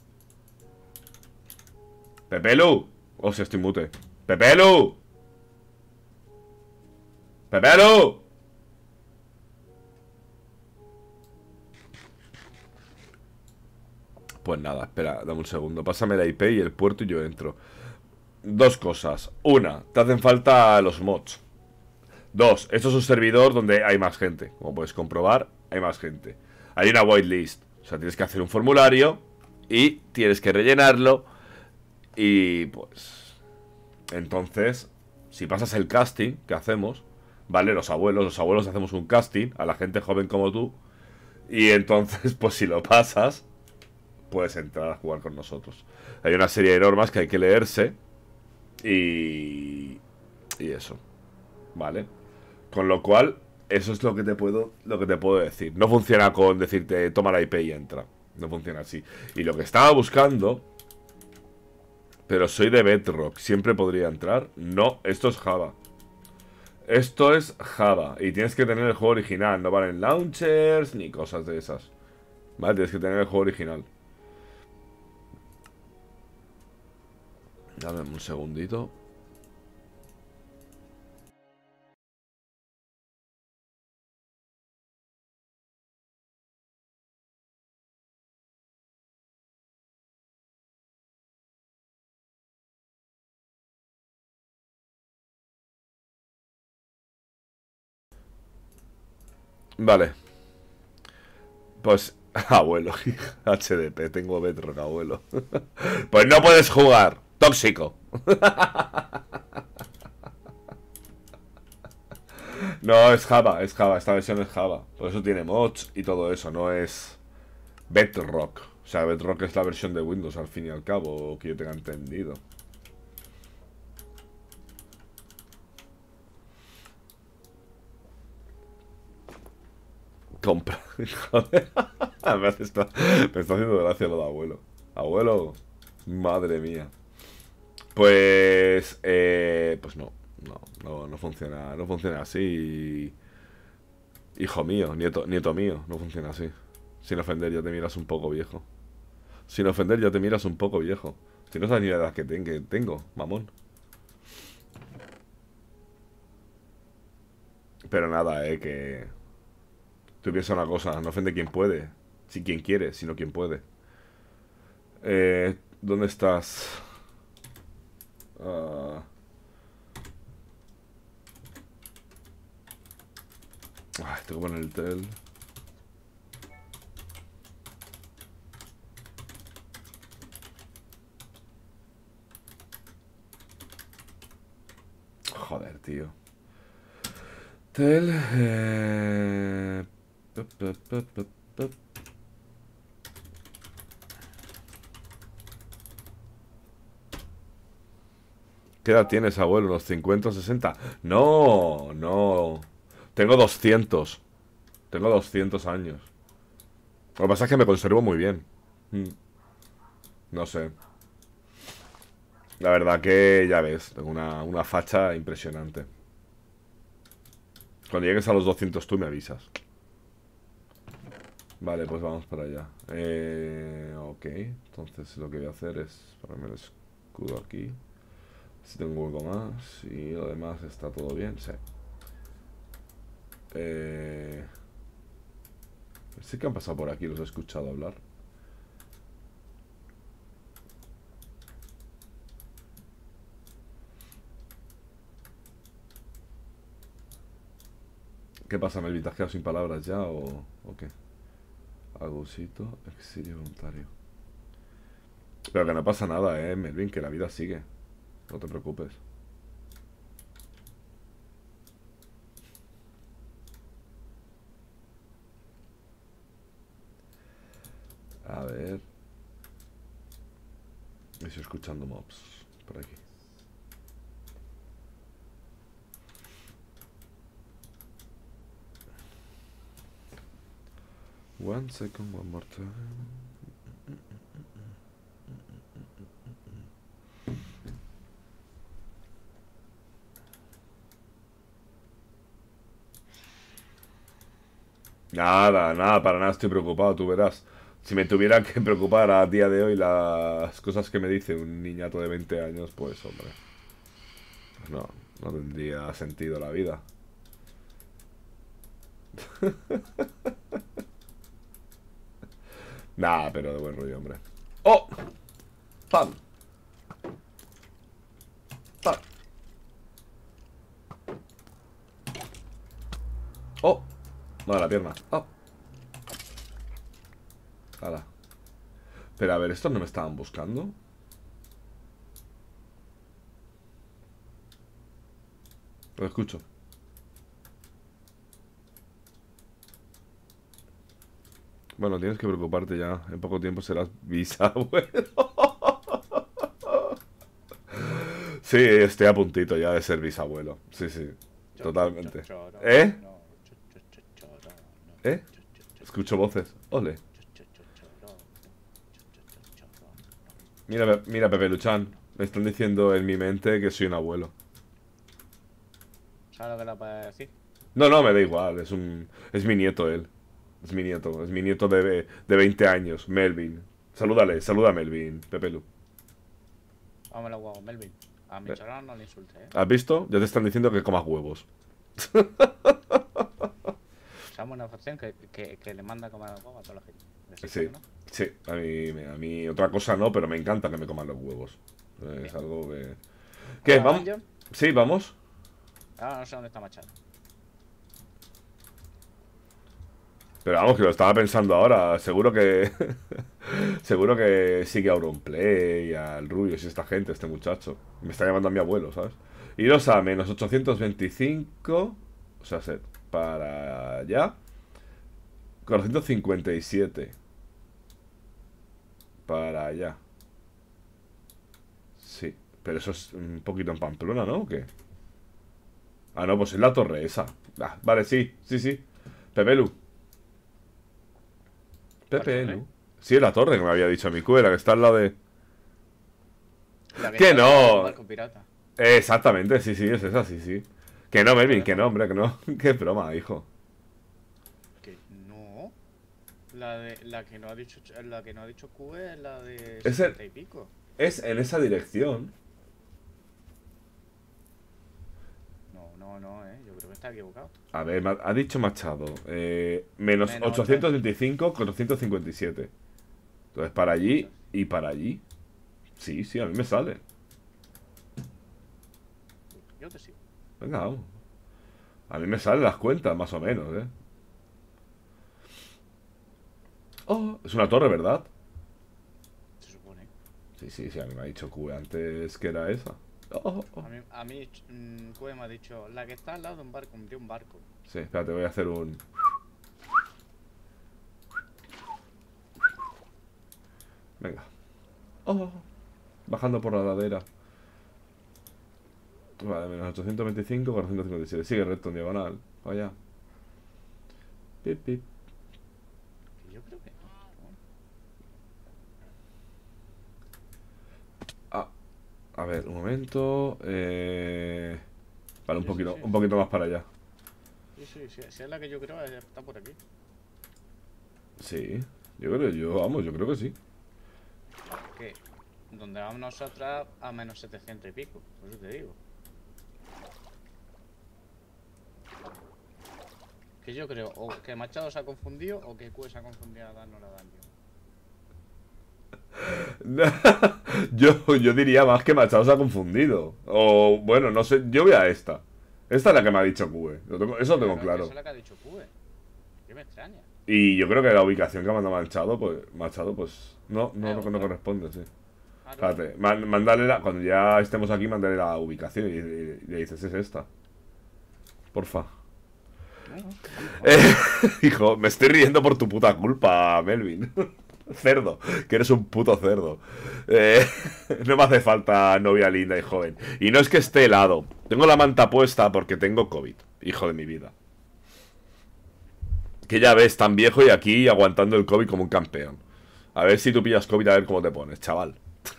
Pepelu. Oh, si estoy mute. Pepelu. Pepelu. Pues nada, espera, dame un segundo. Pásame la I P y el puerto y yo entro. Dos cosas. Una, te hacen falta los mods. Dos, esto es un servidor donde hay más gente. Como puedes comprobar, hay más gente. Hay una whitelist. O sea, tienes que hacer un formulario y tienes que rellenarlo. Y pues... Entonces, si pasas el casting que hacemos, ¿vale? Los abuelos, los abuelos hacemos un casting a la gente joven como tú. Y entonces, pues si lo pasas, puedes entrar a jugar con nosotros. Hay una serie de normas que hay que leerse. Y... Y eso. ¿Vale? Con lo cual, Eso es lo que te puedo, lo que te puedo decir. No funciona con decirte toma la I P y entra. No funciona así. Y lo que estaba buscando, pero soy de Bedrock, siempre podría entrar. No, esto es Java. Esto es Java. Y tienes que tener el juego original. No valen launchers ni cosas de esas. Vale, tienes que tener el juego original. Dame un segundito. Vale. Pues, abuelo, H D P, tengo Bedrock, abuelo. Pues no puedes jugar, tóxico. No, es Java, es Java, esta versión es Java. Por eso tiene mods y todo eso, no es Bedrock. O sea, Bedrock es la versión de Windows, al fin y al cabo, que yo tenga entendido. Compra. Joder. me, hace esta- me está haciendo gracia lo de abuelo. Abuelo. Madre mía. Pues. Eh, pues no. No, no, no funciona. No funciona así. Hijo mío, nieto, nieto mío. No funciona así. Sin ofender, ya te miras un poco viejo. Sin ofender, ya te miras un poco viejo. Si no sabes ni la edad que ten- que tengo, mamón. Pero nada, eh, que. Tú piensas una cosa, no ofende quien puede. Si quien quiere, sino quien puede. Eh, ¿dónde estás? Ah. Ay, tengo que poner el tel. Joder, tío. Tel. Eh... pup, pup, pup, pup, pup. ¿Qué edad tienes, abuelo? ¿Unos cincuenta o sesenta? No, no. Tengo doscientos. Tengo doscientos años. Lo que pasa es que me conservo muy bien. Mm, No sé. La verdad que ya ves, tengo una, una facha impresionante. Cuando llegues a los doscientos tú me avisas. Vale, pues vamos para allá. Eh, ok, entonces lo que voy a hacer es ponerme el escudo aquí. Si tengo un hueco más y lo demás está todo bien, sí. Eh, sí que han pasado por aquí, los he escuchado hablar. ¿Qué pasa, Melvin? ¿Te has quedado sin palabras ya o, o qué? Agusito, exilio voluntario. Pero que no pasa nada, eh, Melvin, que la vida sigue. No te preocupes. A ver. Estoy escuchando mobs por aquí. One second, one more time. Nada, nada, para nada estoy preocupado, tú verás. Si me tuviera que preocupar a día de hoy las cosas que me dice un niñato de veinte años, pues hombre, pues no, no tendría sentido la vida. Nada, pero de buen rollo, hombre. ¡Oh! ¡Pam! ¡Pam! ¡Oh! No, la pierna. ¡Oh! Hala. Pero a ver, ¿estos no me estaban buscando? Lo escucho. Bueno, tienes que preocuparte ya. En poco tiempo serás bisabuelo. Sí, estoy a puntito ya de ser bisabuelo. Sí, sí. Totalmente. ¿Eh? ¿Eh? Escucho voces. Ole. Mira, mira, Pepe Luchan. Me están diciendo en mi mente que soy un abuelo. ¿Sabes lo que le puedes decir? No, no, me da igual. Es un... Es mi nieto él. Es mi nieto. Es mi nieto de, de veinte años. Melvin. Salúdale. Saluda a Melvin, Pepe Lu. Vámonos, huevos, Melvin. A mi Eh. chorón no le insultes, ¿eh? ¿Has visto? Ya te están diciendo que comas huevos. Usamos una facción que, que, que le manda a comer huevos a toda la gente. ¿Decís Sí, que no? sí. A mí, a mí otra cosa no, pero me encanta que me coman los huevos. Es algo que... ¿Qué? ¿Ahora, ¿Vamos? Dungeon? Sí, vamos. Ahora no sé dónde está Machado. Pero vamos, que lo estaba pensando ahora. Seguro que... seguro que sigue a Auronplay, al Rubius y esta gente, este muchacho. Me está llamando a mi abuelo, ¿sabes? Iros a menos ochocientos veinticinco. O sea, set para allá. cuatrocientos cincuenta y siete. Para allá. Sí. Pero eso es un poquito en Pamplona, ¿no? ¿O qué? Ah, no, pues es la torre esa. Ah, vale, sí, sí, sí. Pepelu. Pepelu. Sí, es la torre que me había dicho mi cuera, que está al lado de... La ¡Que está no! en el barco pirata. Eh, exactamente, sí, sí, es esa, sí, sí. Que no, Melvin, que no, hombre, que no. Qué broma, hijo. Que no. La de la que no ha dicho la que no ha dicho Q es la de Es el- setenta y pico. Es en esa dirección. No, no, no, eh. Yo creo que está equivocado. A ver, ma- ha dicho Machado. Eh, menos Menos ochocientos veinticinco, cuatrocientos cincuenta y siete. Entonces, para allí y para allí. Sí, sí, a mí me sale. Yo te sigo. Venga, vamos. A mí me salen las cuentas, más o menos, ¿eh? Oh, es una torre, ¿verdad? Se supone. Sí, sí, sí, a mí me ha dicho Q antes que era esa. Oh, oh. A mí, a mí mm, Q me ha dicho la que está al lado de un barco, de un barco. Sí, espérate, voy a hacer un... Venga. Oh, bajando por la ladera. Vale, menos ochocientos veinticinco, cuatrocientos cincuenta y siete. Sigue recto en diagonal. Vaya. Pip, pip. Y yo creo que no. Ah, a ver, un momento. Eh... Vale, un Sí, sí, poquito, sí. un poquito más para allá. Sí, sí, sí, si es la que yo creo, está por aquí. Sí, yo creo, yo, vamos, yo creo que sí. Que donde vamos nosotras a menos setecientos y pico, por eso te digo. Que yo creo o que Machado se ha confundido o que Q se ha confundido a darnos la daño. yo, yo diría más que Machado se ha confundido. O, bueno, no sé, yo voy a esta. Esta es la que me ha dicho Q. Lo tengo- eso lo tengo Pero claro. Esa es la que ha dicho Q. Que me extraña. Y yo creo que la ubicación que ha mandado Machado, pues, Machado, pues, no, no, Eh, no, no otra. corresponde, sí. Claro. Espérate, man- mándale la, cuando ya estemos aquí, mándale la ubicación y, y- y le dices, es esta. Porfa. Eh, hijo, me estoy riendo por tu puta culpa, Melvin. Cerdo, que eres un puto cerdo. Eh, no me hace falta novia linda y joven. Y no es que esté helado. Tengo la manta puesta porque tengo COVID, hijo de mi vida. Que ya ves, tan viejo y aquí aguantando el COVID como un campeón. A ver si tú pillas COVID, a ver cómo te pones, chaval.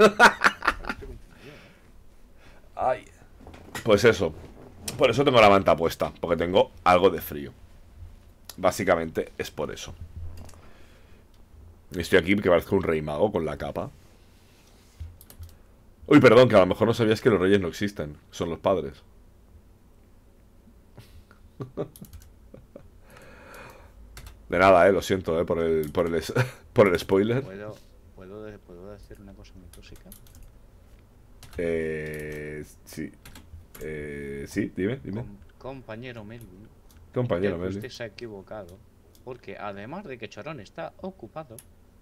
Ay. Pues eso. Por eso tengo la manta puesta, porque tengo algo de frío. Básicamente es por eso. Y estoy aquí que parezco un rey mago con la capa. Uy, perdón, que a lo mejor no sabías que los reyes no existen. Son los padres. De nada, eh, lo siento, eh, por el, por el, es- por el spoiler. ¿Puedo, puedo, de- ¿Puedo decir una cosa muy tóxica? Eh, sí. Eh, sí, dime, dime. Com- compañero Melvin. Compañero creo que Melvin. usted se ha equivocado. Porque además de que Chorón está ocupado.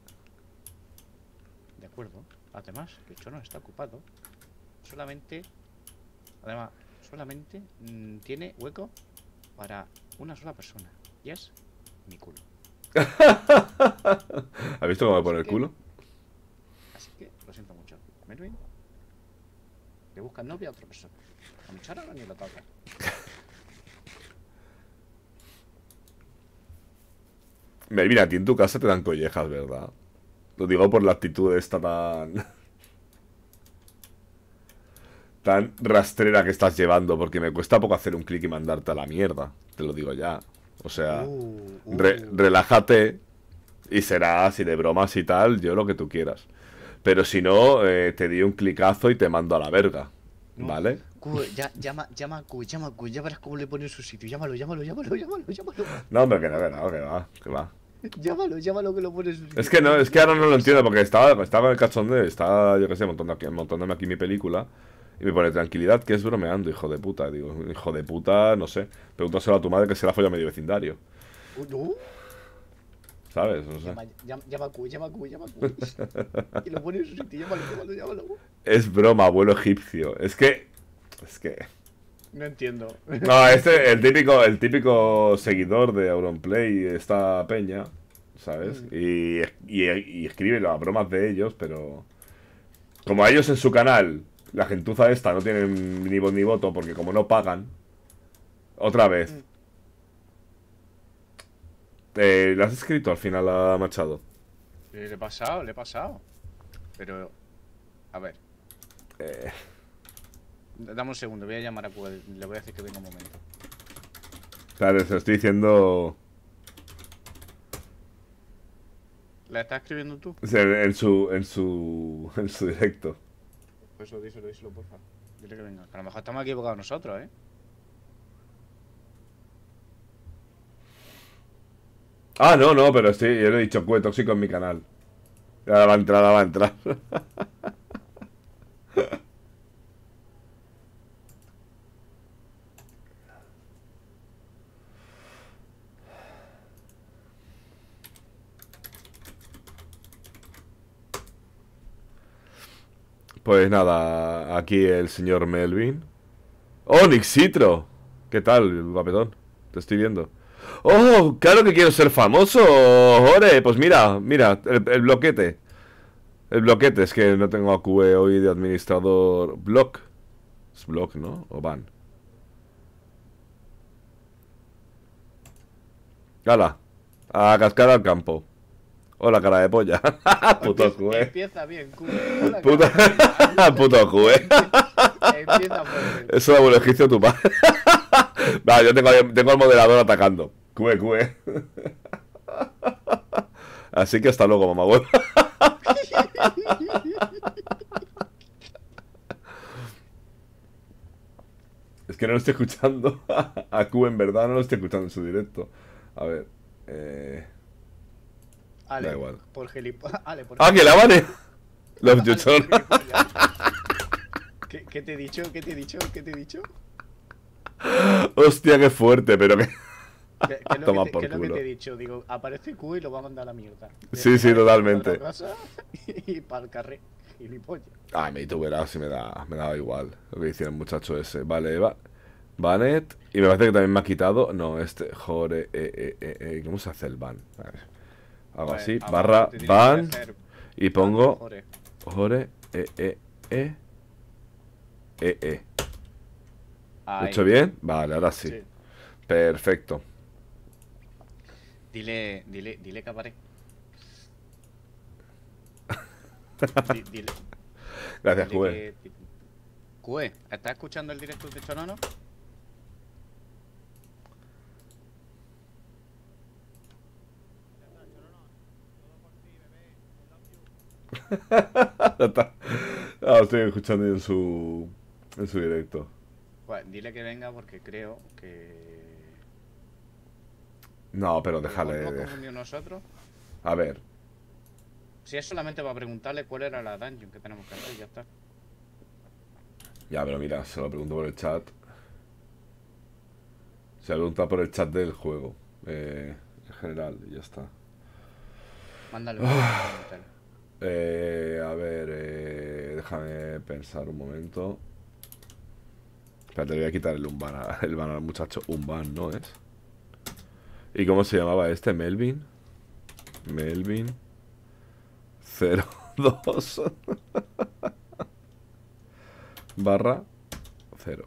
De acuerdo. Además que Chorón está ocupado. Solamente. Además, solamente mm, tiene hueco para una sola persona. Y es mi culo. ¿Has visto cómo me pone el que- culo? Así que lo siento mucho. Melvin. Que busca novia a otra persona. A mi Chorón ni lo toca. Melvin, a ti en tu casa te dan collejas, ¿verdad? Lo digo por la actitud esta tan... tan rastrera que estás llevando, porque me cuesta poco hacer un clic y mandarte a la mierda. Te lo digo ya. O sea, Uh, uh. re- relájate y será así de bromas y tal, yo lo que tú quieras. Pero si no, eh, te di un clicazo y te mando a la verga. No. ¿Vale? Q, ya, llama, llama a Q, llama a Q, ya verás cómo le pone en su sitio. Llámalo, llámalo, llámalo, llámalo, llámalo. No, hombre, que no, que no, que va, que va. Llámalo, llámalo que lo pone en su sitio. Es que no, es que ahora no lo entiendo, porque estaba, estaba en el cachondeo, estaba, yo qué sé, montando aquí, montándome aquí mi película, y me pone tranquilidad, que es bromeando, hijo de puta. Digo, hijo de puta, no sé. Pregúntaselo a tu madre que se la folla a medio vecindario. Uh, no. ¿Sabes? No sé. Llama, llama, llama a Q, llama a Q, llama a Q. Y lo pone en su sitio, llámalo, llámalo, llámalo. Es broma, abuelo egipcio. Es que. Es que. No entiendo. No, este, el típico, el típico seguidor de Auronplay, esta peña, ¿sabes? Y, y, y escribe las bromas de ellos, pero. Como a ellos en su canal, la gentuza esta no tienen ni voz ni voto, porque como no pagan. Otra vez. Eh, ¿Le has escrito al final a Machado? Le he pasado, le he pasado. Pero. A ver. Eh. Dame un segundo, voy a llamar a Q. Le voy a decir que venga un momento. Claro, se lo estoy diciendo. ¿La estás escribiendo tú? O sea, en su. en su. en su directo. Pues lo díselo, díselo, porfa. Dile que venga. Que a lo mejor estamos equivocados nosotros, ¿eh? Ah, no, no, pero sí, yo le he dicho Q tóxico en mi canal. Ahora va a entrar, ahora va a entrar. Pues nada, aquí el señor Melvin. ¡Oh, Nixitro! ¿Qué tal, guapetón? Te estoy viendo. ¡Oh, claro que quiero ser famoso! ¡Ore! Pues mira, mira, el, el bloquete. El bloquete, es que no tengo a Q E hoy de administrador. Block. Es block, ¿no? O van. ¡Hala! A cascar al campo. Hola, cara de polla. Puto Q E. Empieza bien, Q. Hola, Puto, puto Q E. Empieza por bien. Eso es abuelo egipcio tu padre. Vale, yo tengo, tengo al moderador atacando. Q E, Q E. Así que hasta luego, mamá huevo. Es que no lo estoy escuchando a Q, en verdad no lo estoy escuchando en su directo. A ver, eh... Ale, da igual. por gilipollas. Ale, por ¡Ah, que la vale! Los yuchón. ¿Qué, ¿Qué te he dicho? ¿Qué te he dicho? ¿Qué te he dicho? Hostia, qué fuerte, pero que... ¿Qué, qué es lo Toma que te, por qué es lo que culo. te he dicho? Digo, aparece Q y lo va a mandar a la mierda. Sí, sí, totalmente. Para casa y para el carré. Gilipollas. Ah, me tú verás si me da, me da igual lo que hicieron el muchacho ese. Vale, va. Banet. Y me parece que también me ha quitado. No, este. Jore. Eh, eh, eh, eh, ¿Cómo se hace el ban? A ver. Hago Pues, así. abajo Barra te tiene que ban. hacer Y pongo. Jore. Jore. Eh, eh, eh. Eh, eh. ¿Lo he Ahí. hecho bien? Vale, ahora sí. Sí. Perfecto. Dile, dile, dile que aparezca. Di- dile, Gracias, dile Jue. que- di- Cue, ¿estás escuchando el directo de Chorono? Está- Ah, lo estoy escuchando en su. En su directo. Pues dile que venga porque creo que. No, pero ¿Lo déjale. hemos de- confundido nosotros? A ver. Si es solamente para preguntarle cuál era la dungeon que tenemos que hacer, ya está. Ya, pero mira, se lo pregunto por el chat. Se lo pregunta por el chat del juego. Eh, en general, y ya está. Mándale un mensaje. Eh, a ver, eh, déjame pensar un momento. Espérate, le voy a quitar el unban, a- el ban al muchacho. Unban, ¿no es? ¿Y cómo se llamaba este? Melvin. Melvin. cero dos barra cero.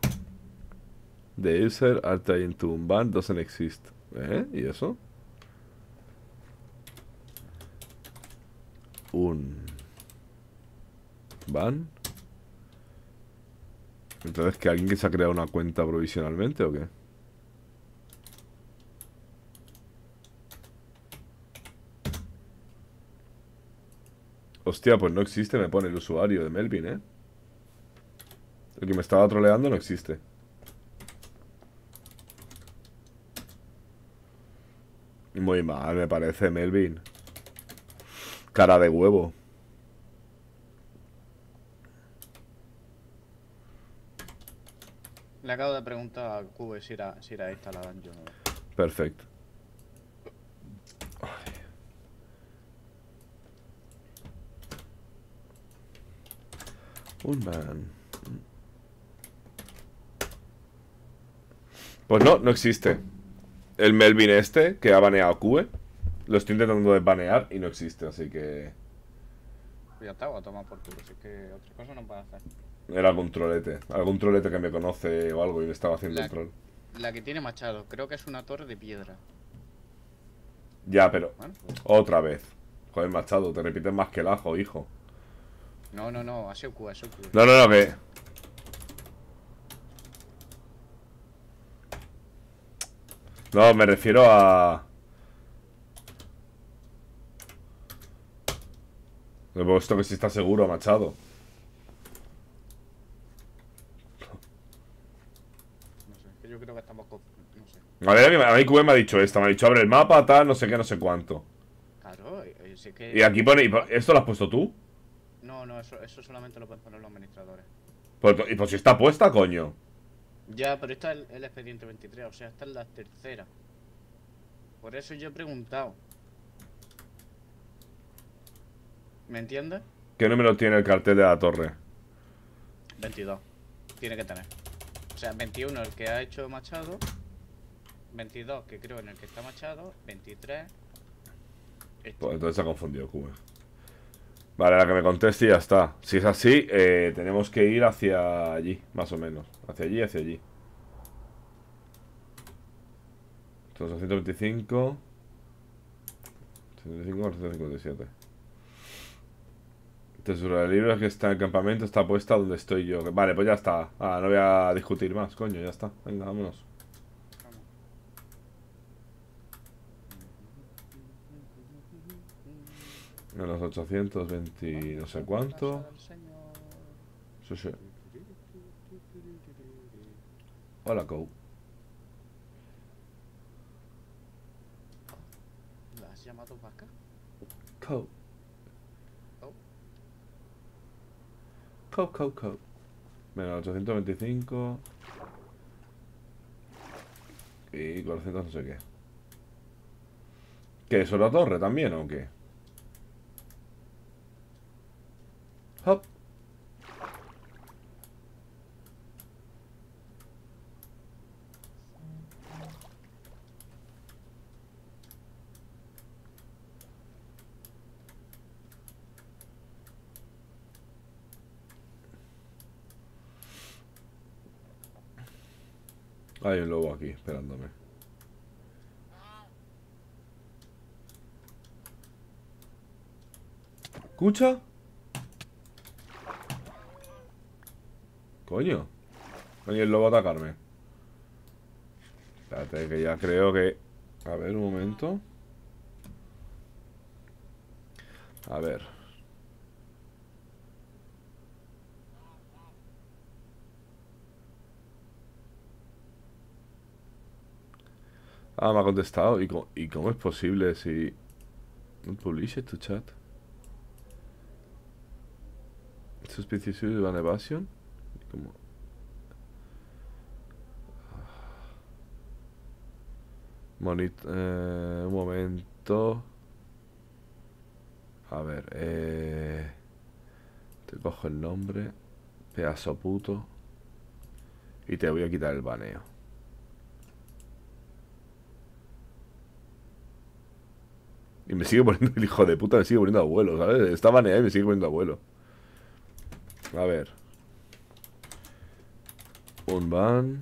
The user are trying to unban doesn't exist. ¿Eh? ¿Y eso? un ban. Entonces, ¿que alguien que se ha creado una cuenta provisionalmente o qué? Hostia, pues no existe, me pone el usuario de Melvin, ¿eh? El que me estaba troleando no existe. Muy mal, me parece, Melvin. Cara de huevo. Le acabo de preguntar a Cube si era, si era esta la dungeon o no. Perfecto. Un man. Pues no, no existe. El Melvin este, que ha baneado a Cube, lo estoy intentando desbanear y no existe, así que... Ya está, voy a tomar por culo, así que otra cosa no puedo hacer. Era algún trolete. Algún trolete que me conoce o algo y me estaba haciendo La, el troll. la que tiene Machado, creo que es una torre de piedra. Ya, pero... Bueno, pues... Otra vez. Joder, Machado, te repites más que el ajo, hijo. No, no, no, ha sido Cube, ha sido Cube. No, no, no, que... No, me refiero a... Le he puesto que si está seguro, Machado. No sé, que yo creo que estamos... con- No sé. A ver, a mí, a mí Cube me ha dicho esto. Me ha dicho, abre el mapa, tal, no sé qué, no sé cuánto. Claro, eh, sí que... Y aquí pone... y po- ¿Esto lo has puesto tú? No, no, eso, eso solamente lo pueden poner los administradores. Pues, y pues si está puesta, coño. Ya, pero esta es el, el expediente veintitrés, o sea, esta es la tercera. Por eso yo he preguntado. ¿Me entiendes? ¿Qué número tiene el cartel de la torre? veintidós. Tiene que tener. O sea, veintiuno el que ha hecho Machado. veintidós que creo en el que está Machado. veintitrés. Este. Pues entonces se ha confundido, Cube. Vale, la que me conteste y ya está. Si es así, eh, tenemos que ir hacia allí, más o menos. Hacia allí, hacia allí. Entonces, ciento veinticinco. ciento veinticinco al ciento cincuenta y siete. Tesoro de libros que está en el campamento, está puesta donde estoy yo. Vale, pues ya está. Ah, no voy a discutir más, coño, ya está. Venga, vámonos. Menos ochocientos veinte no sé cuánto. Sí, sí. Hola, Cow. ¿La has llamado vaca? Cow. Cow, cow, cow. Menos ochocientos veinticinco. Y cuatrocientos no sé qué. ¿Qué? ¿Es otra torre también o qué? Hop. Hay un lobo aquí esperándome. ¿Escucha? Coño. Coño, el lobo a atacarme. Espérate, que ya creo que... A ver, un momento. A ver. Ah, me ha contestado. ¿Y cómo, y cómo es posible si... No publish to chat? Suspicious Van Evasion. ¿Cómo? Monit... Eh, un momento. A ver, eh... Te cojo el nombre. Pedazo puto. Y te voy a quitar el baneo. Y me sigue poniendo, el hijo de puta me sigue poniendo abuelo, ¿sabes? Está baneado y me sigue poniendo abuelo. A ver. Un ban.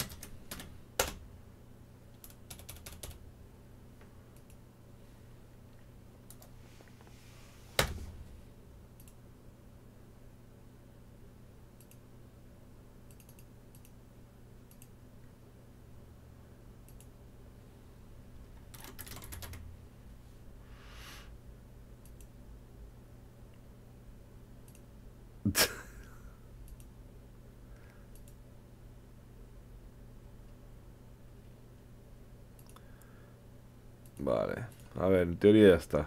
Vale. A ver, en teoría ya está.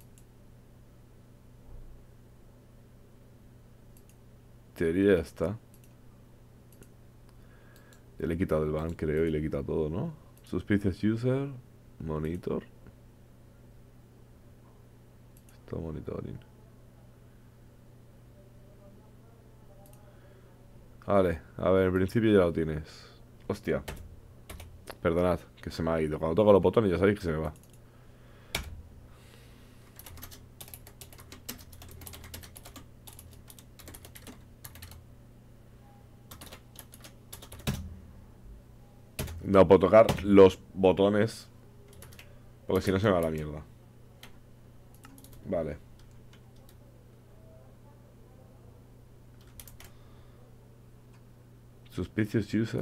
En teoría ya está. Ya le he quitado el ban, creo, y le he quitado todo, ¿no? Suspicious user. Monitor. Esto monitoring. Vale, a ver, en principio ya lo tienes. Hostia. Perdonad, que se me ha ido. Cuando toco los botones ya sabéis que se me va. No puedo tocar los botones porque si no se me va la mierda. Vale. Suspicious user.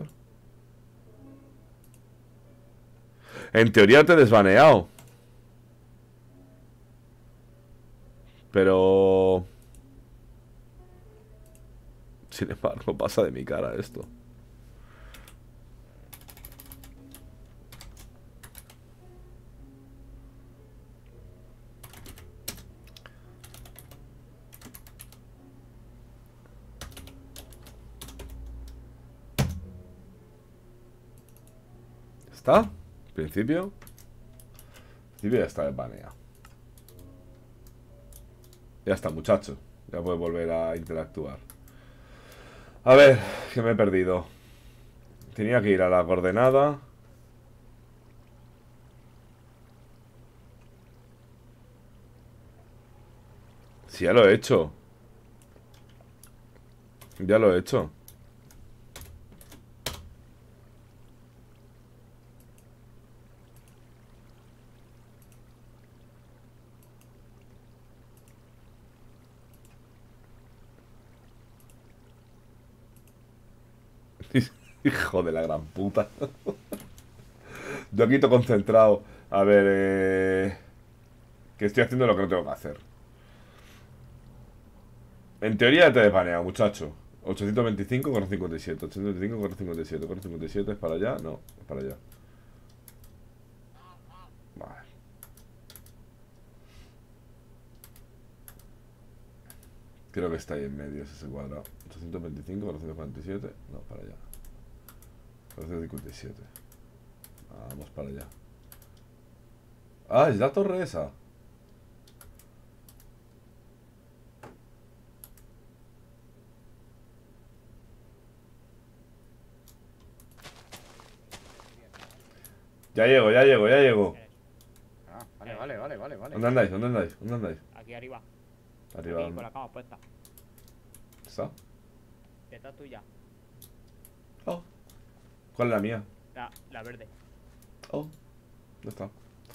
En teoría te he desbaneado. Pero... Sin embargo, pasa de mi cara esto. ¿Está? En principio. En principio ya está desbaneado. Ya está, muchacho. Ya puede volver a interactuar. A ver, que me he perdido. Tenía que ir a la coordenada. Sí, ya lo he hecho. Ya lo he hecho. Hijo de la gran puta. Yo aquí todo concentrado. A ver, eh... que estoy haciendo lo que no tengo que hacer. En teoría te he desbaneado, muchacho. ochocientos veinticinco con cincuenta y siete. ochocientos veinticinco con cincuenta y siete. Con cincuenta y siete es para allá. No, es para allá. Vale. Creo que está ahí en medio ese cuadrado. ochocientos veinticinco con ciento cuarenta y siete. No, para allá. cuatrocientos cincuenta y siete. Vamos para allá. Ah, es la torre esa. Ya llego, ya llego, ya llego. Ah, vale, vale, vale, vale, vale. ¿Dónde andáis? ¿Dónde andáis? ¿Dónde andáis? Aquí arriba. Arriba. Aquí, ¿dónde? con la cama puesta. ¿Está? Esta es tuya. Oh. ¿Cuál es la mía? La, la verde. Oh. ¿Dónde está?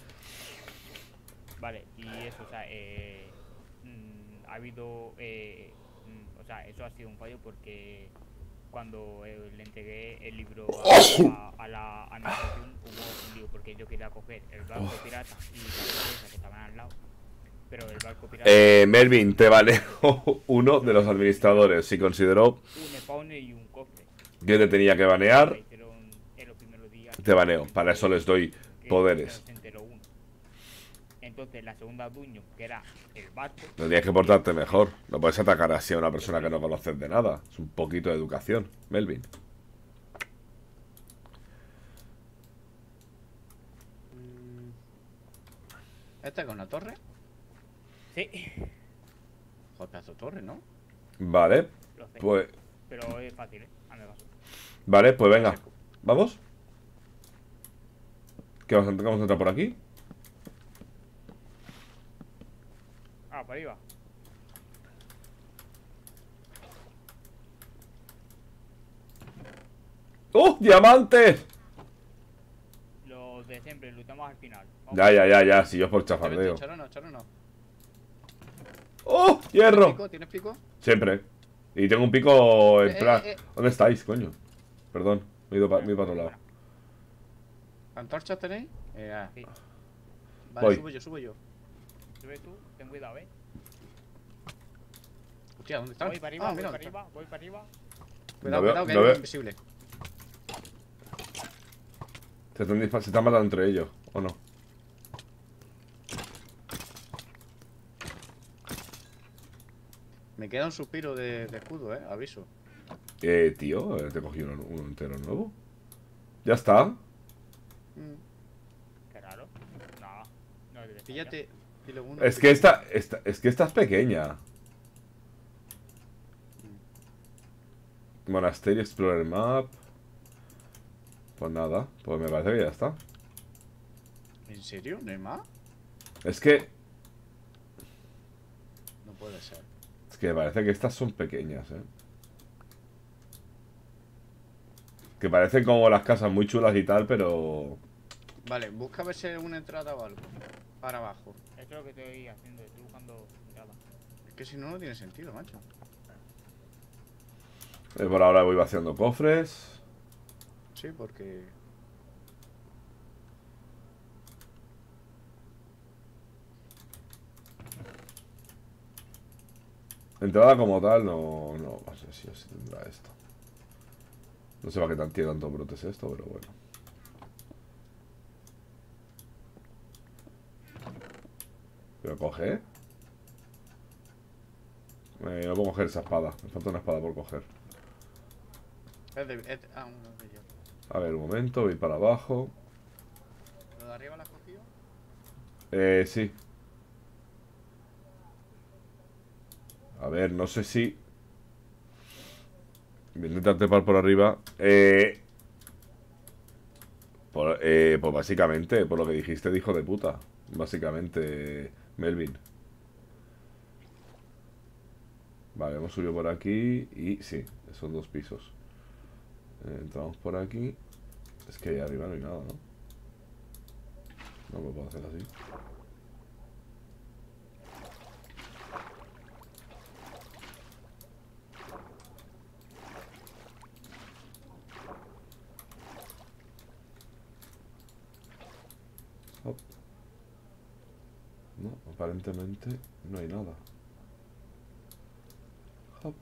Vale, y eso, o sea, eh, mm, ha habido, eh, mm, o sea, eso ha sido un fallo porque cuando eh, le entregué el libro a, a, a la administración hubo un lío porque yo quería coger el barco Oh. pirata y la princesa que estaban al lado, pero el barco pirata... Eh, Melvin, te vale uno de los administradores. Y consideró Un spawner y un cofre. que te tenía que banear, Me hicieron en los primeros días te baneo. Para eso les doy que poderes. se enteró uno. Entonces la segunda dueño, que era el barco, Tendrías que portarte mejor. No puedes atacar así a una persona que no conoces de nada. Es un poquito de educación, Melvin. ¿Esta con la torre? sí, Joder, pedazo de torre, ¿no? Vale, lo sé, pues... pero es fácil, ¿eh? Hazme caso. Vale, pues venga. ¿Vamos? ¿Qué vamos a, vamos a entrar por aquí? Ah, por ahí va. ¡Oh! ¡Diamantes! Los de siempre, luchamos al final. Vamos. Ya, ya, ya, ya. Si yo por Vete, chafardeo. Charono, Charono. ¡Oh! ¿Tienes ¡Hierro! pico? ¿Tienes pico? Siempre. Y tengo un pico en Eh, plan... eh, eh. ¿Dónde estáis, coño? Perdón, me he ido para otro lado. ¿Antorchas tenéis? Eh, ah. Sí. Vale, Voy. subo yo, subo yo. Sube tú, ten cuidado, ¿eh? Hostia, ¿dónde están? Voy para arriba, Ah, voy mira, para ¿dónde arriba, voy para arriba. están? Cuidado, No veo- cuidado, que no hay veo- uno invisible. Se están, dispa- se están matando entre ellos, ¿o no? Me queda un suspiro de, de escudo, eh, aviso. Eh, tío, eh, te he cogido uno, uno entero nuevo. Ya está. Mm. Qué raro. No, no debe estar Píllate. Pilo uno, Es pilo- que esta, esta, es que esta es pequeña. Monasterio Explorer Map. Pues nada, pues me parece que ya está. ¿En serio? ¿No hay más? Es que, No puede ser. es que me parece que estas son pequeñas, eh. Que parecen como las casas muy chulas y tal, pero... Vale, busca a ver si hay una entrada o algo. Para abajo. ya. Eso es lo que estoy haciendo, estoy buscando entrada. Es que si no, no tiene sentido, macho. eh, por ahora voy vaciando cofres. Sí, porque... Entrada como tal, no, no, no sé si si tendrá esto. No sé para qué tan, tiene tantos brotes esto, pero bueno. Pero coge, ¿eh? Eh, no puedo coger esa espada. Me falta una espada por coger. Es de... es- ah, uno de ellos. A ver, un momento, voy para abajo. ¿Lo de arriba lo has cogido? Eh, sí. A ver, no sé si... Voy a intentar trepar por arriba. Eh... Por, eh, pues básicamente, por lo que dijiste de hijo de puta. Básicamente, Melvin. Vale, hemos subido por aquí y sí, son dos pisos. Eh, entramos por aquí. Es que ahí arriba no hay nada, ¿no? No lo puedo hacer así. Hop. No, aparentemente no hay nada. Hop.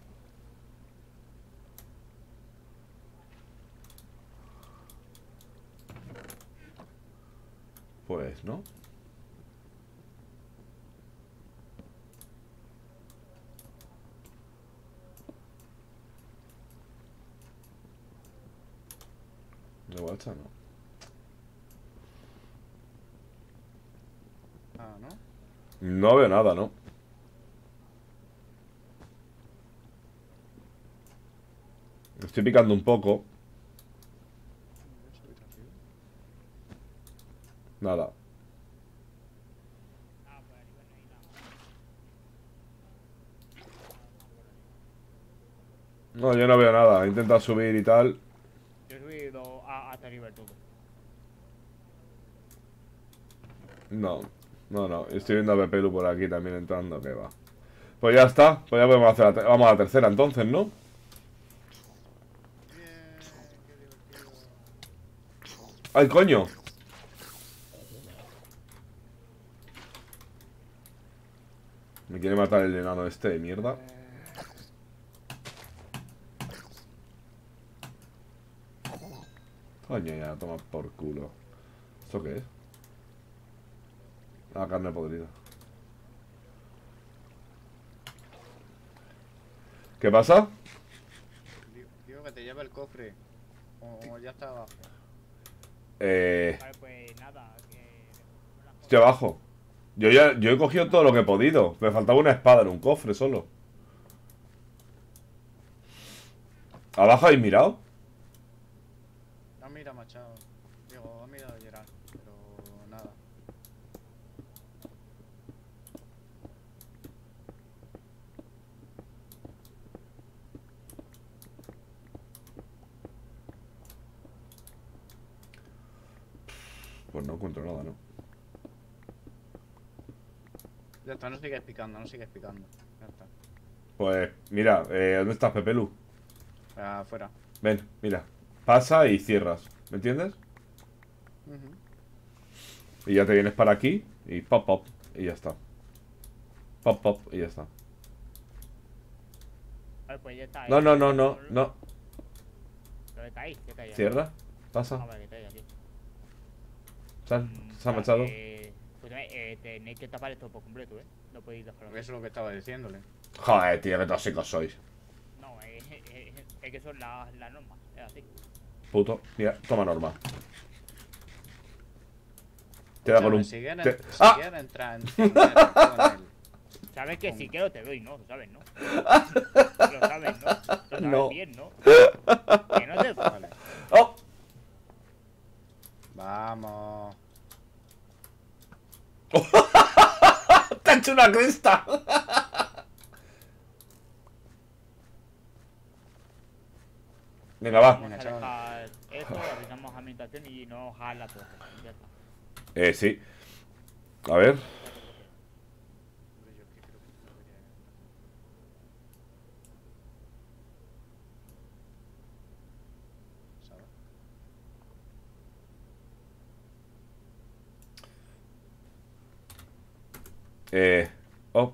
Pues no. De WhatsApp no. Ah, ¿no? No veo nada, ¿no? Estoy picando un poco. Nada. Ah, por arriba no hay nada. No, yo no veo nada. He intentado subir y tal. Yo he subido a, hasta arriba del todo. No, no, no. Estoy viendo a Pepelu por aquí también entrando, que va. Pues ya está. Pues ya podemos hacer la te- vamos a la tercera entonces, ¿no? Bien, qué divertido. ¡Ay, coño! Me quiere matar el enano este de mierda. Coño, ya, toma por culo. ¿Esto qué es? Ah, carne podrida. ¿Qué pasa? Digo, digo que te lleve el cofre. O, o ya está abajo. Eh... Vale, pues nada, que... Estoy abajo. Yo ya yo he cogido todo lo que he podido. Me faltaba una espada en un cofre solo. ¿Abajo habéis mirado? No mira Machado. Digo, ha mirado Gerard. Pero nada. Pues no encuentro nada, ¿no? Ya está, no sigues picando, no sigues picando. Ya está. Pues mira, eh, ¿dónde estás, Pepelu? Afuera. Ven, mira. Pasa y cierras. ¿Me entiendes? Ujú. Y ya te vienes para aquí y pop, pop. Y ya está. Pop, pop y ya está. A ver, pues ya está ahí. No, no, no, no, no. Pero está ahí, ya está ahí. Cierra. Pasa. Ah, vale, que está ahí aquí. Sal. Mm, Se ha vale, manchado. eh, pues eh, tenéis que tapar esto por completo, ¿eh? No podéis dejarlo. Eso es lo que estaba diciéndole. Joder, tío, qué tóxicos sois. No, eh, eh, eh, es que son las, las normas, es así. Puto. Mira, toma norma. Te da con un. Si quieren, te- si ¡Ah! quieren entrar en dinero con el- Sabes que si quiero te doy, ¿no? Lo sabes, ¿no? Lo sabes, ¿no? Lo sabes No. bien, ¿no? Que no te... Vale. ¡Oh! Vamos. ¡Te ha hecho una cresta! Venga, va. Vamos a dejar esto, avisamos a mi habitación y no jala todo. Ya está. Eh, sí. A ver. Eh. Oh.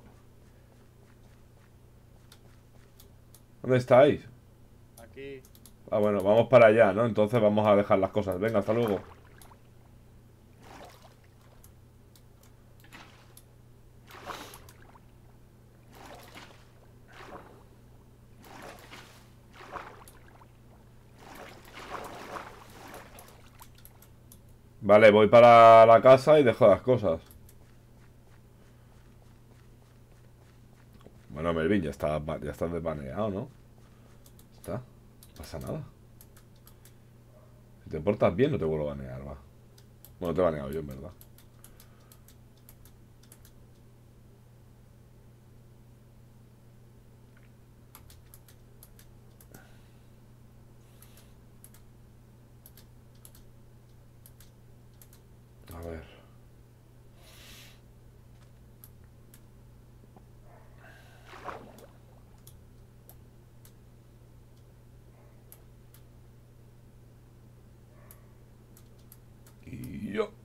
¿Dónde estáis? Aquí. Ah, bueno, vamos para allá, ¿no? Entonces vamos a dejar las cosas. Venga, hasta luego. Vale, voy para la casa y dejo las cosas. Bueno, Melvin, ya está, ya está desbaneado, ¿no? Está. No pasa nada. Si te portas bien, no te vuelvo a banear, va. Bueno, te he baneado yo, en verdad. A ver. Y yo.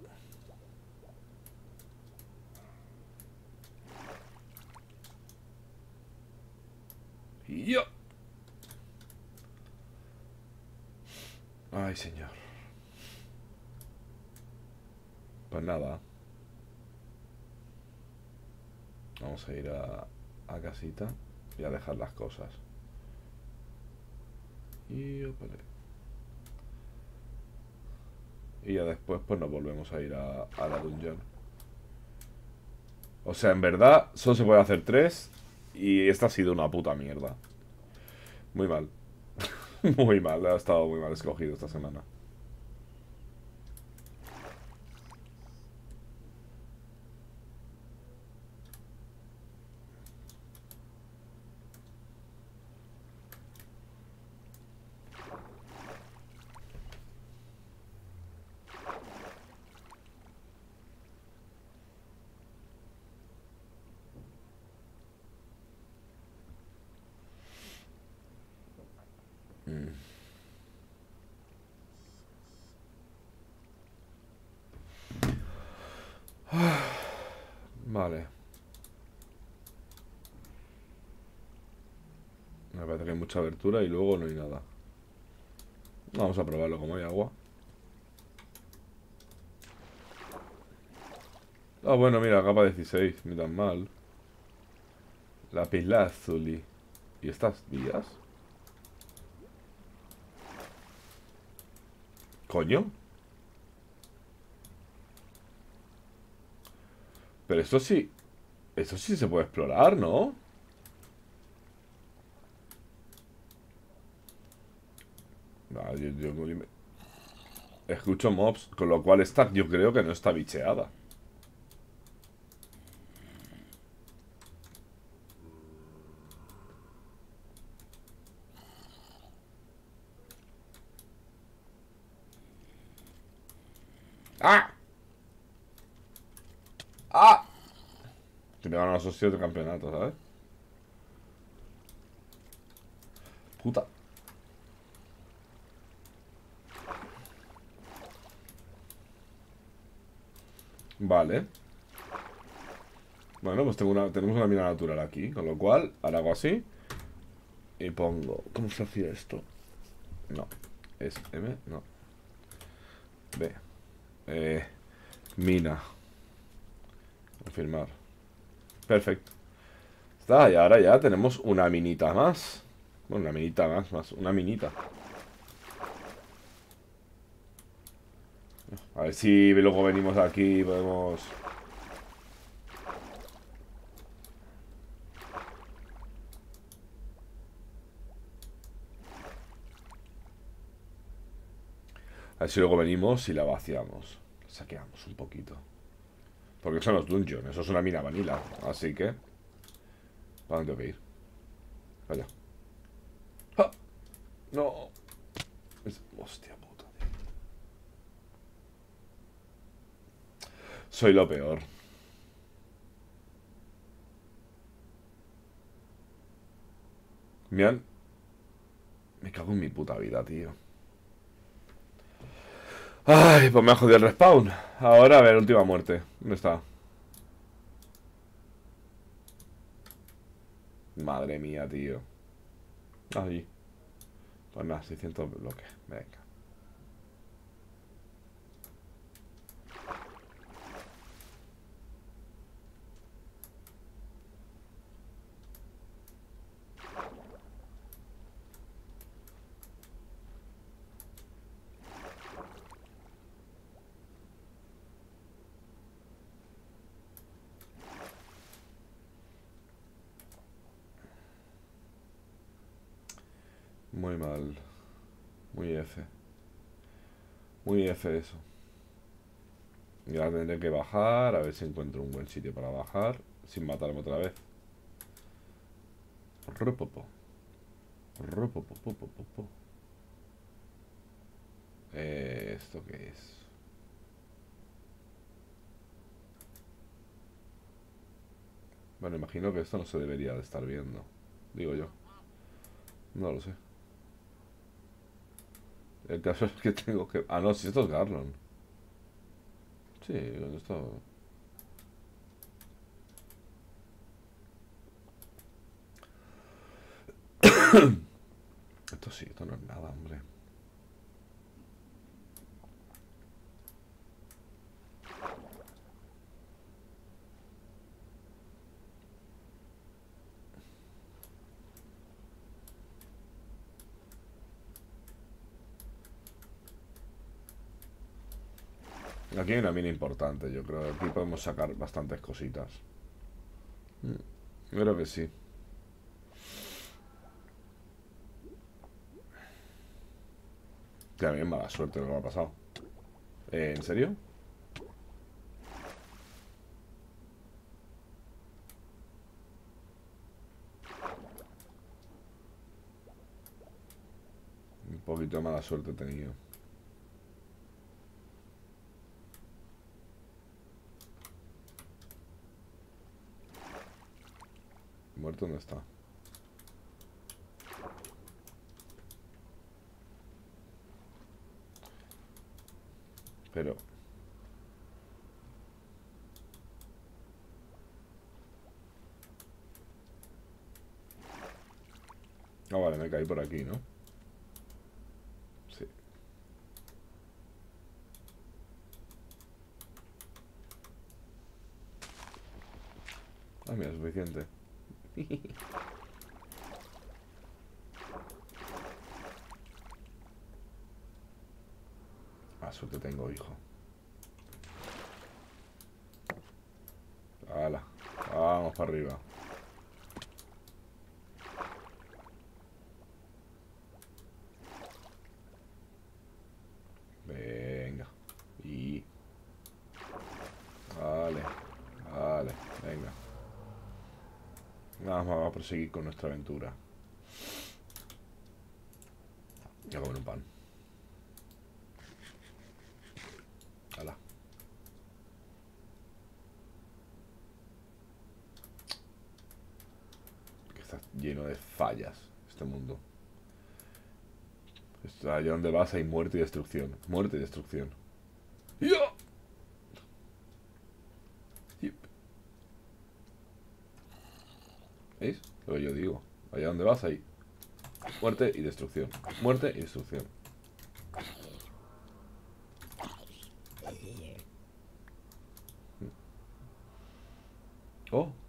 Y yo. Ay, señor. Pues nada. Vamos a ir a, a casita y a dejar las cosas. Y yo, vale. Y ya después pues nos volvemos a ir a, a la dungeon. O sea, en verdad solo se puede hacer tres. Y esta ha sido una puta mierda. Muy mal. Muy mal, ha estado muy mal escogido esta semana. Mm. Vale. Me parece que hay mucha abertura y luego no hay nada. Vamos a probarlo como hay agua. Ah, bueno, mira, capa dieciséis, ni tan mal. Lapislázuli. ¿Y estas vías? ¿Coño? Pero esto sí... Esto sí se puede explorar, ¿no? No, yo, yo- yo me- escucho mobs, con lo cual esta yo creo que no está bicheada. ¡Ah! ¡Ah! Que me ganan los socios de campeonato, ¿sabes? Puta. Vale. Bueno, pues tengo una, tenemos una mina natural aquí, con lo cual, ahora hago así. Y pongo... ¿Cómo se hacía esto? No. ¿Es M? No. B. Eh, mina. Confirmar. Perfecto. Está, y ahora ya tenemos una minita más. Bueno, una minita más, más. Una minita. A ver si luego venimos aquí y podemos... A ver si luego venimos y la vaciamos. La saqueamos un poquito. Porque son los dungeons. Eso es una mina vanilla. Así que... ¿Para dónde tengo que ir? Vaya. ¡Ah! No. Es... Hostia puta, tío. Soy lo peor. Me han... Me cago en mi puta vida, tío. Ay, pues me ha jodido el respawn. Ahora, a ver, última muerte. ¿Dónde está? Madre mía, tío. Ahí. Pues nada, seiscientos bloques. Venga. Muy mal. Muy F. Muy F eso. Y ahora tendré que bajar. A ver si encuentro un buen sitio para bajar. Sin matarme otra vez. Ropopo. Ropopopopopopo. Eh, ¿Esto qué es? Bueno, imagino que esto no se debería de estar viendo. Digo yo. No lo sé. El caso es que tengo que... Ah, no, si esto es Garlon. Sí, esto... Esto sí, esto no es nada, hombre. Aquí hay una mina importante, yo creo. Aquí podemos sacar bastantes cositas. Creo que sí. Qué bien, mala suerte lo que me ha pasado. ¿Eh, ¿En serio? Un poquito de mala suerte he tenido. ¿Muerto dónde está? Pero... Ah, vale, me caí por aquí, ¿no? Sí. Ah, mira, suficiente. Ah, suerte tengo, hijo. Hala, vamos para arriba. Venga. Y... Vale, vale, venga. Nada más vamos a proseguir con nuestra aventura. Voy a comer un pan. Hala. Que está lleno de fallas este mundo. Está allá donde vas hay muerte y destrucción. Muerte y destrucción. ¡Ya! Yep. ¿Veis? Lo que yo digo. Allá donde vas hay Muerte y destrucción. Muerte y destrucción. Oh.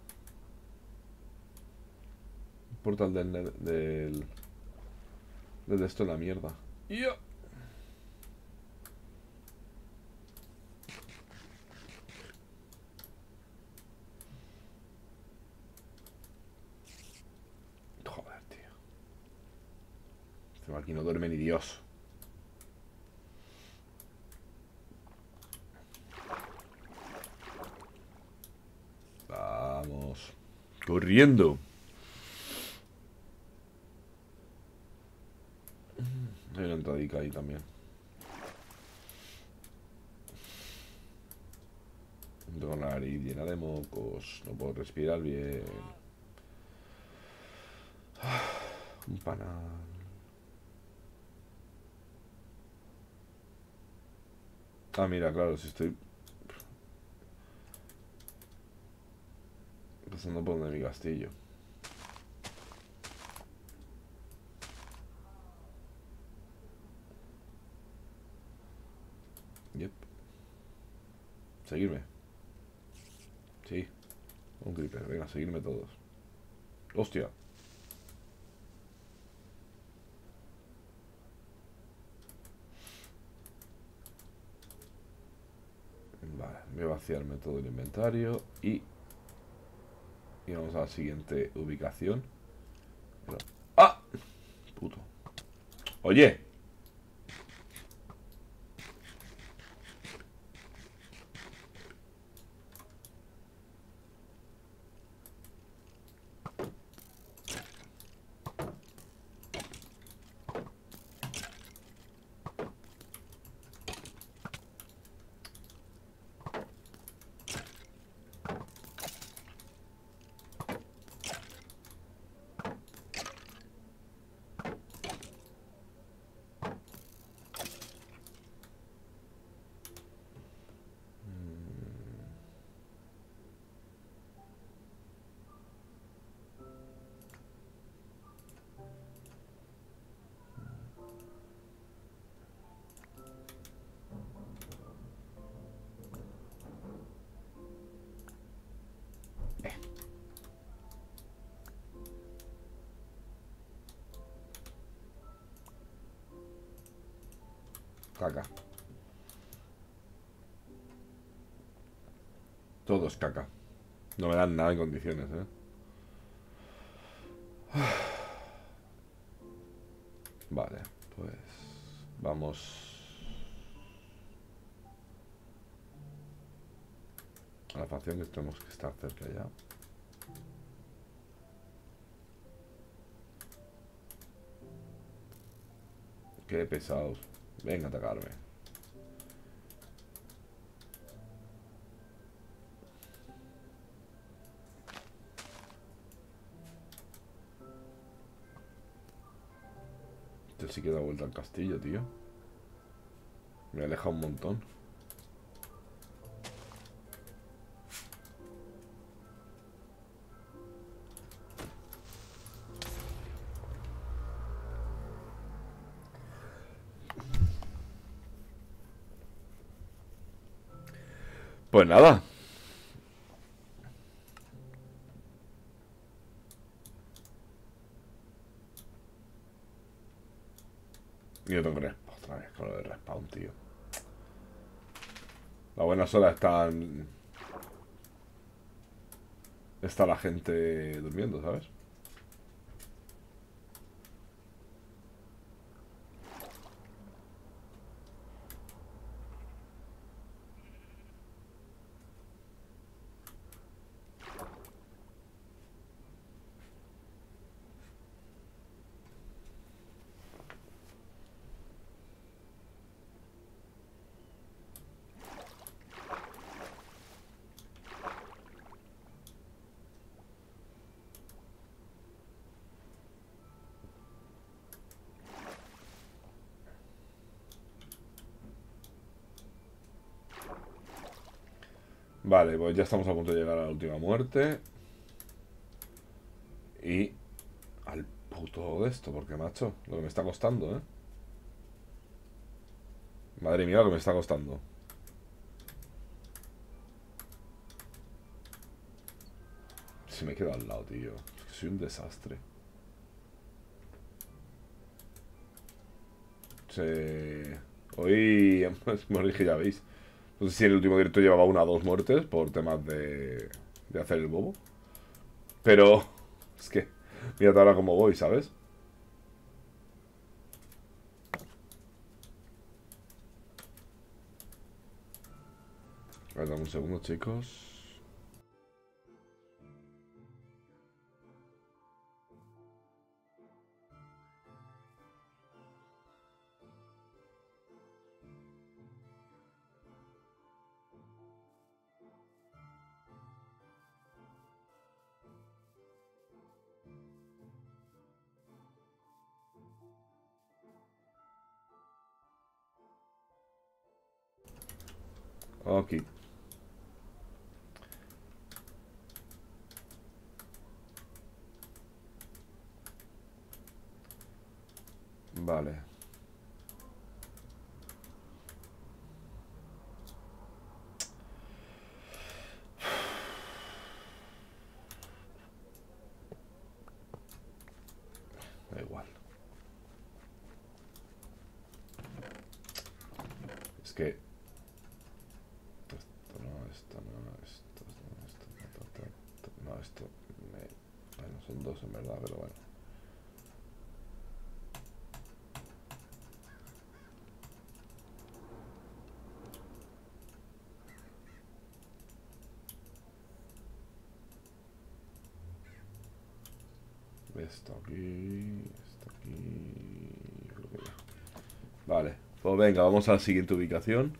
Portal del... Del... Del esto la mierda. Yeah. Joder, tío. Este aquí no duerme ni Dios. Vamos. Corriendo. Hay una entradica ahí también. Tengo la nariz llena de mocos. No puedo respirar bien. Un panal. Ah, mira, claro, si estoy pasando por donde mi castillo. Yep. Seguirme. Sí. Un creeper. Venga, seguirme todos. Hostia. Vale, voy a vaciarme todo el inventario y... Y vamos a la siguiente ubicación. Pero... ¡Ah! Puto. Oye. Caca. Todo es caca. No me dan nada en condiciones, ¿eh? Vale, pues... Vamos... A la facción que tenemos que estar cerca ya. Qué pesados. Venga a atacarme. Este sí que da vuelta al castillo, tío. Me aleja un montón. Pues nada. Yo tengo que respawn otra vez con lo de respawn, tío. Las buenas horas están... Está la gente durmiendo, ¿sabes? Vale, pues ya estamos a punto de llegar a la última muerte. Y... Al puto todo esto, porque macho, lo que me está costando, ¿eh? Madre mía, lo que me está costando. Si me quedo al lado, tío. Es que soy un desastre. Sí. Hoy morí, que ya veis. No sé si en el último directo llevaba una o dos muertes por temas de, de hacer el bobo. Pero es que mira ahora cómo voy, ¿sabes? A ver, dame un segundo, chicos. Ok. Vale. Da igual. Es que esto no, esto no, esto no, esto no, esto no, esto me... Bueno, son dos en verdad, pero bueno. Esto aquí, esto aquí, yo creo que ya. Vale, pues venga, vamos a la siguiente ubicación.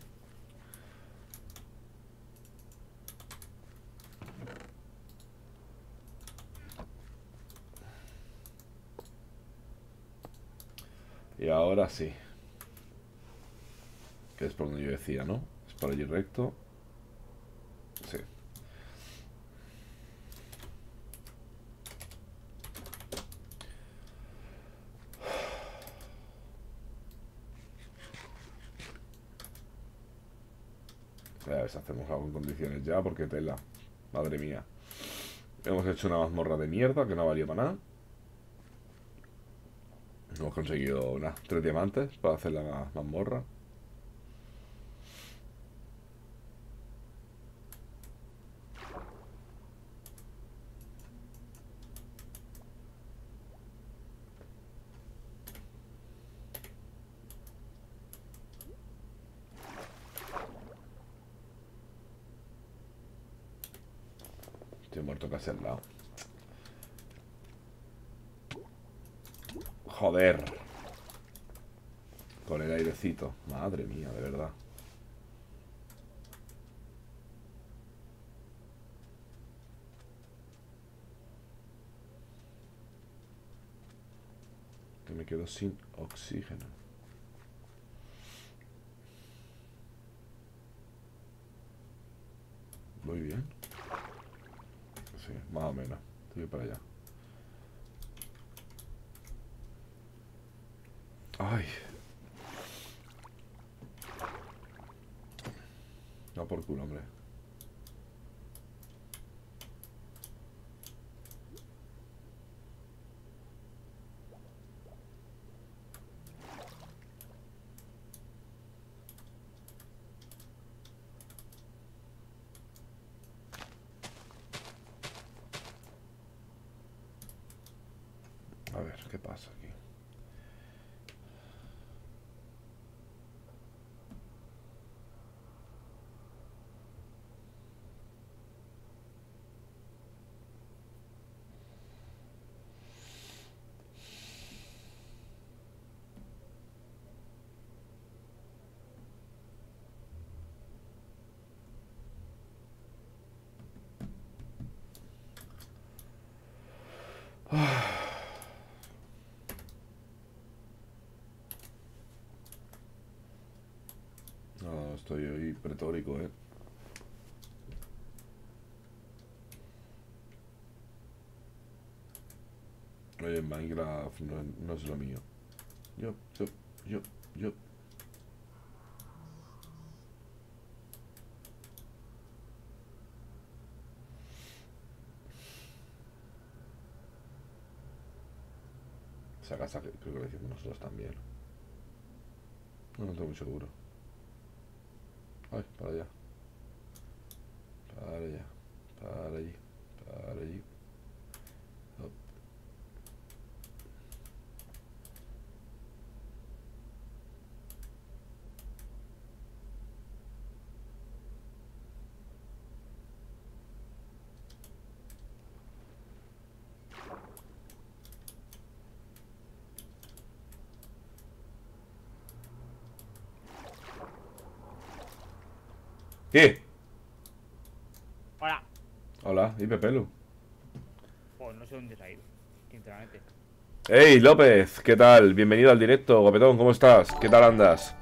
Y ahora sí. Que es por donde yo decía, ¿no? Es por allí recto. Sí. A ver si hacemos algo en condiciones ya, porque tela. Madre mía. Hemos hecho una mazmorra de mierda que no valía para nada. Hemos conseguido unas tres diamantes para hacer la mazmorra. Estoy muerto casi al lado. Joder. Con el airecito. Madre mía, de verdad. Que me quedo sin oxígeno. Muy bien. Sí, más o menos. Estoy para allá. Ay. No por culo, hombre. A ver, ¿qué pasa aquí? No, estoy hoy pretórico, eh. Oye, Minecraft no, no es lo mío. Yo, yo, yo, yo. Esa casa que creo que lo hicimos nosotros también. No, no estoy muy seguro. Ay, para allá. Para allá. Para allí. Para allí. Hop. ¿Qué? Hola. Hola, y Pepelu. Pues no sé dónde se ha ido, sinceramente. Hey López, ¿qué tal? Bienvenido al directo, guapetón, ¿cómo estás? ¿Qué tal andas?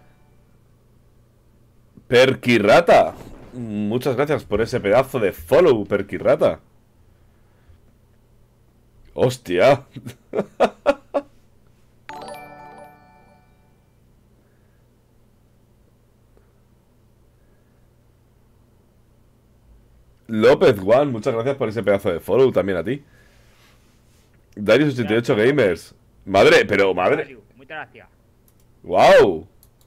Perkirrata, muchas gracias por ese pedazo de follow, Perkirrata. Hostia. López Juan, muchas gracias por ese pedazo de follow también a ti. Darius ochenta y ocho Gamers. Madre, pero madre. Muchas gracias. Wow.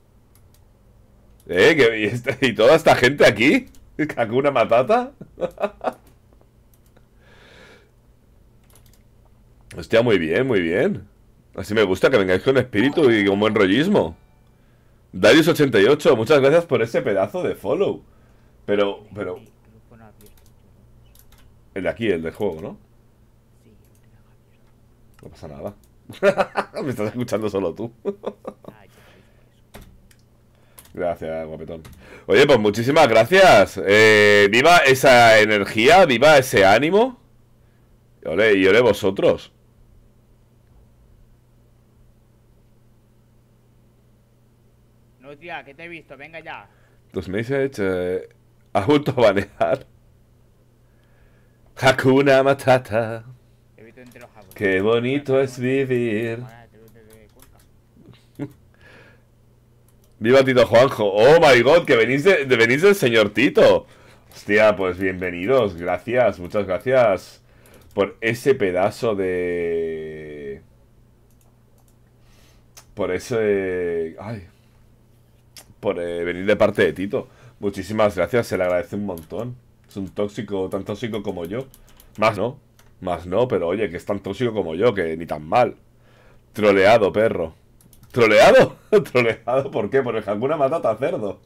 Eh, que, y, este, y toda esta gente aquí. ¿Hakuna Matata? Hostia, muy bien, muy bien. Así me gusta que vengáis con espíritu y con buen rollismo. Darius ochenta y ocho, muchas gracias por ese pedazo de follow. Pero, pero... El de aquí, el del juego, ¿no? No pasa nada. Me estás escuchando solo tú. Gracias, guapetón. Oye, pues muchísimas gracias. Eh, viva esa energía, viva ese ánimo. Y ole, y ole vosotros. No, tía, que te he visto, venga ya. Los message eh, ha vuelto a banear. Hakuna Matata. Te he visto entre los jabones. Qué bonito es vivir. Viva Tito Juanjo. Oh my god, que venís, de, de, venís del señor Tito. Hostia, pues bienvenidos. Gracias, muchas gracias por ese pedazo de... Por ese... Ay. Por eh, venir de parte de Tito. Muchísimas gracias, se le agradece un montón. Es un tóxico, tan tóxico como yo. Más no, más no, pero oye, que es tan tóxico como yo, que ni tan mal. Troleado, perro. ¿Troleado? ¿Troleado? ¿Por qué? Por el Hakuna Matata, cerdo.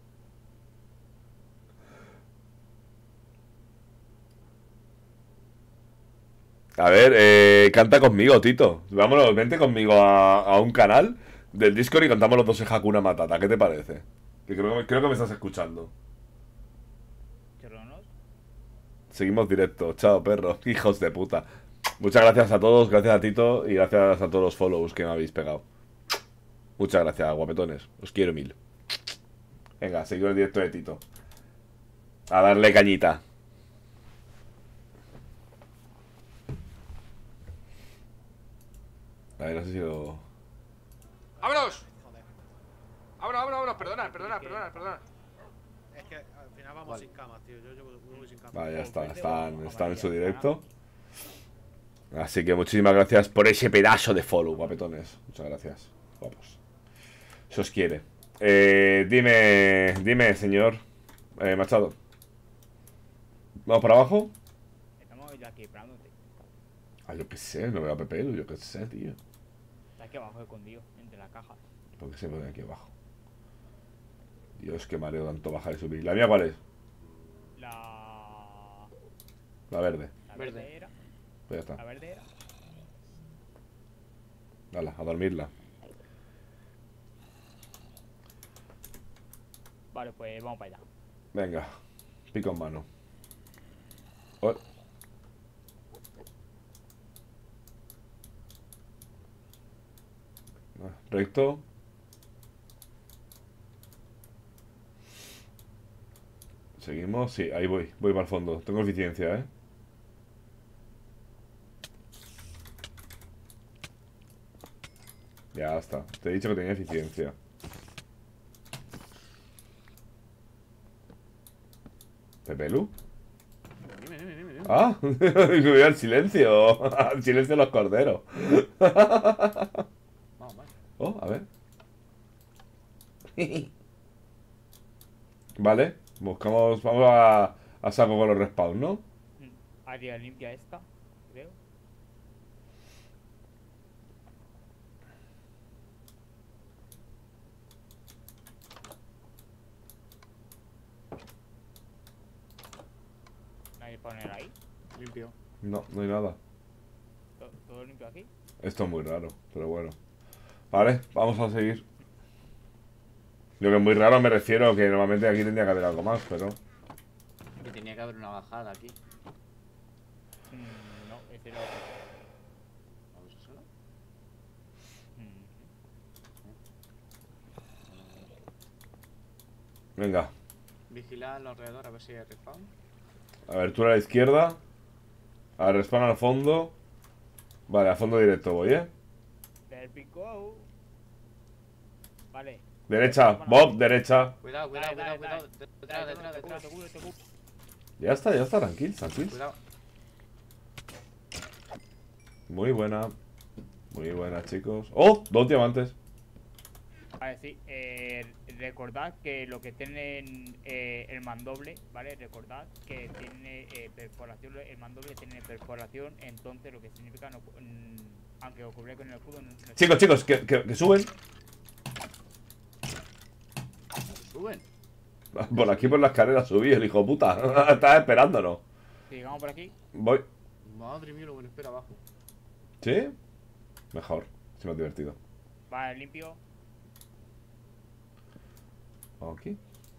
A ver, eh, canta conmigo, Tito. Vámonos, vente conmigo a, a un canal del Discord y cantamos los dos el Hakuna Matata. ¿Qué te parece? Que creo, que creo que me estás escuchando. Seguimos directo. Chao, perro. Hijos de puta. Muchas gracias a todos, gracias a Tito y gracias a todos los follows que me habéis pegado. Muchas gracias, guapetones. Os quiero mil. Venga, seguimos el directo de Tito. A darle cañita. A ver, no sé si lo... ¡Vámonos! ¡Vámonos, vámonos, vámonos! Perdona, perdona, perdona, perdona. Es que al final vamos vale. sin camas, tío. Yo llevo muy sin camas. Vale, ya está. Están, están en su directo. Así que muchísimas gracias por ese pedazo de follow, guapetones. Muchas gracias, guapos. Se os quiere. Eh, dime, dime, señor eh, Machado. ¿Vamos para abajo? Estamos ya aquí esperándote. Ah, yo qué sé, no veo a Pepe, yo qué sé, tío. Está aquí abajo escondido, entre las cajas. ¿Por qué se pone aquí abajo? Dios, qué mareo tanto bajar y subir. ¿La mía cuál es? La... La verde. La verde era. Pues ya está. La verde era. Dale, a dormirla. Vale, pues vamos para allá. Venga, pico en mano. Oh. Recto. Seguimos, sí, ahí voy, voy para el fondo. Tengo eficiencia, ¿eh? Ya está. Te he dicho que tenía eficiencia. ¿Pepelu? Dime, dime, dime, dime. Ah, me voy al silencio. Al silencio de los corderos. Vamos, vale. Oh, a ver. Vale, buscamos. Vamos a, a saco con los respawn, ¿no? Mm, Área limpia esta, creo. Nadie poner ahí. Limpio. No, no hay nada. ¿Todo, todo limpio aquí? Esto es muy raro, pero bueno. Vale, vamos a seguir. Lo que es muy raro me refiero a que normalmente aquí tendría que haber algo más, pero... Que tenía que haber una bajada aquí. Mm, no, ese era otro. ¿Vamos a hacerlo? Mm. Venga. Vigila alrededor a ver si hay respawn. A ver, tú a la izquierda. A ver, respawn al fondo. Vale, al fondo directo voy, ¿eh? There we go. Vale. Derecha, Bob, derecha. Cuidado, cuidado, Dale, cuidado, dale, cuidado. dale. Detrás, Dale, detrás, te cubro, detrás. te cubro, te cubro. Ya está, ya está, tranquil, tranquil. Cuidado. Muy buena. Muy buena, chicos. ¡Oh! Dos diamantes. Vale, sí. Eh, recordad que lo que tienen eh, el mandoble, ¿vale? Recordad que tiene eh, perforación, el mandoble tiene perforación, entonces lo que significa, no, mm, aunque os cubréis con el escudo... No, no Chicos, chicos, que, que, que suben. Suben. Por aquí por la escalera subí, el hijo de puta. Estaba esperándonos. Sigamos por aquí. Voy. Madre mía, lo que nos espera abajo. ¿Sí? Mejor. Es más divertido. Vale, limpio. Aquí.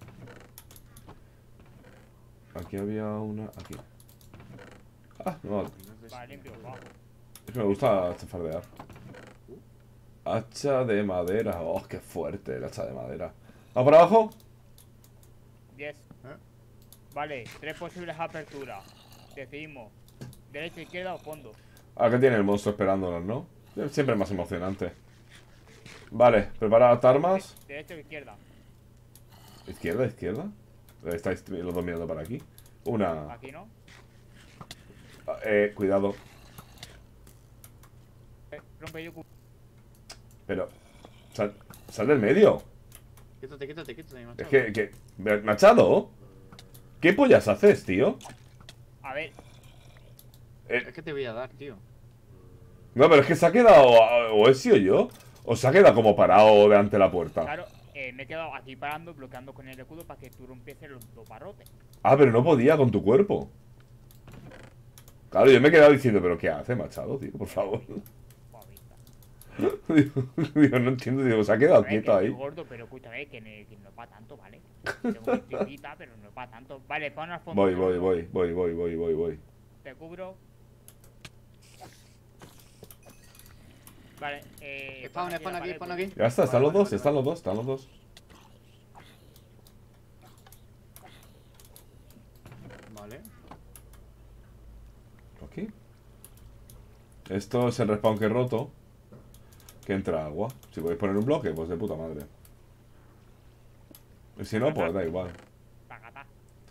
Aquí había una. Aquí. Ah, no. Vale, limpio. Vamos. Es que me gusta chafardear. Hacha de madera. Oh, qué fuerte el hacha de madera. ¿Vamos por abajo? diez. Vale, tres posibles aperturas. Decidimos. Derecha, izquierda o fondo. Ah, que tiene el monstruo esperándonos, ¿no? Siempre es más emocionante. Vale, preparad armas. Derecha o izquierda. Izquierda, izquierda. Estáis los dos mirando para aquí. Una. Aquí no. Eh, cuidado. Eh, rompe yo. Pero. Sal, sal del medio. Quítate, quítate, quítate, Es que, que. Machado. ¿Qué pollas haces, tío? A ver. Eh, Es que te voy a dar, tío. no, pero es que se ha quedado. O he sido yo. O se ha quedado como parado delante de la puerta. Claro, eh, me he quedado aquí parando, bloqueando con el escudo para que tú rompieses los dos barrotes. Ah, pero no podía con tu cuerpo. Claro, yo me he quedado diciendo, ¿pero qué hace, Machado, tío? Por favor. Digo, digo, no entiendo, digo, se ha quedado A ver, quieto que ahí. estoy gordo, pero escúchame, que, ne- que no es para tanto, ¿vale? Tengo mi tripita, pero no es para tanto. Vale, pon al fondo. Voy, voy, voy, voy, voy, voy, voy, voy. Te cubro. Vale, eh. Spawn, pon spawn la aquí, pared, spawn pues. aquí. Ya está, están Vale, los vale, dos, vale, están vale. los dos, están los dos. Vale. Aquí. Esto es el respawn que he roto. Que entra agua. Si podéis poner un bloque, pues de puta madre. Y si no, pues da igual. Tacatá.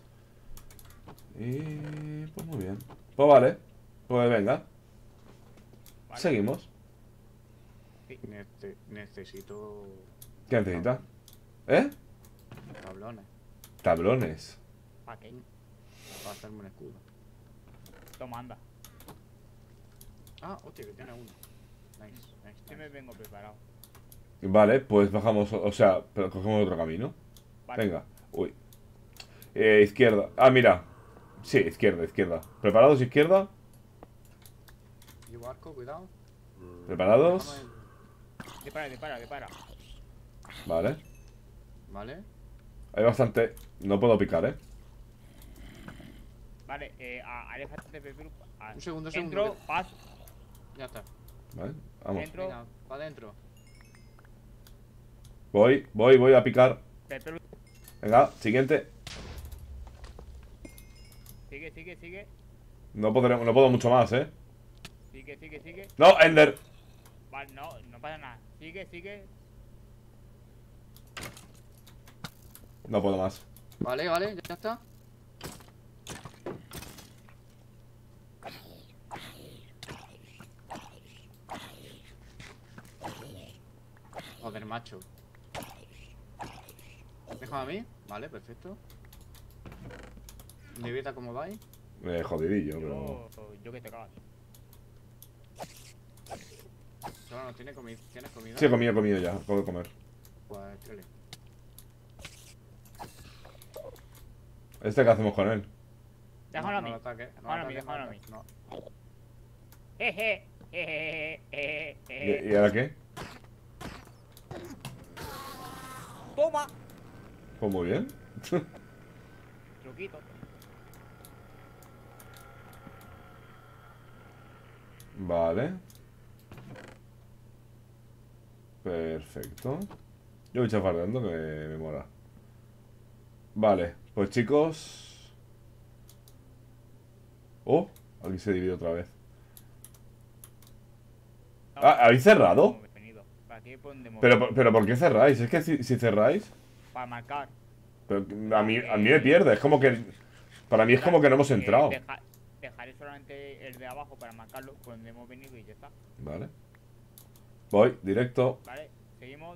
Y pues muy bien. Pues vale. Pues venga. Vale. Seguimos. Nece- necesito ¿Qué necesita? ¿Eh? tablones Tablones. ¿Para qué? para hacerme un escudo. Toma, anda. Ah, hostia, que tiene uno. Nice, nice, Yo me nice. vengo preparado. Vale, pues bajamos, o sea, pero cogemos otro camino. Vale. Venga. Uy. Eh, izquierda. Ah, mira. Sí, izquierda, izquierda. ¿Preparados, izquierda? Llevo arco, cuidado. ¿Preparados? Dispara, dispara, dispara. Vale. Vale. Hay bastante... No puedo picar, ¿eh? Vale, eh, a- aléjate de Pepelu. a- Un segundo, un segundo, Entro, que- paz, Ya está. Vale, vamos. entro, Venga, para adentro. Voy, voy, voy a picar. Pepelu. Venga, siguiente. Sigue, sigue, sigue. No podremos, no puedo mucho más, ¿eh? Sigue, sigue, sigue. No, Ender. Vale, no, no pasa nada. Sigue, sigue. No puedo más. Vale, vale, ya está. Joder, macho. Déjame a mí. Vale, perfecto. ¿Mi vida cómo va ahí? Eh, jodidillo, pero... Yo, yo que te cagas. No, no, ¿tiene comi ¿tienes comida? Sí, he comido, he comido ya. Puedo comer. Pues, tírale. ¿Este qué hacemos con él? Déjalo a mí. No lo ataques, no lo Déjalo a mí, ataques, déjalo a no mí. lo ataques, no. Jeje, jeje, jeje, ¿Y, jeje. y ahora qué? Toma. Pues muy bien. Truquito. Vale. Perfecto. Yo voy chafardeando que me, me mola. Vale, pues chicos. Oh, aquí se divide otra vez. Ah, ¿habéis cerrado? Hemos venido. Aquí es por donde hemos Pero, venido. pero ¿por qué cerráis? Es que si, si cerráis, Para marcar. pero a mí, a mí me pierde. Es como que... Para mí es como que no hemos Eh, entrado. deja- dejaré solamente el de abajo para marcarlo por donde hemos venido y ya está. Vale. Voy, directo. Vale, seguimos.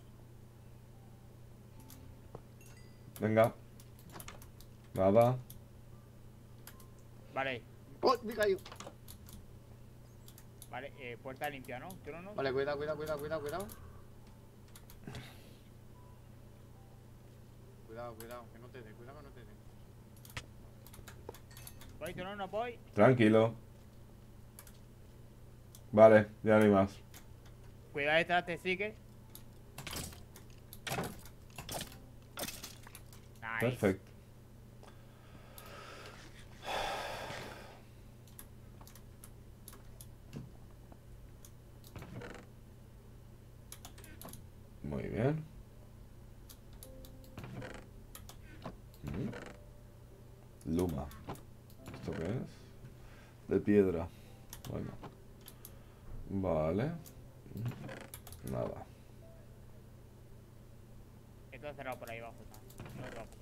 Venga. Nada. Vale, ¡Oh, me he caído! vale, eh, puerta limpia, ¿no? Trono. Vale, cuidado, cuidado, cuidado, cuidado, cuidado. Cuidado, cuidado, que no te dé, cuidado que no te dé. Voy, trono, no voy. Tranquilo. Vale, ya no hay más. Cuidado detrás, te sigue. Nice. Perfecto. Muy bien. Mm. Luma. ¿Esto qué es? De piedra. Bueno. Vale. Mm. Nada. Esto está cerrado por ahí abajo. No, no te va a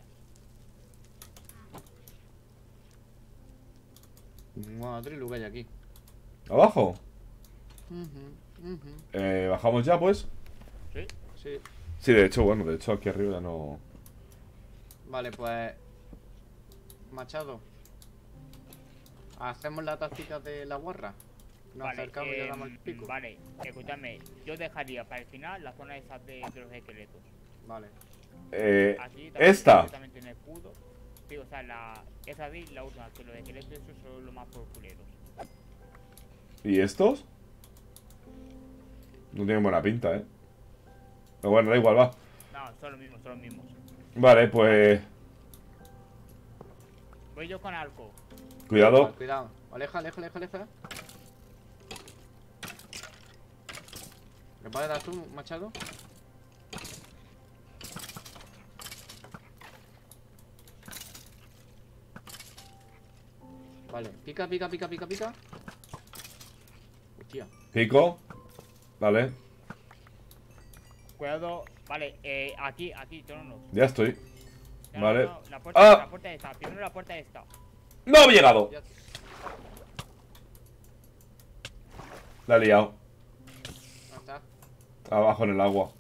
pasar. Madre lo que hay aquí. ¿Abajo? Ujú, ujú. Eh, ¿bajamos ya, pues? Sí. Sí. Sí, de hecho, bueno, de hecho aquí arriba ya no... Vale, pues... Machado. ¿Hacemos la táctica de la guarra? Nos Vale, acercamos y le eh, damos el pico. Vale, escúchame. Yo dejaría para el final la zona esa de, de los esqueletos. Vale. Eh, Así también esta. también tiene escudo. Sí, o sea, la, esa de la última, que los esqueletos esos son los más populeros. ¿Y estos? No tienen buena pinta, ¿eh? Pero bueno, da igual, va. No, son los mismos, son los mismos. Vale, pues... Voy yo con arco. Cuidado. Vale, cuidado. Aleja, aleja, aleja, aleja. ¿Me puedes dar tú, machado? Vale, pica, pica, pica, pica, pica. Hostia. Pico. Vale, Cuidado, vale, eh, aquí, aquí, trono. ya estoy. No, no, Vale. no, la puerta, ¡Ah! la puerta esta, primero la puerta esta. ¡No he llegado! Ya. La he liado. ¿Dónde está? Abajo en el agua.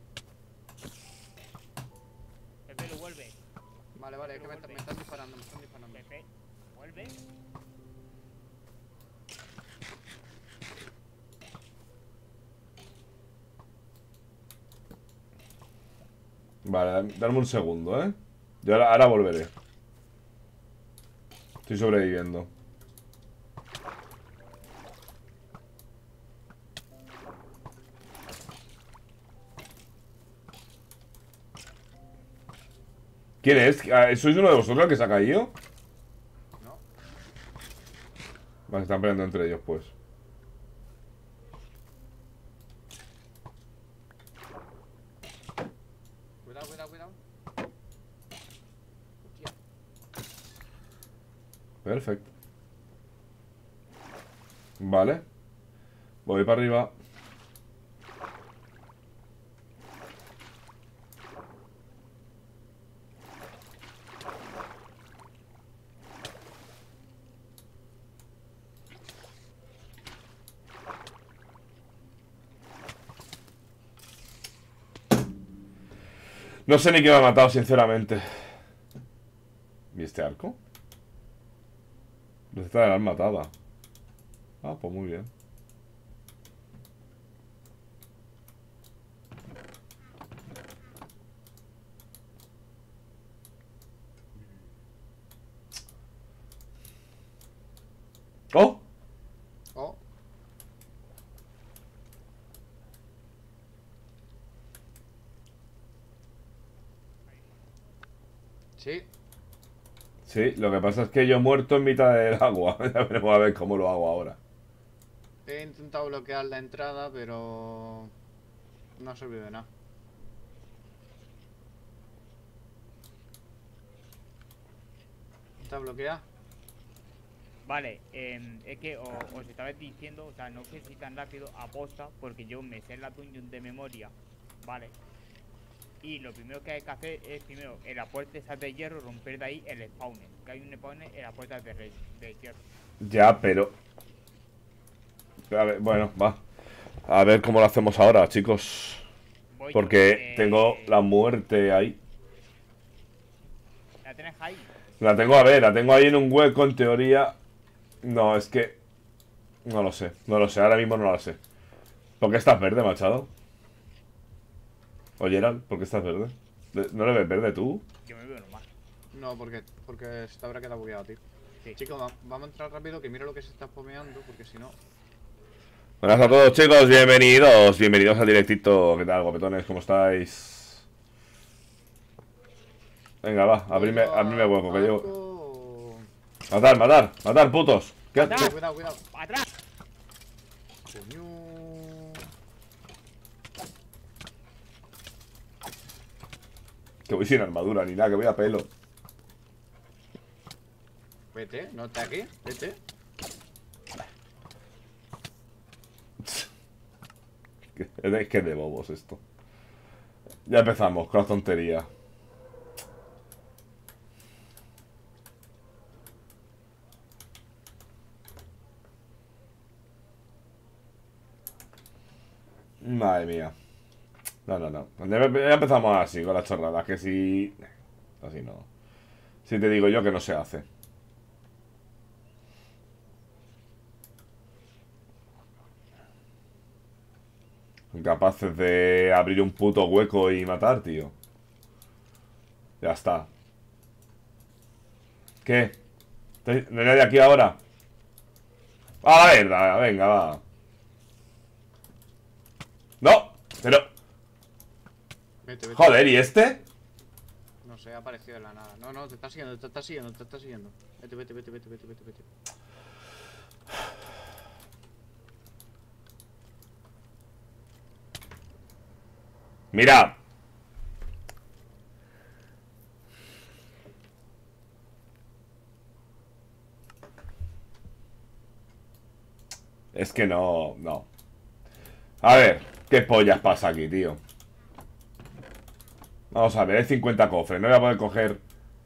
Pepe, lo vuelve. Vale, vale, es que me, me están disparando, me están disparando. Pepe, vuelve. Vale, dame un segundo, ¿eh? Yo ahora, ahora volveré. Estoy sobreviviendo. ¿Quién es? Ah, ¿sois uno de vosotros el que se ha caído? No. Vale, están peleando entre ellos, pues. Cuidado, cuidado, cuidado. Hostia. Perfecto. Vale. Voy para arriba. No sé ni qué me ha matado, sinceramente. ¿Y este arco? Receta del alma matada. Ah, pues muy bien. ¡Oh! Oh. Sí. Sí, lo que pasa es que yo he muerto en mitad del agua. Ya veremos a ver cómo lo hago ahora. He intentado bloquear la entrada, pero no ha servido de nada. ¿Está bloqueada? Vale, eh, es que o- os estaba diciendo, o sea, no sé si tan rápido aposta, porque yo me sé la dungeon de memoria, ¿vale? Y lo primero que hay que hacer es, primero, en la puerta esa de hierro, romper de ahí el spawner. Que hay un spawner en la puerta de, re- de hierro. Ya, pero... A ver, bueno, va. A ver cómo lo hacemos ahora, chicos. Voy yo, Porque eh, tengo la muerte ahí. ¿La tenés ahí? La tengo, a ver, la tengo ahí en un hueco, en teoría. No, es que... No lo sé, no lo sé, ahora mismo no lo sé. ¿Por qué estás verde, Machado? Oye, Geralt, ¿por qué estás verde? ¿No le ves verde tú? Yo me veo normal. No, porque, porque se te habrá quedado bugueado, tío. Sí. Chicos, va- vamos a entrar rápido, que mira lo que se está spameando, porque si no... Buenas a todos, chicos, bienvenidos. Bienvenidos al directito. ¿Qué tal, guapetones? ¿Cómo estáis? Venga, va, abrirme, abrirme hueco, que yo... Matar, matar, matar, putos. ¿Qué ¡Atrás! haces? Cuidado, cuidado. ¡Atrás! Coño. Que voy sin armadura ni nada, que voy a pelo. Vete, no está aquí, vete. Es que es de bobos esto. Ya empezamos con la tontería. Madre mía. No, no, no. Ya ya empezamos así, con las chorradas. Que si... Así no. Si te digo yo que no se hace. Incapaces de abrir un puto hueco y matar, tío. Ya está. ¿Qué? ¿No hay nadie aquí ahora? ¡A la verdad! Venga, va. ¡No! Pero... Vete, vete. Joder, ¿y este? No sé, ha aparecido de la nada. No, no, te está siguiendo, te está siguiendo, te está siguiendo. Vete, vete, vete, vete, vete, vete, vete. Mira. Es que no, no. A ver, ¿qué pollas pasa aquí, tío? Vamos a ver, hay cincuenta cofres. No voy a poder coger...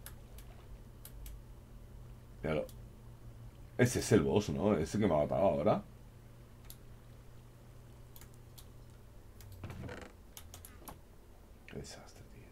Pero... Ese es el boss, ¿no? Ese que me ha matado ahora. Qué desastre, tío.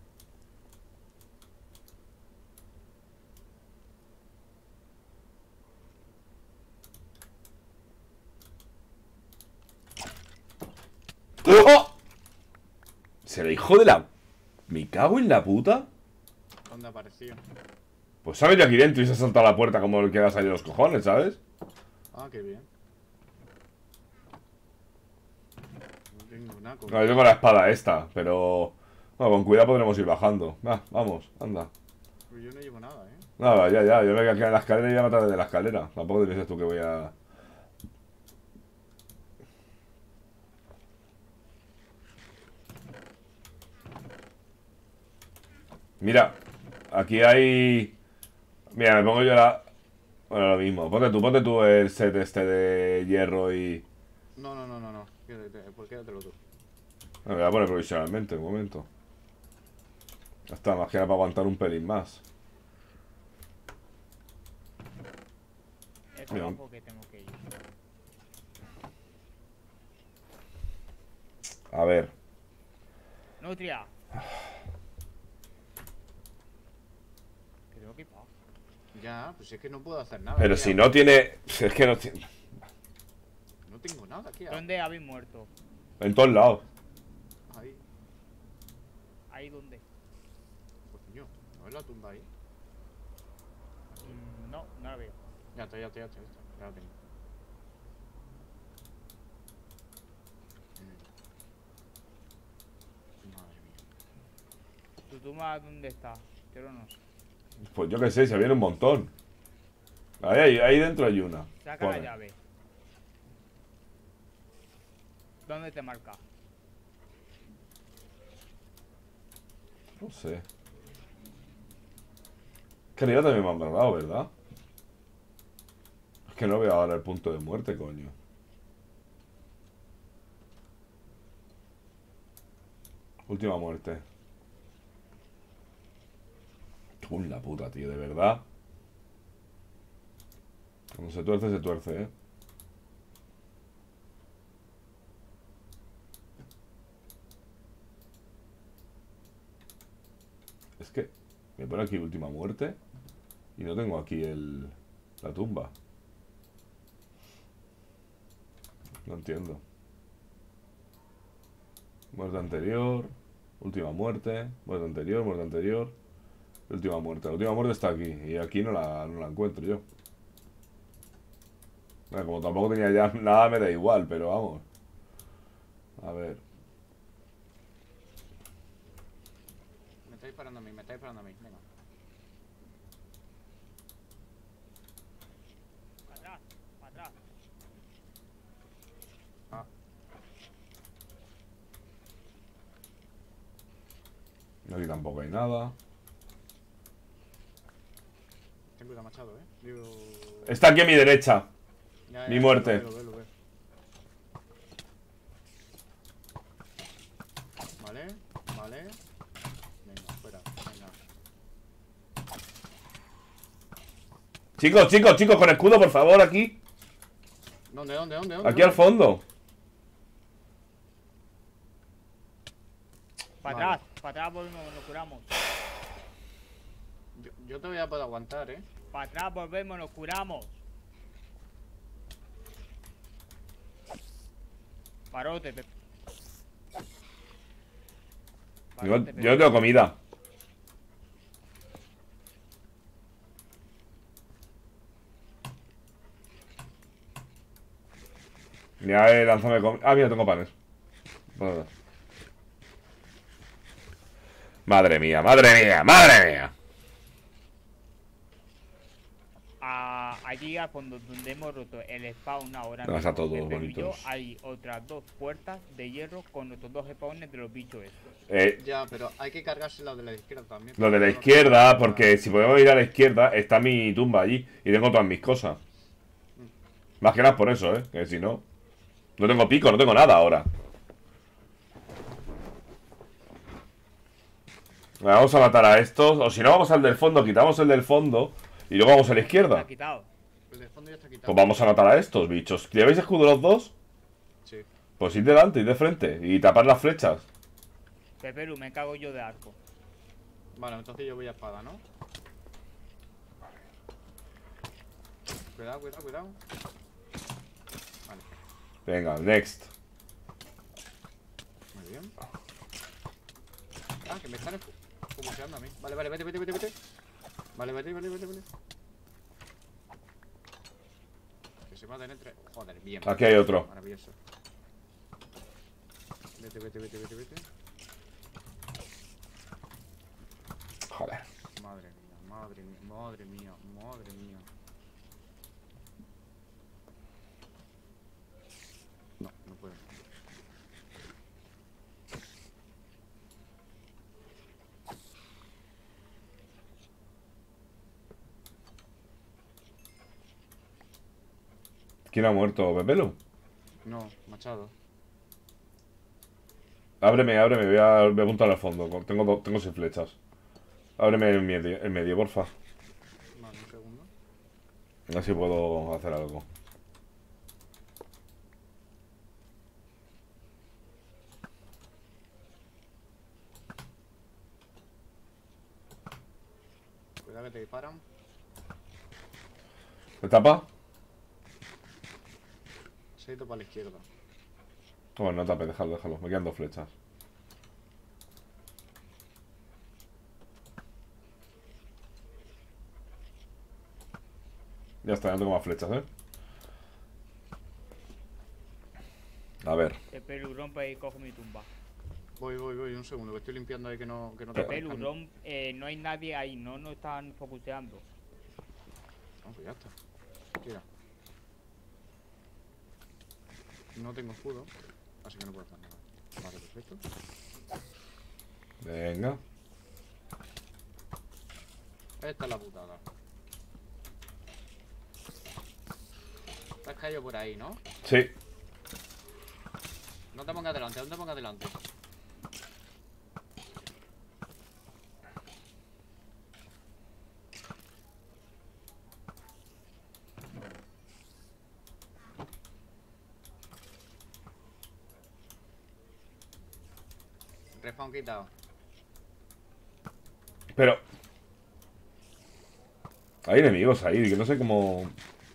¡Oh! ¿Será hijo de la... ¿Me cago en la puta? ¿Dónde ha aparecido? Pues se ha metido aquí dentro y se ha saltado la puerta como el que va a salir los cojones, ¿sabes? Ah, qué bien. No tengo nada con... No, yo tengo la espada esta, pero... Bueno, con cuidado podremos ir bajando. Va, vamos, anda. Pues yo no llevo nada, ¿eh? Nada, ya, ya, yo me voy aquí en la escalera y voy a matar desde la escalera. Tampoco te pienses tú que voy a... Mira, aquí hay... Mira, me pongo yo la... Bueno, lo mismo. Ponte tú, ponte tú el set este de hierro y... No, no, no, no, no. Quédate, pues quédatelo tú. Me voy a poner provisionalmente, un momento. Ya está, más que nada para aguantar un pelín más. Es Mira. abajo que tengo que ir. A ver. Nutria. equipado. Ya, pues es que no puedo hacer nada. Pero tío. si no tiene... Es que no tiene... No tengo nada, ¿qué hago? ¿Dónde habéis muerto? En todos lados. Ahí. ¿Ahí dónde? Pues coño, ¿no es la tumba ahí? Mm, no, no la veo. Ya está, ya está, ya está, ya está. Ya la tengo. Mm. Madre mía. ¿Tu tumba dónde está? Yo no sé. Pues yo qué sé, se viene un montón. Ahí, ahí, ahí dentro hay una. Saca Pone. la llave. ¿Dónde te marca? No sé. Que arriba también me han marcado, ¿verdad? Es que no veo ahora el punto de muerte, coño. Última muerte. Uy, la puta, tío, de verdad. Cuando se tuerce, se tuerce, ¿eh? Es que me pone aquí última muerte y no tengo aquí el la tumba. No entiendo. Muerte anterior, última muerte, muerte anterior, muerte anterior, última muerte. La última muerte está aquí y aquí no la, no la encuentro yo. Bueno, como tampoco tenía ya nada, me da igual, pero vamos. A ver. Me está disparando a mí, me está disparando a mí. Venga. Para atrás, para atrás. Ah, Aquí tampoco hay nada. ten cuidado, Machado, eh. Digo... Está aquí a mi derecha. Ya, Mi ya, muerte. Lo veo, lo veo, lo veo. Vale, vale. Venga, fuera, venga. Chicos, chicos, chicos, con escudo, por favor, aquí. ¿Dónde, dónde, dónde? dónde Aquí al fondo. Para Vale. atrás, para atrás volvemos, nos curamos. Yo, yo te voy a poder aguantar, eh. Para atrás volvemos, nos curamos. Parote, Pepe. Yo, Parote, yo Pepe. no tengo comida. Mira, eh, lánzame comida. Ah, mira, tengo panes. Vale. Madre mía, madre mía, madre mía. A- allí a fondo donde hemos roto el spawn ahora No, está todo Pepe y yo, bonitos. hay otras dos puertas de hierro con otros dos spawns de los bichos estos. Eh, Ya, pero hay que cargarse la de la izquierda también. lo de la No, izquierda, no, porque si podemos ir a la izquierda, está mi tumba allí. Y tengo todas mis cosas. Más que nada por eso, eh. Que si no. No tengo pico, no tengo nada ahora. Vamos a matar a estos. O si no, vamos al del fondo, quitamos el del fondo. Y luego vamos a la Está izquierda. quitado. El de fondo ya está quitado. Pues vamos a matar a estos bichos. ¿Lleváis escudo los dos? Sí. Pues ir delante, ir de frente. Y tapar las flechas. Peperu, me cago yo de arco. Vale, entonces yo voy a espada, ¿no? Cuidado, cuidado, cuidado. Vale, Venga, next. muy bien. Ah, que me están fumoseando a mí. Vale, vale, vete, vete, vete, vete. Vale, vete, vale, vete, vete. Que se maten entre... Joder, bien. Aquí hay otro. Maravilloso. Vete, vete, vete, vete, vete. Joder. Madre mía, madre mía, madre mía, madre mía. No, no puedo. ¿Quién ha muerto? ¿Pepelu? No, Machado. Ábreme, ábreme. Voy a, voy a apuntar al fondo. Tengo, do- tengo seis flechas. Ábreme el medio, el medio, porfa. Vale, un segundo. Así puedo hacer algo. Cuidado que te disparan. ¿Me tapa? Se ha ido para la izquierda. Bueno, no tape, déjalo, déjalo. Me quedan dos flechas. Ya está, ya no tengo más flechas, ¿eh? A ver. El Pelu rompe y coge mi tumba. Voy, voy, voy, un segundo, que estoy limpiando ahí que no, que no te Pelu, aparezcan. rom, eh, no hay nadie ahí, no nos están focuseando. No, pues ya está. Tira. No tengo escudo, así que no puedo hacer nada. Vale, perfecto. Venga. Esta es la putada. Te has caído por ahí, ¿no? Sí. No te pongas delante, no te pongas delante. Respawn quitado. Pero... Hay enemigos ahí, que no sé cómo...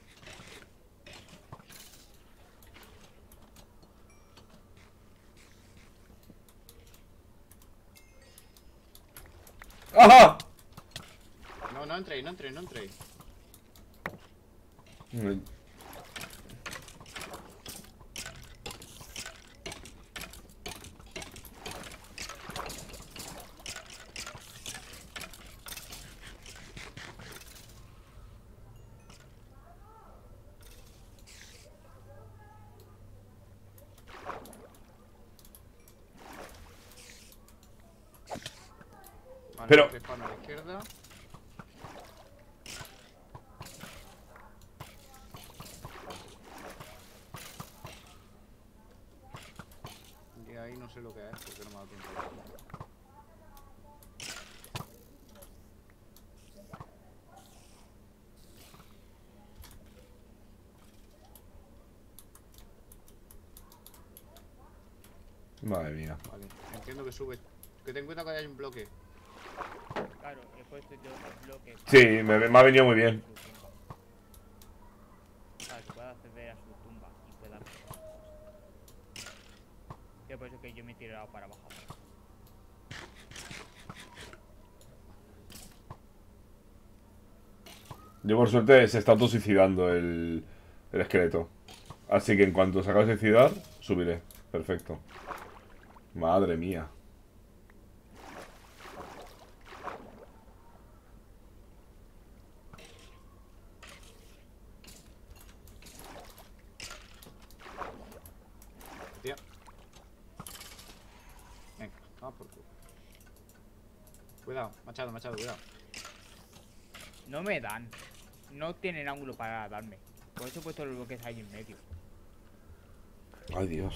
¡Ajá! No, no entréis, no entréis, no entréis. Vale, Pero- respawn a la izquierda. Y ahí no sé lo que es, porque no me ha dado tiempo. Madre mía. Vale, entiendo que sube. Que ten cuenta que hay un bloque. Claro, he puesto yo el bloque. Sí, me, me ha venido muy bien. Para que pueda acceder a su tumba y pueda... Es por eso que yo me he tirado para abajo. Yo por suerte se está autosuicidando el, el esqueleto. Así que en cuanto se acabe de suicidar, subiré. Perfecto. Madre mía. Tío. Venga, vamos por culo. Cuidado, machado, machado, cuidado. No me dan. No tienen ángulo para darme. Por eso he puesto los bloques ahí en medio. Ay, Dios.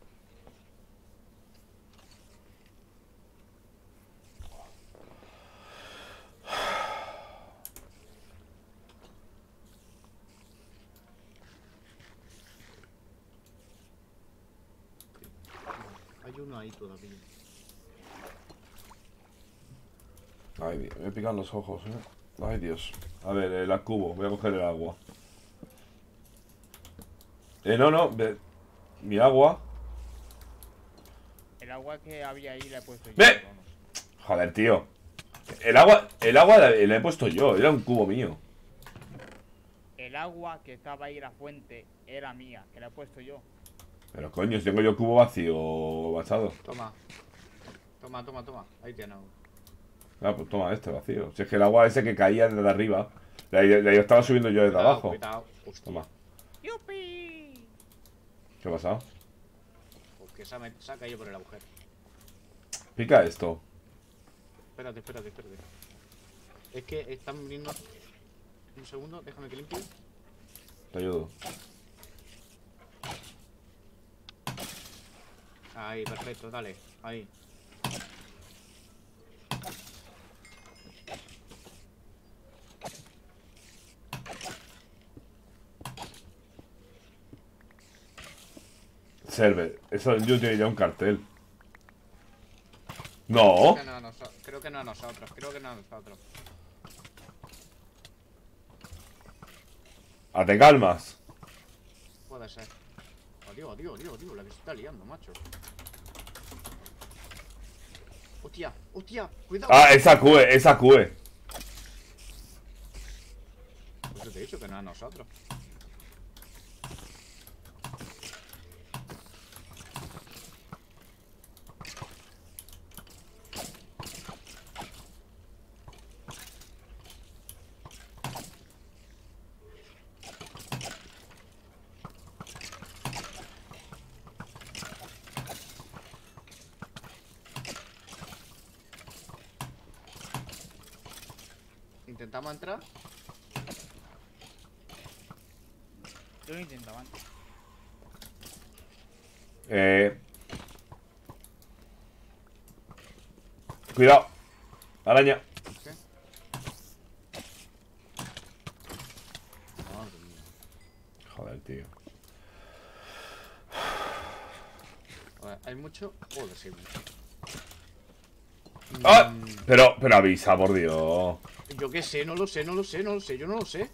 Hay uno ahí todavía. Ay, Dios, me pican los ojos, eh. Ay, Dios. A ver, el cubo, voy a coger el agua. Eh, no, no, ve- mi agua. El agua que había ahí la he puesto yo. ¡Ve! Vamos. Joder, tío. El agua, el agua la, la he puesto yo, era un cubo mío. El agua que estaba ahí en la fuente era mía, que la he puesto yo. Pero coño, si tengo yo cubo vacío, bachado. Toma. Toma, toma, toma. Ahí tienes agua. Ah, pues toma este vacío. Si es que el agua ese que caía desde arriba, la, la- la estaba subiendo yo desde Cuidado, abajo. cuidado. Hostia. Toma. ¡Yupi! ¿Qué ha pasado? Porque se ha, met- se ha caído por el agujero. Pica esto. Espérate, espérate, espérate. Es que están viniendo. Un segundo, déjame que limpie. Te ayudo. Ahí, perfecto, dale. Ahí. Server. Eso yo tiene ya un cartel. No. Creo que no a noso- creo que no a nosotros, creo que no a nosotros. ¿A te calmas? Puede ser. Adiós, adiós, adiós, adiós, la que se está liando, macho. Hostia, hostia, cuidado. Ah, esa Q E, esa Q E. Pues te he dicho que no es a nosotros. Intentamos entrar. Yo lo intentaba antes. Eh... Cuidado. Araña. ¿Qué? Madre mía. Joder, tío. A ver, hay mucho. Joder, sí, mucho. ¡Ah! Mm, Pero, pero avisa, por Dios. Yo qué sé, no lo sé, no lo sé, no lo sé, yo no lo sé.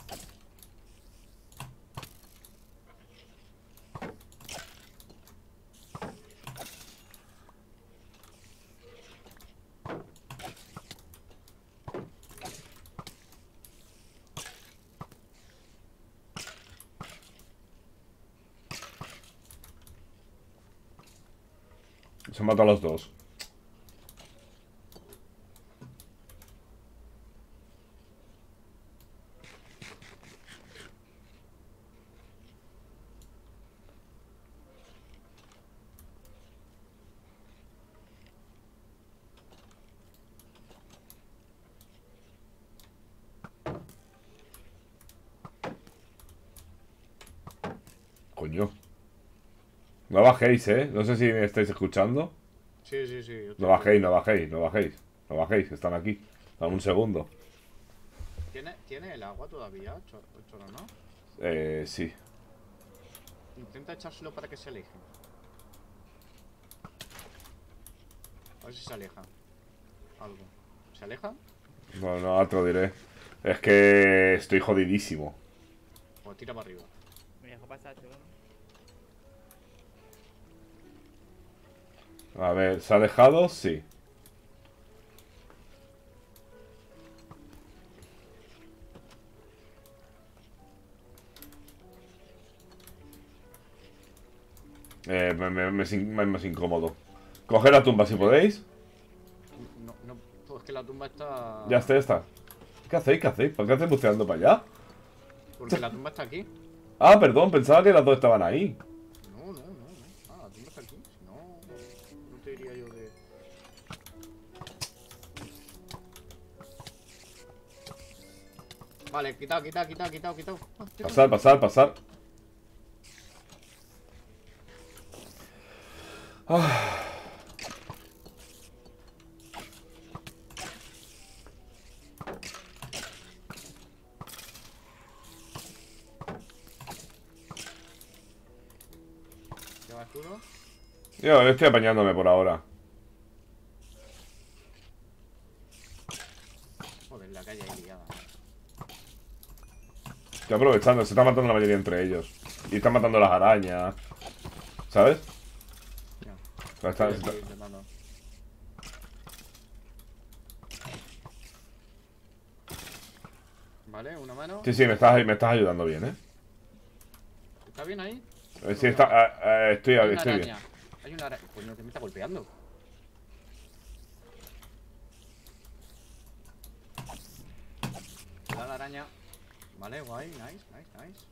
Se han matado a los dos. Coño. No bajéis, eh. No sé si me estáis escuchando. Sí, sí, sí. yo No te- bajéis, no bajéis, no bajéis. No bajéis, están aquí. Dame un segundo. ¿Tiene, ¿Tiene el agua todavía, Cho- Choro, no? Eh, sí. Intenta echárselo para que se aleje. A ver si se aleja. Algo. ¿Se aleja? No, no, ahora te lo diré. Es que estoy jodidísimo. Pues tira para arriba. Me dejó pasar, Cholo. A ver, ¿se ha dejado? Sí. Eh, me, me- me es in- me es más incómodo. Coger la tumba si podéis. No, no, pues es que la tumba está... Ya está, ya está. ¿Qué hacéis? ¿Qué hacéis? ¿Por qué hacéis buceando para allá? Porque la tumba está aquí. Ah, perdón, pensaba que las dos estaban ahí. No, no, no, no. Ah, la tumba está aquí. Si no, no te diría yo de... Vale, quitado, quitado, quitado, quitado, quitado. Ah, quitado. Pasar, pasar, pasar. Ah. ¿Lleva escudo? Yo estoy apañándome por ahora. Joder, la calle ahí liada. Estoy aprovechando, se está matando la mayoría entre ellos. Y están matando las arañas. ¿Sabes? Ya. O sea, está- Estoy está- intentando. Vale, una mano. Sí, sí, me estás, me estás ayudando bien, ¿eh? ¿Está bien ahí? Eh, Sí, está, eh, eh, estoy, Hay una estoy bien. araña. Hay una araña. Coño, que me está golpeando. Da la araña. Vale, guay, nice, nice, nice.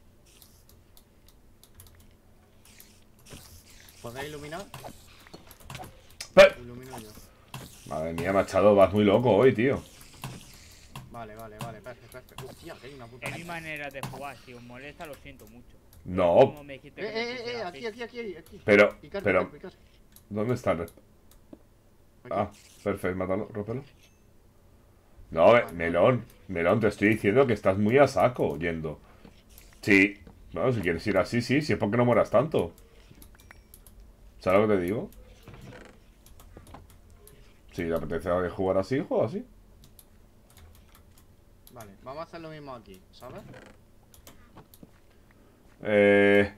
¿Podéis iluminar? Pe- Ilumino yo. Madre mía, Machado, vas muy loco hoy, tío. Vale, vale, vale, perfecto, perfecto. Hostia, que hay una puta. Es mi manera de jugar. Si os molesta, lo siento mucho. No, Como me dijiste Eh, que me eh, eh, pusiera aquí, así. aquí, aquí, aquí. pero, Picar, pero, picar, picar. ¿dónde está el resto? Aquí. Ah, perfecto, mátalo, rómpelo. No, eh, Melón, Melón, te estoy diciendo que estás muy a saco yendo. Sí, no, si quieres ir así, sí, si es porque no mueras tanto. ¿Sabes lo que te digo? Si te apetece jugar así, juega así. Vale, vamos a hacer lo mismo aquí, ¿sabes? Eh...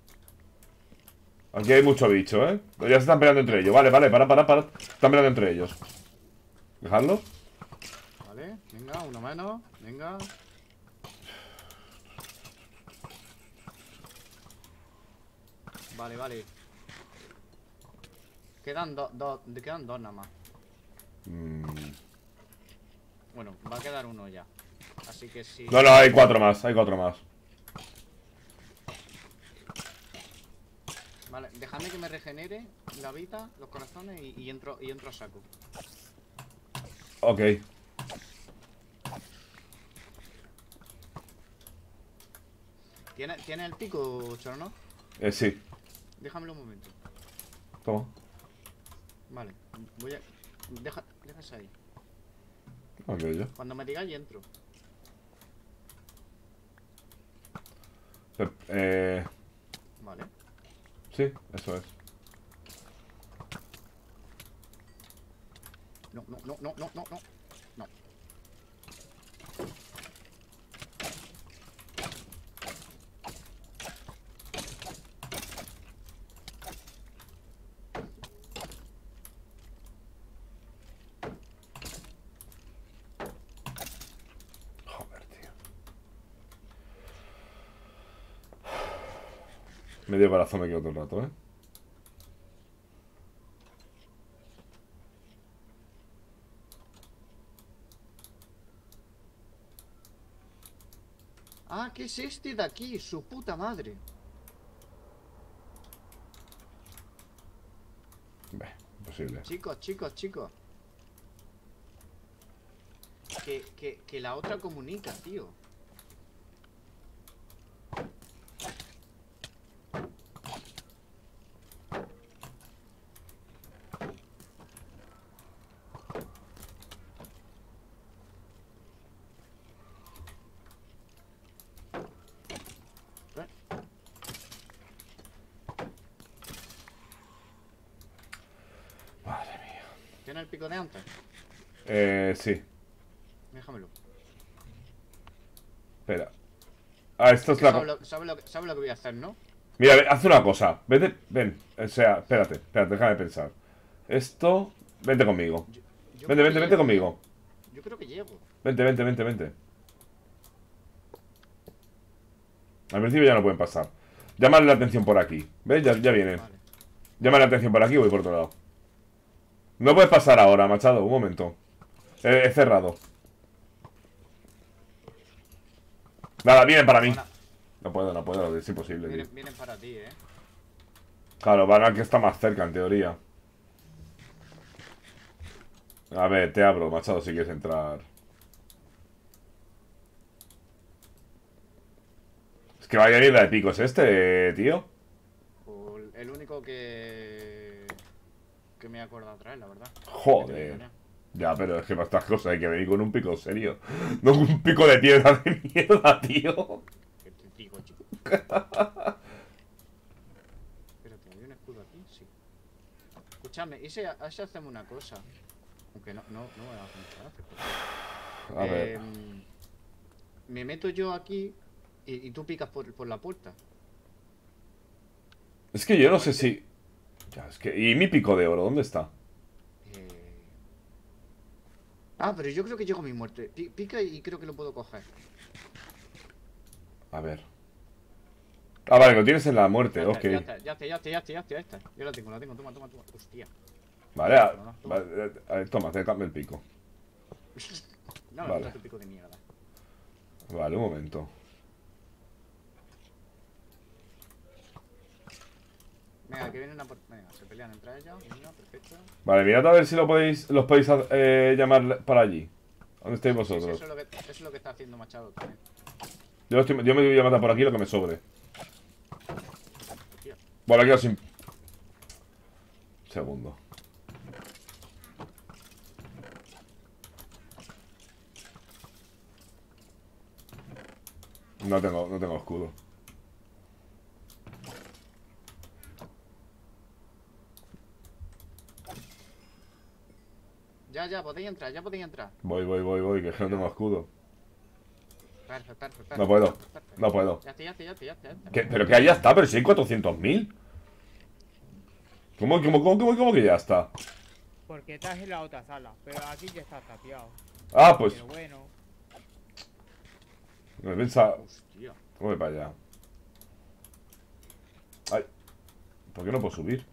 Aquí hay mucho bicho, ¿eh? Ya se están peleando entre ellos. Vale, vale, para, para, para. Están peleando entre ellos. Dejadlo. Vale, venga, uno menos. Venga. Vale, vale. Quedan dos, dos, quedan dos nada más. Mm. Bueno, va a quedar uno ya. Así que sí. No, no, hay cuatro más, hay cuatro más. Vale, dejadme que me regenere la vida, los corazones y, y entro y entro a saco. Ok. ¿Tiene, ¿tiene el pico, Chorono? Eh, sí. Déjamelo un momento. Toma. Vale, voy a... Deja, déjase ahí. Ok, yo. Cuando me digáis entro. Pe- Eh... Vale. Sí, eso es. No, no, no, no, no, no, no. No. Joder, tío. Medio corazón me quedo todo el rato, ¿eh? Ah, ¿qué es este de aquí? Su puta madre. Ve, imposible. Chicos, chicos, chicos. Que, que, que la otra comunica, tío. Madre mía. ¿Tiene el pico de antes? Eh, sí. Déjamelo. Espera. Ah, esto es ¿Sabe la... lo, sabe, lo, que- sabe lo que voy a hacer, no? Mira, ve, haz una cosa. Vete, ven. O sea, espérate, espérate, déjame pensar. Esto... Vente conmigo. Yo Vente, creo vente, que vente llego, conmigo. Yo creo que llego. Vente, vente, vente, vente. Al principio ya no pueden pasar. Llámale la atención por aquí. ¿Ves? Ya, ya vienen. Vale. Llámale la atención por aquí y voy por otro lado. No puedes pasar ahora, Machado. Un momento. He, he cerrado. Nada, vienen para mí. Ahora, No puedo, no puedo. Es imposible, tío. vienen, vienen para ti, eh. Claro, van a que está más cerca, en teoría. A ver, te abro, Machado, si quieres entrar. Es que vaya mierda de pico es este, tío. O el único que... Que me he acordado traer, la verdad. Joder. Ya, pero es que para estas cosas hay que venir con un pico serio. No con un pico de piedra de mierda, tío. ¿Qué te digo, chico? Espérate, ¿hay un escudo aquí? Sí. Escúchame, ¿y si, a- si hacemos una cosa? Aunque no, no, no me va a hacer mucha gracia, pero- A ver. Em, me meto yo aquí y, y tú picas por, por la puerta. Es que yo no sé si... Ya, es que... ¿Y mi pico de oro? ¿Dónde está? Eh, Ah, pero yo creo que llego a mi muerte. Pi- Pica y creo que lo puedo coger. A ver. Ah, vale, lo tienes en la muerte, Ya ok. está, ya está, ya está, ya está, ya está, ya está, ya está. Yo la tengo, la tengo, toma, toma, toma. Hostia. Vale, a, Toma, toma. vale, a ver, toma, te cambio el pico. No, me Vale. gusta tu pico de mierda. Vale, un momento. Venga, que vienen a por... Venga, se pelean entre ellos. Venga, perfecto. Vale, mirad a ver si lo podéis, los podéis eh, llamar para allí. ¿Dónde estáis Sí, sí, vosotros? eso, es lo que, eso es lo que está haciendo Machado también. Yo, estoy- yo me voy a matar por aquí lo que me sobre. Hostia. Bueno, quedo sin... Segundo. No tengo, no tengo escudo. Ya, ya, podéis entrar, ya podéis entrar. Voy, voy, voy, voy, que no tengo escudo. perfecto, perfecto. No puedo. perfecto. No puedo. Ya está, ya está, ya está, ya está. ya está. ¿Qué? Pero que ya está, pero si hay cuatrocientos mil. ¿Cómo, cómo, cómo, cómo, cómo que ya está? Porque estás en la otra sala, pero aquí ya está tapiado. Ah, pues. Pero bueno, Me pensaba. Hostia. Voy para allá. Ay. ¿Por qué no puedo subir?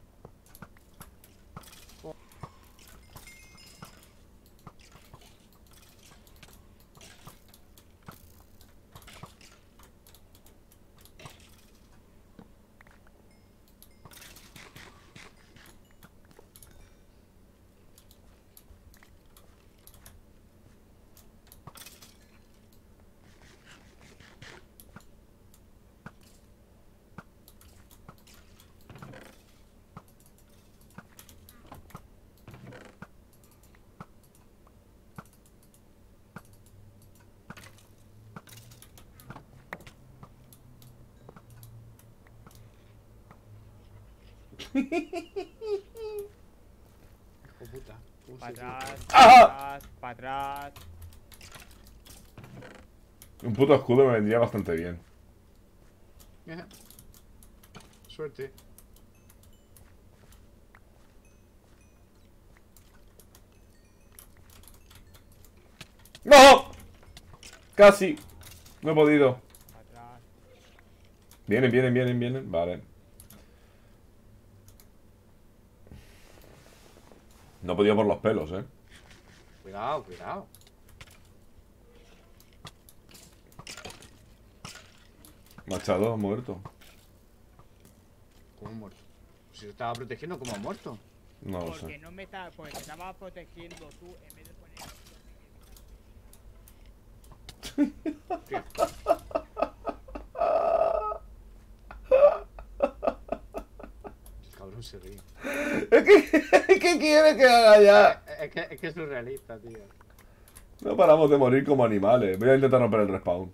Hijo puta. ¿Cómo se para tira? atrás, ¡Ah! para atrás, para atrás. Un puto escudo me vendría bastante bien. Ajá. Suerte. ¡No! Casi. No he podido. Para atrás. Vienen, vienen, vienen, vienen. Vale. No he podido por los pelos, eh. Cuidado, cuidado. Machado, muerto. ¿Cómo muerto? Si se estaba protegiendo, ¿cómo ha muerto? No lo Porque sé. no me está, porque te estabas protegiendo tú en vez de poner. Tío. El cabrón se ríe. ¿Qué quiere que haga ya? Es que, es que es surrealista, tío. No paramos de morir como animales. Voy a intentar romper el respawn.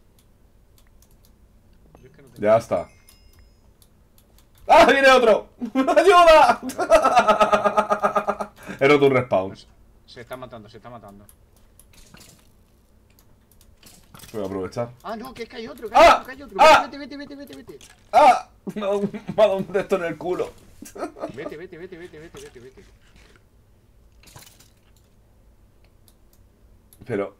Yo es que no tengo- Ya está. ¡Ah! ¡Viene otro! ¡Ayuda! He roto un respawn. Se está matando, se está matando. Voy a aprovechar. Ah, no, que es que hay otro, que ¡Ah! hay otro, que hay otro. ¡Ah! Vete, vete, vete, vete, vete, vete. ¡Ah! Me ha dado un, me ha dado un de esto en el culo. Vete, vete, vete, vete, vete, vete, vete. Pero.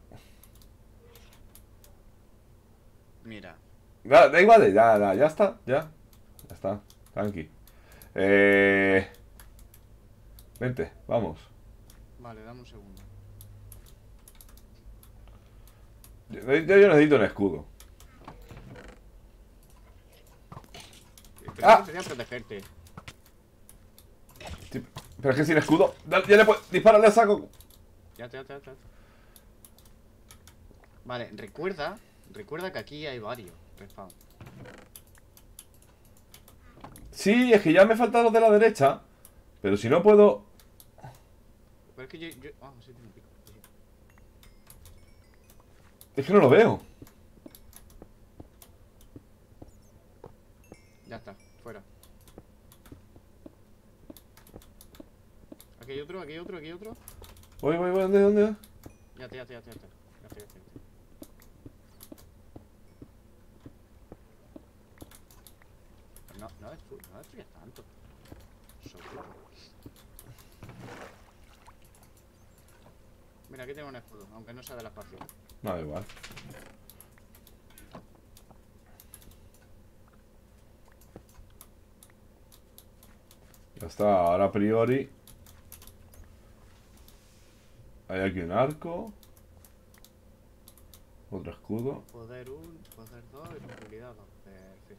Mira. Da, da igual, ya, ya, ya está, ya. Ya está, tranqui. Eh. Vente, vamos. Vale, dame un segundo. Yo, yo- yo necesito un escudo. Pero Ah. no quería protegerte. Sí, pero es que sin escudo. da- Ya le puedo. Dispárale a saco. Ya te, ya te, ya te. Vale, recuerda. Recuerda que aquí hay varios. Respawn. Sí, es que ya me faltan los de la derecha. Pero si no puedo. Pero es que yo. yo... Ah, sí, tiene un pico. Sí. Es que no lo veo. Ya está, fuera. Aquí hay otro, aquí hay otro, aquí hay otro. Voy, voy, voy, ¿dónde, dónde? Ya te, ya te, ya te, ya te. Ya te, ya te, ya te. No, no destruyas, no destruyas tanto. Socorro. Mira, aquí tengo un escudo, aunque no sea de la espacio. No, da igual. Ya está, ahora a priori. Hay aquí un arco. Otro escudo. Poder uno, poder dos y tranquilidad dos. Perfecto.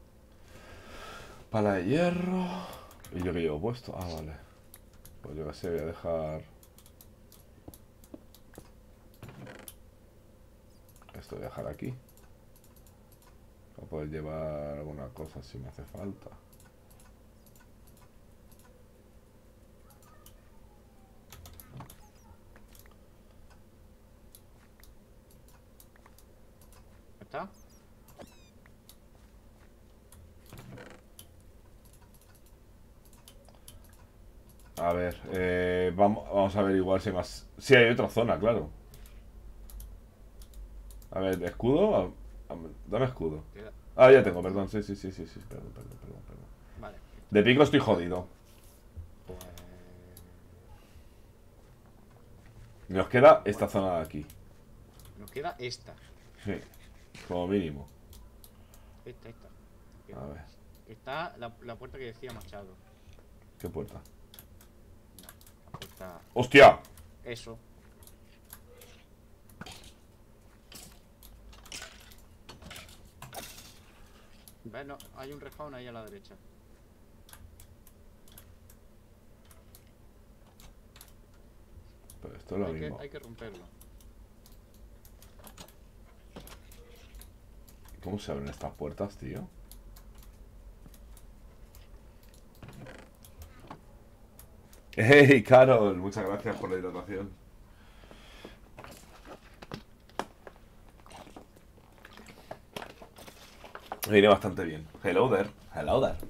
Pala de hierro. ¿Y yo que llevo puesto? Ah, vale. Pues yo que sé, voy a dejar. Esto voy a dejar aquí. Para poder llevar alguna cosa si me hace falta. ¿Está? A ver, eh, vamos, vamos a ver igual si hay más. Sí, hay otra zona, claro. A A ver, escudo. A- a- dame escudo. Queda- Ah, ya tengo, perdón. Sí, sí, sí, sí, sí. Perdón, perdón, perdón, perdón. Vale. De pico estoy jodido. Pues... Nos queda esta zona de aquí. Nos queda esta. Sí. Como mínimo. Esta, esta. A ver. Está la, la puerta que decía Machado. ¿Qué puerta? No, la puerta... ¡Hostia! Eso. ¿Ves? No, hay un respawn ahí a la derecha. Pero esto es lo Hay que, mismo. hay que romperlo. ¿Cómo se abren estas puertas, tío? ¡Hey, Carol! Muchas gracias por la hidratación. Me viene bastante bien. Hello there. Hello there.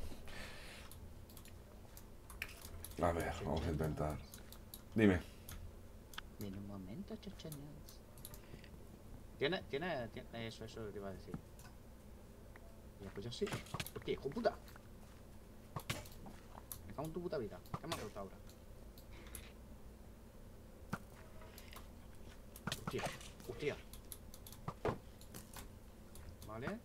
A ver, vamos a intentar. Dime. En un momento, chochones. ¿Tiene, tiene, tiene... Eso, eso te iba a decir. Ya, pues yo sí. Hostia, hijo de puta. Me cago en tu puta vida. ¿Qué me has roto ahora? Hostia, hostia. Vale.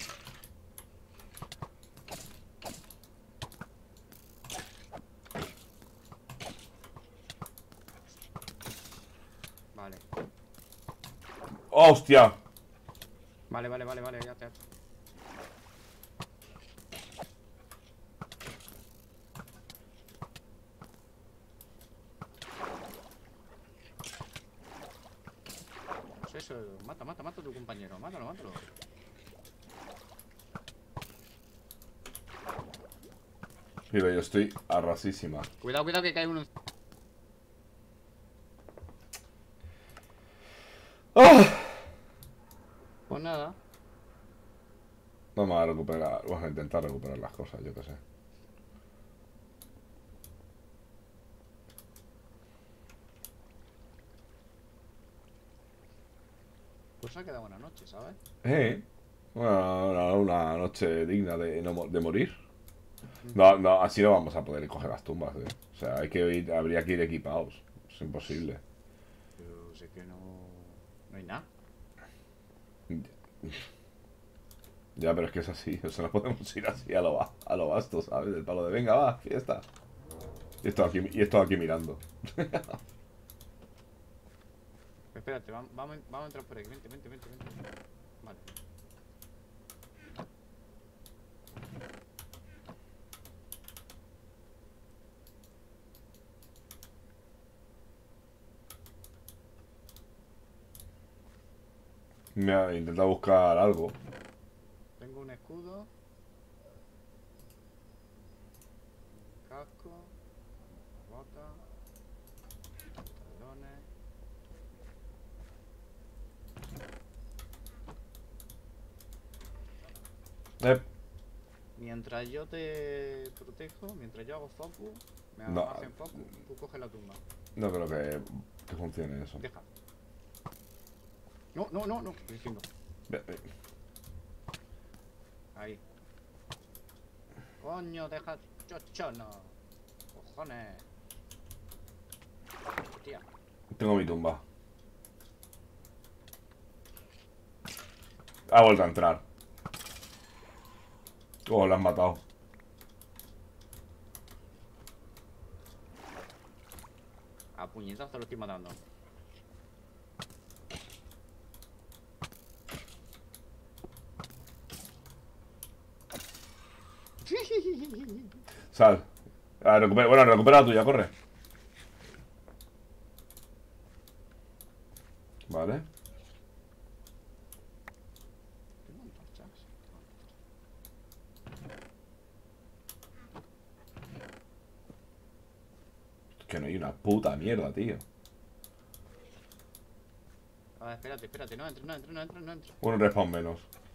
Vale. ¡Hostia! Vale, vale, vale, vale, ya te has... Eso, mata, mata, mata a tu compañero, mátalo, mátalo. Mira, yo estoy arrasísima. Cuidado, cuidado que cae uno. ¡Ah! Pues nada. Vamos a recuperar, vamos a intentar recuperar las cosas, yo qué sé. Pues ha quedado buena noche, ¿sabes? Eh, bueno, una, una noche digna de, no mo- de morir. No, no, así no vamos a poder coger las tumbas, eh. O sea, hay que ir, habría que ir equipados. Es imposible. Pero sé que no... No hay nada. Ya, pero es que es así. O sea, no podemos ir así a lo, ba- a lo vasto, ¿sabes? Del palo de venga, va, fiesta. Y esto aquí, y esto aquí mirando. Espérate, vamos, vamos, vamos a entrar por aquí. Vente, vente, vente, vente. Vale. Me ha intentado buscar algo. Tengo un escudo. Un casco. Una bota. Pantalones. Eh, Mientras yo te protejo, mientras yo hago focus, me No. hacen focus, tú coges la tumba. no creo que, que funcione eso. Deja. No, no, no, no, estoy diciendo. Ve- ve- Ahí. Coño, deja chochono. Cojones. Hostia. Tengo mi tumba. Ha vuelto a entrar. Oh, lo han matado. A puñetazo lo estoy matando. Sal. Ah, recupera, bueno, recupera la tuya, corre. Vale. Tengo antorchas. Que no hay una puta mierda, tío. A ver, espérate, espérate, no entres, no entres, no entres, no entres. Un respawn menos.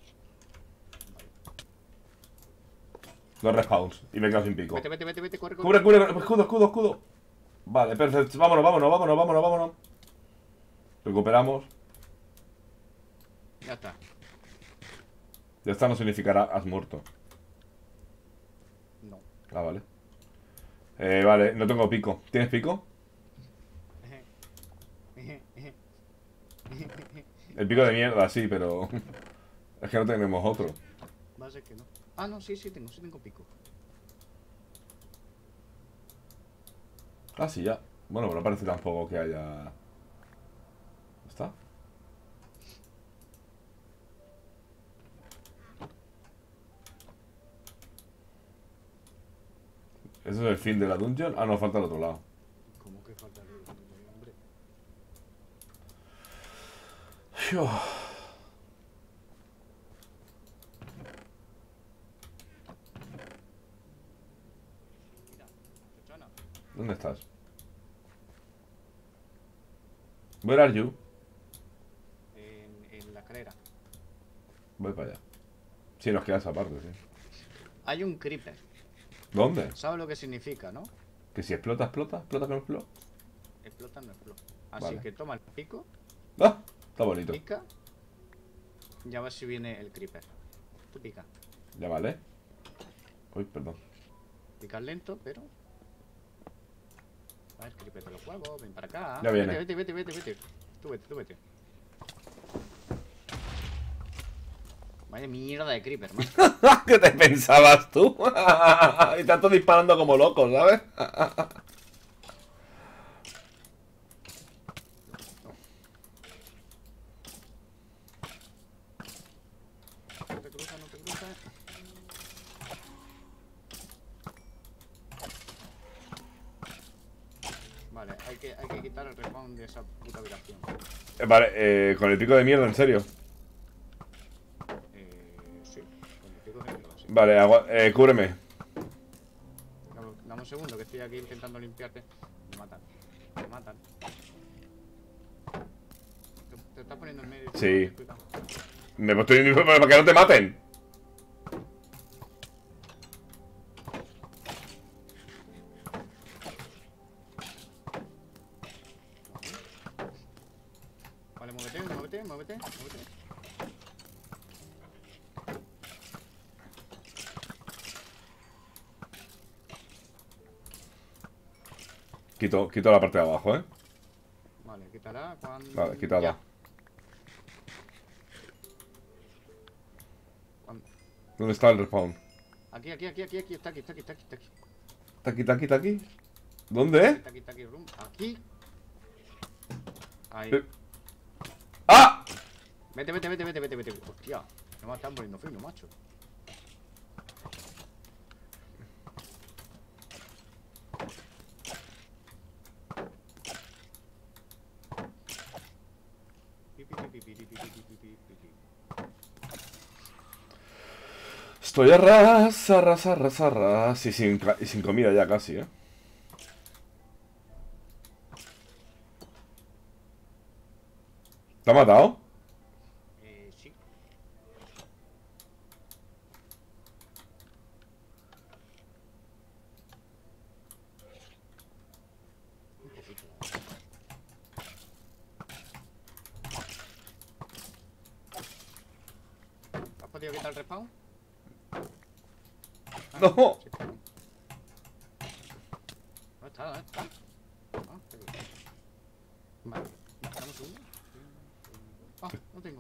Dos respawns. Y me quedo sin pico. Vete, vete, vete, vete, corre, corre. Cubre, cubre, escudo, escudo, escudo. Vale, perfecto. Vámonos, vámonos, vámonos, vámonos, vámonos. Recuperamos. Ya está. Ya está, no significará has muerto. No. Ah, vale. Eh, vale, no tengo pico. ¿Tienes pico? El pico de mierda, sí, pero... es que no tenemos otro. Va a ser que no. Ah, no, sí, sí tengo, sí tengo pico. Ah, sí, ya. Bueno, pero no parece tampoco que haya... ¿Está? ¿Eso es el fin de la dungeon? Ah, no, falta el otro lado. ¿Cómo que falta el otro, hombre? Fiu. Mira, Chochona. ¿Dónde estás? Where are you? En, en la escalera. Voy para allá. Sí, nos queda esa parte, sí. Hay un creeper. ¿Dónde? ¿Sabes lo que significa, no? Que si explota, explota, explota, no explota. Explota, no explota. Así Vale. que toma el pico, ¡Ah! Está bonito. pica. Y a ver si viene el creeper. Tú pica. Ya vale. Uy, perdón. Picas lento, pero... A ver, creeper de los huevos, ven para acá. Ya viene. Vete, vete, vete, vete, vete. Tú vete, tú vete. Vaya mierda de creeper, man. ¿Qué te pensabas tú? Y tanto disparando como locos, ¿sabes? No te cruzas, no te cruzas. Vale, hay que, hay que quitar el respawn de esa puta habitación. Eh, Vale, eh, con el pico de mierda, en serio. Eh, sí, con el pico de mierda, sí. Vale, agua, eh, cúbreme. Dame, dame un segundo que estoy aquí intentando limpiarte. Me matan, me matan. ¿Te, te estás poniendo en medio? Sí. Cuidado. Me estoy para que no te maten. Vale, muévete, muévete, muévete, muévete. Quito, quito la parte de abajo, ¿eh? Vale, quitará cuando... Vale, quitada. Ya. Cuando- ¿Dónde está el respawn? Aquí, aquí, aquí, aquí, aquí, está aquí, está aquí, está aquí, está aquí. ¿Está aquí, está aquí, está aquí? ¿Dónde? Está aquí, está aquí, room. Aquí. Ahí. Eh. ¡Ah! Vete, vete, vete, vete, vete, vete. Hostia, no me están poniendo fino, macho. Pi, pi, pi, pi, pi, pi, pi, pi, pi, pi, pi. Estoy a ras, a ras, a ras, a ras. Y sin, ca- y sin comida ya casi, ¿eh? ¿Te ha matado? Eh, sí. Un poquito. ¿Has podido quitar el respawn? Ah, No. sí, está bien. ¿Dónde está? ¿Dónde está? Ah, está aquí. Vale, dame un segundo. Ah, no tengo.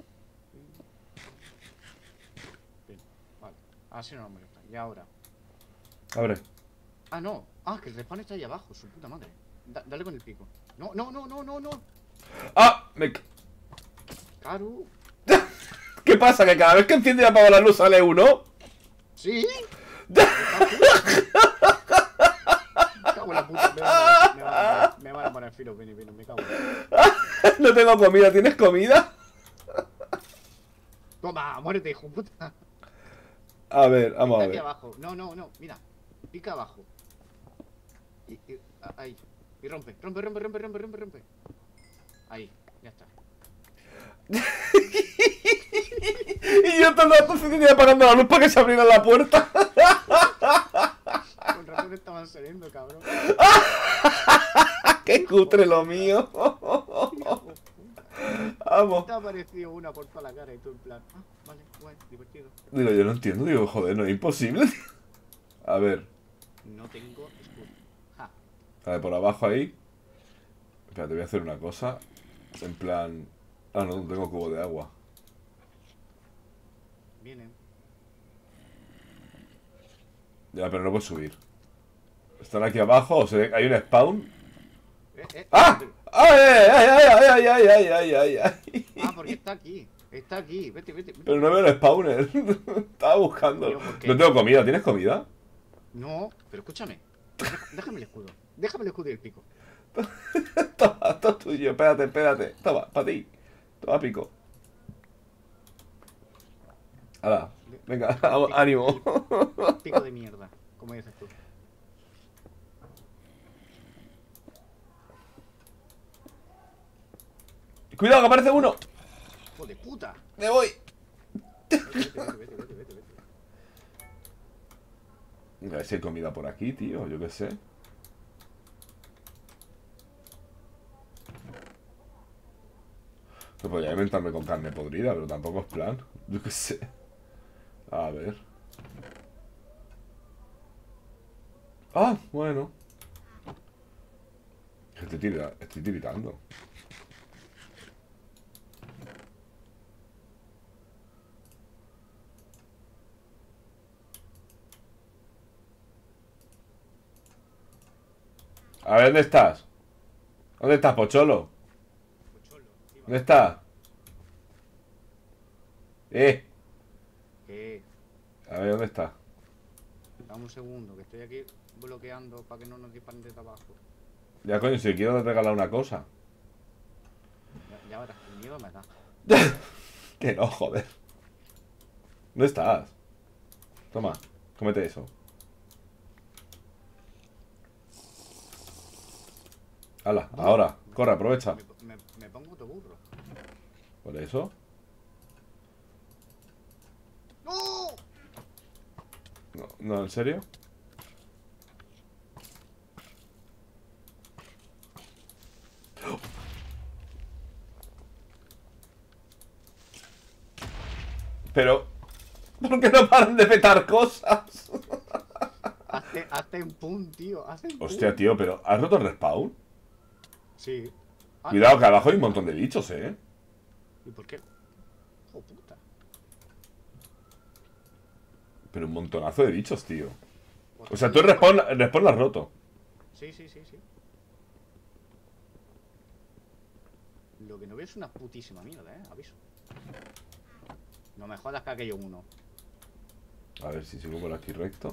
Bien, vale. Así no me molesta. Y ahora. Abre. Ah, no. Ah, que el respawn está ahí abajo, su puta madre. Da- dale con el pico. No, no, no, no, no, no. ¡Ah! Me... ca- Caru. ¿Qué pasa? ¿Que cada vez que enciende y apaga la luz sale uno? ¿Sí? Me cago en la puta. Me, va- me, va- me van a poner filo, vení, vení, me cago en la... No tengo comida. ¿Tienes comida? Toma, muérete, hijo de puta. A ver, vamos a Aquí ver. abajo. No, no, no. Mira. Pica abajo. Y, y- a- ahí. Y rompe. Rompe, rompe, rompe, rompe, rompe, rompe. Ahí. Ya está. Y yo todo el rato encendiendo y apagando la luz para que se abriera la puerta. Con razón estaban saliendo, cabrón. ¡Qué cutre lo mío! Hijo de puta. A Vamos. Te ha aparecido una por toda la cara y tú en plan, ah, vale, guay, divertido. Digo, yo no entiendo, digo, joder, no es imposible. A ver, No tengo escudo. Ja. a ver, por abajo ahí. Espera, te voy a hacer una cosa. En plan... Ah, no, no tengo cubo de agua. Vienen. Ya, pero no puedo subir. ¿Están aquí abajo? ¿O se... ¿Hay un spawn? Eh, eh, ¡Ah! vete. ¡Ay, ay, ay, ay, ay, ay, ay, ay, ay! Ah, porque está aquí. Está aquí. Vete, vete, vete. Pero no veo el spawner. Estaba buscando. Tío, ¿por qué? No tengo comida. ¿Tienes comida? No, pero escúchame. Deja- Déjame el escudo. Déjame el escudo y el pico. Toma, esto es tuyo. Espérate, espérate. Toma, para ti. Toma, pico. Hala. Venga, Pico- ánimo. Pico de mierda, como dices tú. Cuidado, que aparece uno. ¡Hijo de puta! Me voy. Vete, vete, vete, vete, vete, vete, vete. A ver si hay comida por aquí, tío. Yo qué sé. No podría inventarme con carne podrida, pero tampoco es plan. Yo qué sé. A ver. Ah, bueno. Estoy, tira- estoy tiritando. A ver, ¿dónde estás? ¿Dónde estás, Pocholo? ¿Dónde estás? Eh. ¿Qué? A ver, ¿dónde estás? Dame un segundo, que estoy aquí bloqueando para que no nos disparen desde abajo. Ya, coño, si quiero regalar una cosa. Ya, ya verás, el miedo me da. Que no, joder. ¿Dónde estás? Toma, cómete eso. Hala, ahora, corre, aprovecha. Me, me, me pongo tu burro. ¿Por eso? ¡No! No, no, ¿en serio? Pero... ¿por qué no paran de petar cosas? Hazte, hazte un pun, tío. Hazte un pun. Hostia, tío, pero ¿has roto el respawn? Sí. Ah, Cuidado, que abajo hay un montón de bichos, ¿eh? ¿Y por qué? ¡Oh, puta! Pero un montonazo de bichos, tío. O sea, tú el respawn, el respawn lo has roto. Sí, sí, sí, sí. Lo que no veo es una putísima mierda, eh. Aviso. No me jodas que aquello uno. A ver si sigo por aquí recto.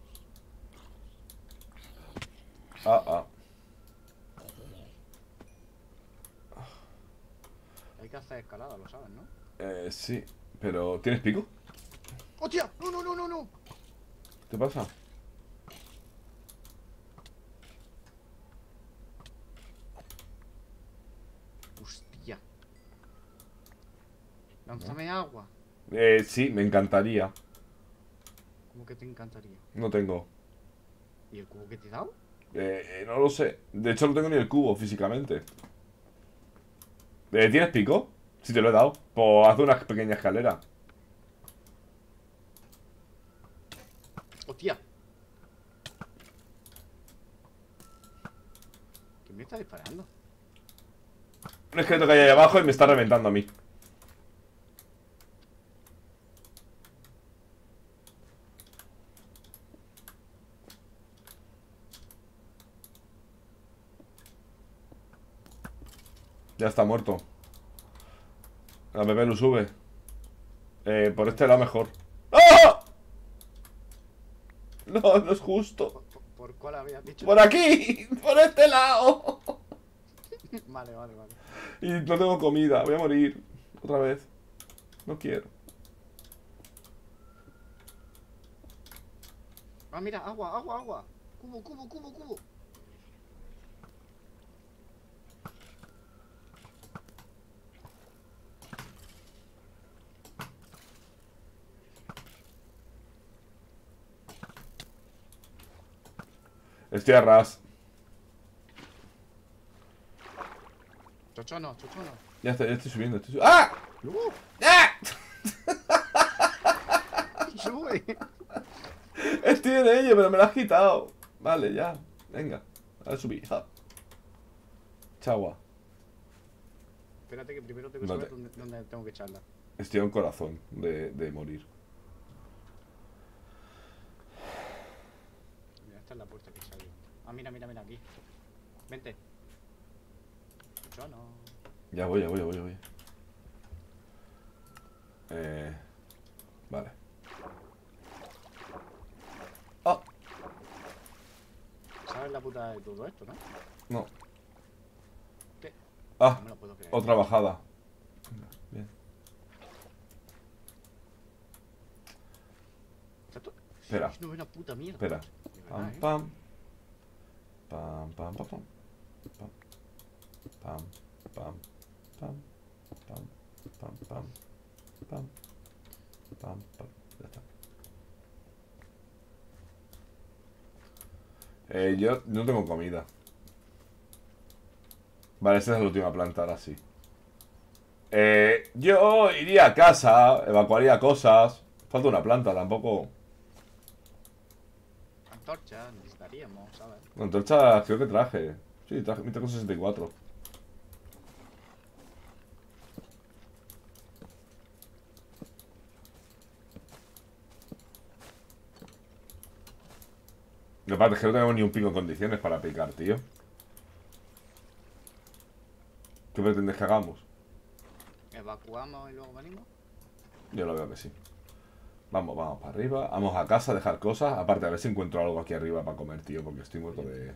Ah, ah. Hay que hacer escalada, lo sabes, ¿no? Eh, sí. Pero, ¿tienes pico? ¡Hostia! ¡No, no, no, no, no! ¿Qué pasa? ¡Hostia! Lánzame agua. Eh, sí, me encantaría. ¿Cómo que te encantaría? No tengo. ¿Y el cubo que te he dado? Eh, eh, no lo sé. De hecho, no tengo ni el cubo físicamente. Eh, ¿Tienes pico? Sí, te lo he dado. Pues haz una pequeña escalera. ¡Hostia! ¿Quién me está disparando? Un esqueleto que hay ahí abajo y me está reventando a mí. Ya está muerto. La bebé lo sube. Eh, por este lado mejor. ¡Ah! No, no es justo. ¿Por, por, por cuál habías dicho? ¡Por aquí! ¡Por este lado! Vale, vale, vale. Y no tengo comida. Voy a morir. Otra vez. No quiero. Ah, mira, agua, agua, agua. Cubo, cubo, cubo, cubo. Estoy a ras. Chocho, Chuchono, chuchono. Ya estoy, ya estoy subiendo, estoy subiendo. ¡Ah! Uh, ¡Ah! sube. Estoy en ello, pero me lo has quitado. Vale, ya. Venga. Ahora subí. Ja. Chagua. Espérate que primero tengo que No saber te- dónde, dónde tengo que echarla. Estoy a un corazón de, de morir. Mira, esta es la puerta que salió. Ah, mira, mira, mira, aquí. Vente. Chuchono. Ya voy, ya voy, ya voy, ya voy. Eh... Vale. ¡Ah! ¿Sabes la puta de todo esto, no? No. ¿Qué? ¡Ah! No me lo puedo creer. Otra bajada. Bien. ¿Esto? Espera. No es una puta mierda. Espera. De Pam, verdad, ¿eh? pam. Pam, pam, pam, pam. Pam. Pam, pam, pam. Pam, pam, pam. Pam. Pam, pam. Ya está. Eh, yo no tengo comida. Vale, esa es la última planta, ahora sí. Eh, yo iría a casa, evacuaría cosas. Falta una planta, tampoco. Antorcha necesitaríamos, ¿sabes? Antorcha creo que traje. Sí, traje, me trajo sesenta y cuatro. Y aparte es que no tenemos ni un pico en condiciones para picar, tío. ¿Qué pretendes que hagamos? ¿Evacuamos y luego venimos? Yo lo veo que sí. Vamos, vamos para arriba. Vamos a casa a dejar cosas. Aparte, a ver si encuentro algo aquí arriba para comer, tío. Porque estoy muerto de...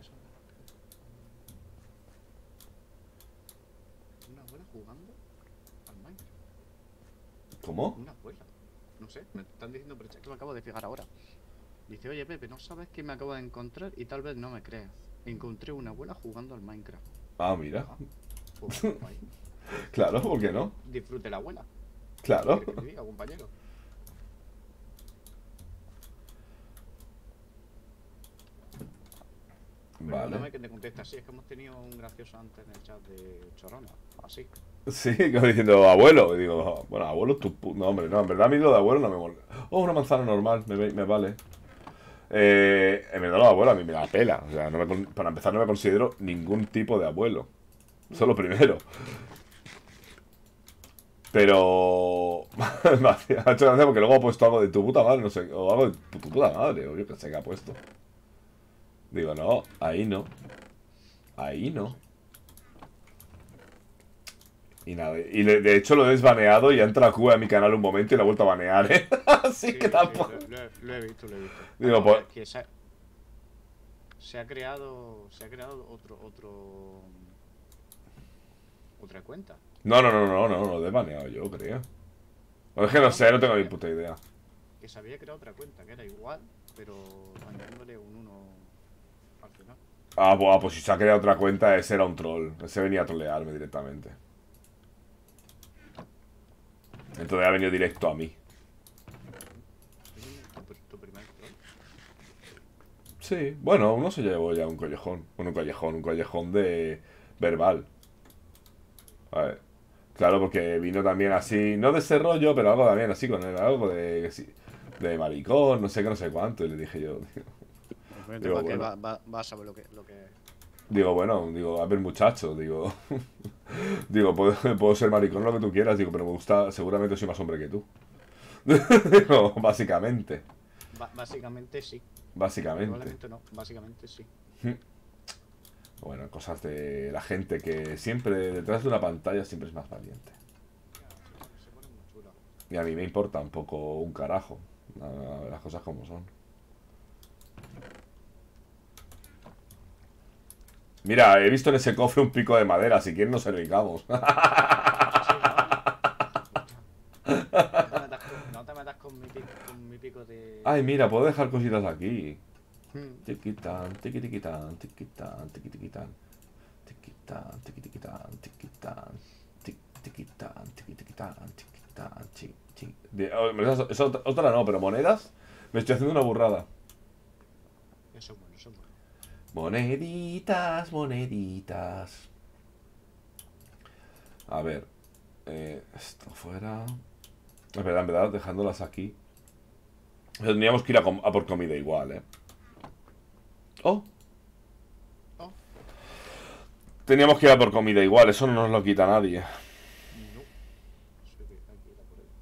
¿Una abuela jugando al Minecraft? ¿Cómo? Una abuela. No sé, me están diciendo, pero es que me acabo de fijar ahora. Dice, oye Pepe, ¿no sabes qué me acabo de encontrar? Y tal vez no me creas. Encontré una abuela jugando al Minecraft. Ah, mira. Ah, pues, guay. Claro, ¿por qué no? Disfrute la abuela. Claro. ¿Qué quieres que te diga, compañero? Perdóname Vale. que te conteste así, es que hemos tenido un gracioso antes en el chat de Chorona. Así. Sí, como diciendo abuelo. Y digo, bueno, abuelo es tu pu... No, hombre, no, en verdad a mí lo de abuelo no me mola. Oh, una manzana normal, me, ve- me vale. Eh, en verdad lo de abuelo a mí me da pela. O sea, no me con- para empezar no me considero ningún tipo de abuelo. Eso es lo primero. Pero... me ha hecho gracia porque luego ha puesto algo de tu puta madre, no sé. O algo de tu, tu puta madre, o yo que sé que ha puesto. Digo, no, ahí no. Ahí no. Y nada, y le- de hecho lo he desbaneado y ha entrado a Cuba a mi canal un momento y lo ha vuelto a banear, ¿eh? Así Sí, que sí, tampoco... lo, lo he- lo he visto, lo he visto. Digo, Ah, pues- es que se, ha, se ha creado. Se ha creado otro. otro. Otra cuenta. No, no, no, no, no, lo he desbaneado yo, creo. O es que no sé, no tengo ni puta idea. Que se había creado otra cuenta, que era igual, pero añadiéndole un uno al final. Ah, buah, pues si se ha creado otra cuenta, ese era un troll. Ese venía a trolearme directamente. Entonces ha venido directo a mí. ¿Tu, pr- tu primer troll? Sí, bueno, uno se llevó ya un collejón. Bueno, un collejón, un collejón de verbal. A ver. Claro, porque vino también así, no de ese rollo, pero algo también así con él, algo de que sí, de maricón, no sé qué, no sé cuánto. Y le dije yo, Digo, Va, que bueno. va, va, va a saber lo que, lo que es. digo, bueno, digo, a ver muchacho, digo, digo, puedo, puedo ser maricón lo que tú quieras, digo, pero me gusta, seguramente soy más hombre que tú. Digo, básicamente, Ba- básicamente sí. básicamente. Probablemente no, básicamente sí. Bueno, cosas de la gente que siempre detrás de una pantalla siempre es más valiente. Se pone muy chulo. Y a mí me importa un poco un carajo, a- a las cosas como son. Mira, he visto en ese cofre un pico de madera, si quieres nos servicamos. No te metas con, no te metas con mi, pico, con mi pico de. Ay, mira, puedo dejar cositas aquí. Hmm. Tiquitán, tiquitiquitán, tiquitán, tiquitiquitán. Tiquitán, tiquitiquitán, tiquitán. tic, Tiquitán, tiquitiquitán, tiquitán, chi, chi. De- oh, me das- es otra, otra no, pero monedas. Me estoy haciendo una burrada. Eso es bueno, eso es bueno. Moneditas, moneditas. A ver. Eh, esto fuera... Es verdad, en verdad, dejándolas aquí. Tendríamos que ir a, a por comida igual, ¿eh? Oh. Oh. Teníamos que ir a por comida igual, eso no nos lo quita nadie. No. Sé que hay que ir a por ello,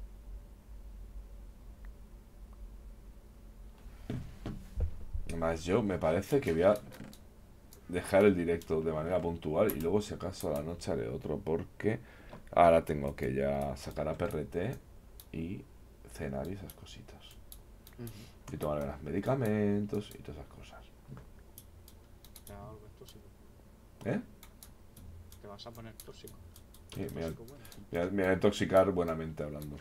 sí. Además, yo me parece que voy a dejar el directo de manera puntual y luego si acaso a la noche haré otro porque ahora tengo que ya sacar a P R T y cenar y esas cositas. Uh-huh. Y tomar los medicamentos y todas esas cosas. Te vas a volver tóxico. ¿Eh? Te vas a poner tóxico. Sí, me, voy a, Tóxico, bueno. me voy a- me voy a intoxicar buenamente hablando.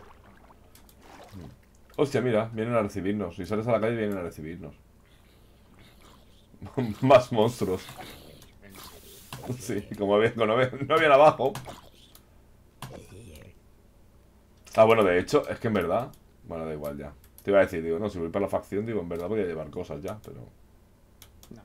Hostia, mira, vienen a recibirnos. Si sales a la calle vienen a recibirnos. Más monstruos. En serio. Sí, como había, no, había, no habían abajo. Ah, bueno, de hecho, es que en verdad... Bueno, da igual ya. Te iba a decir, digo, no, si voy para la facción, digo, en verdad voy a llevar cosas ya, pero... No.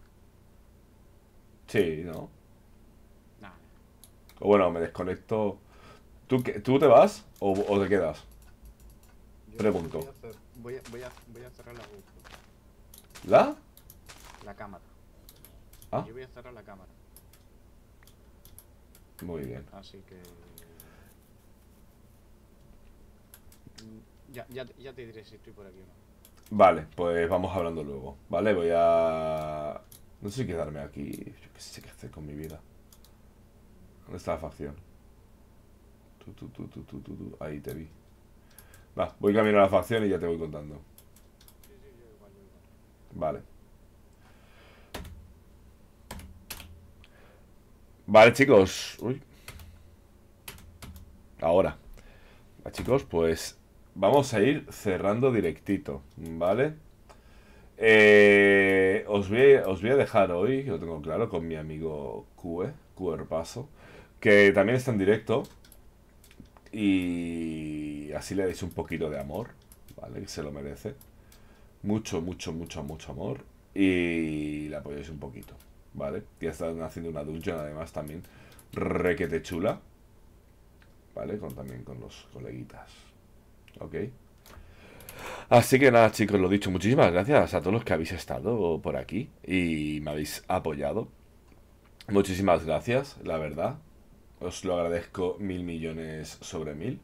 Sí, ¿no? Nada. O bueno, me desconecto... ¿Tú, qué- ¿tú te vas o, o te quedas? Yo Pregunto. Voy a, hacer- voy, a, voy, a, voy a cerrar la GoPro, ¿La? la cámara. Ah. Yo voy a cerrar la cámara. Muy bien. Así que... Mm, Ya, ya, ya te diré si estoy por aquí o no. Vale, pues vamos hablando luego. Vale, voy a... No sé si quedarme aquí. Yo qué sé qué hacer con mi vida. ¿Dónde está la facción? Tú, tú, tú, tú, tú, tú, tú. Ahí te vi. Va, voy camino a la facción y ya te voy contando. Sí, sí, yo igual, yo igual. Vale. Vale, chicos. Uy. Ahora. Vale, chicos, pues vamos a ir cerrando directito, ¿vale? Eh, os, voy, a- os voy a dejar hoy, que lo tengo claro, con mi amigo Cue, Cuerpaso, que también está en directo. Y así le dais un poquito de amor, ¿vale? Que se lo merece. Mucho, mucho, mucho, mucho amor. Y le apoyáis un poquito, ¿vale? Ya están haciendo una dungeon además también requete chula, ¿vale? Con, también con los coleguitas, ¿ok? Así que nada, chicos, lo dicho, muchísimas gracias a todos los que habéis estado por aquí y me habéis apoyado. Muchísimas gracias, la verdad. Os lo agradezco mil millones sobre mil.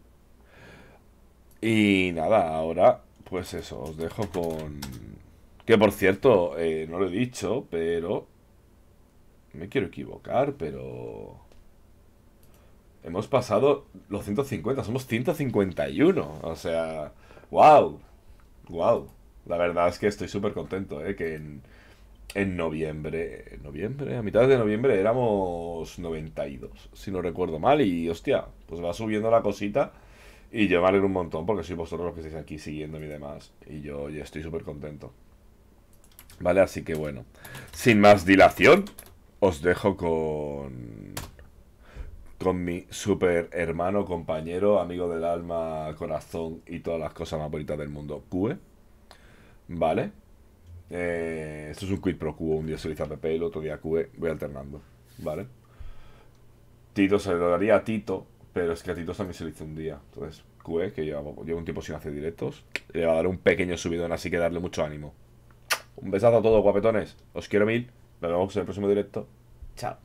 Y nada, ahora, pues eso, os dejo con... Que por cierto, eh, no lo he dicho, pero... Me quiero equivocar, pero... Hemos pasado los ciento cincuenta, somos ciento cincuenta y uno. O sea, wow. Wow. La verdad es que estoy súper contento, ¿eh? Que en, en noviembre, en noviembre, a mitad de noviembre éramos noventa y dos, si no recuerdo mal. Y hostia, pues va subiendo la cosita. Y yo me alegro un montón porque sois vosotros los que estáis aquí siguiéndome y demás. Y yo ya estoy súper contento. Vale, así que bueno. Sin más dilación, os dejo con... Con mi super hermano, compañero, amigo del alma, corazón y todas las cosas más bonitas del mundo, Cue. Vale. Eh, esto es un quid pro quo. Un día se lo hizo a Pepe, el otro día a Cue. Voy alternando. Vale. Tito se lo daría a Tito, pero es que a Tito también se lo hizo un día. Entonces, Cue, que lleva, lleva un tiempo sin hacer directos, le va a dar un pequeño subidón, así que darle mucho ánimo. Un besazo a todos, guapetones. Os quiero mil. Nos vemos en el próximo directo. Chao.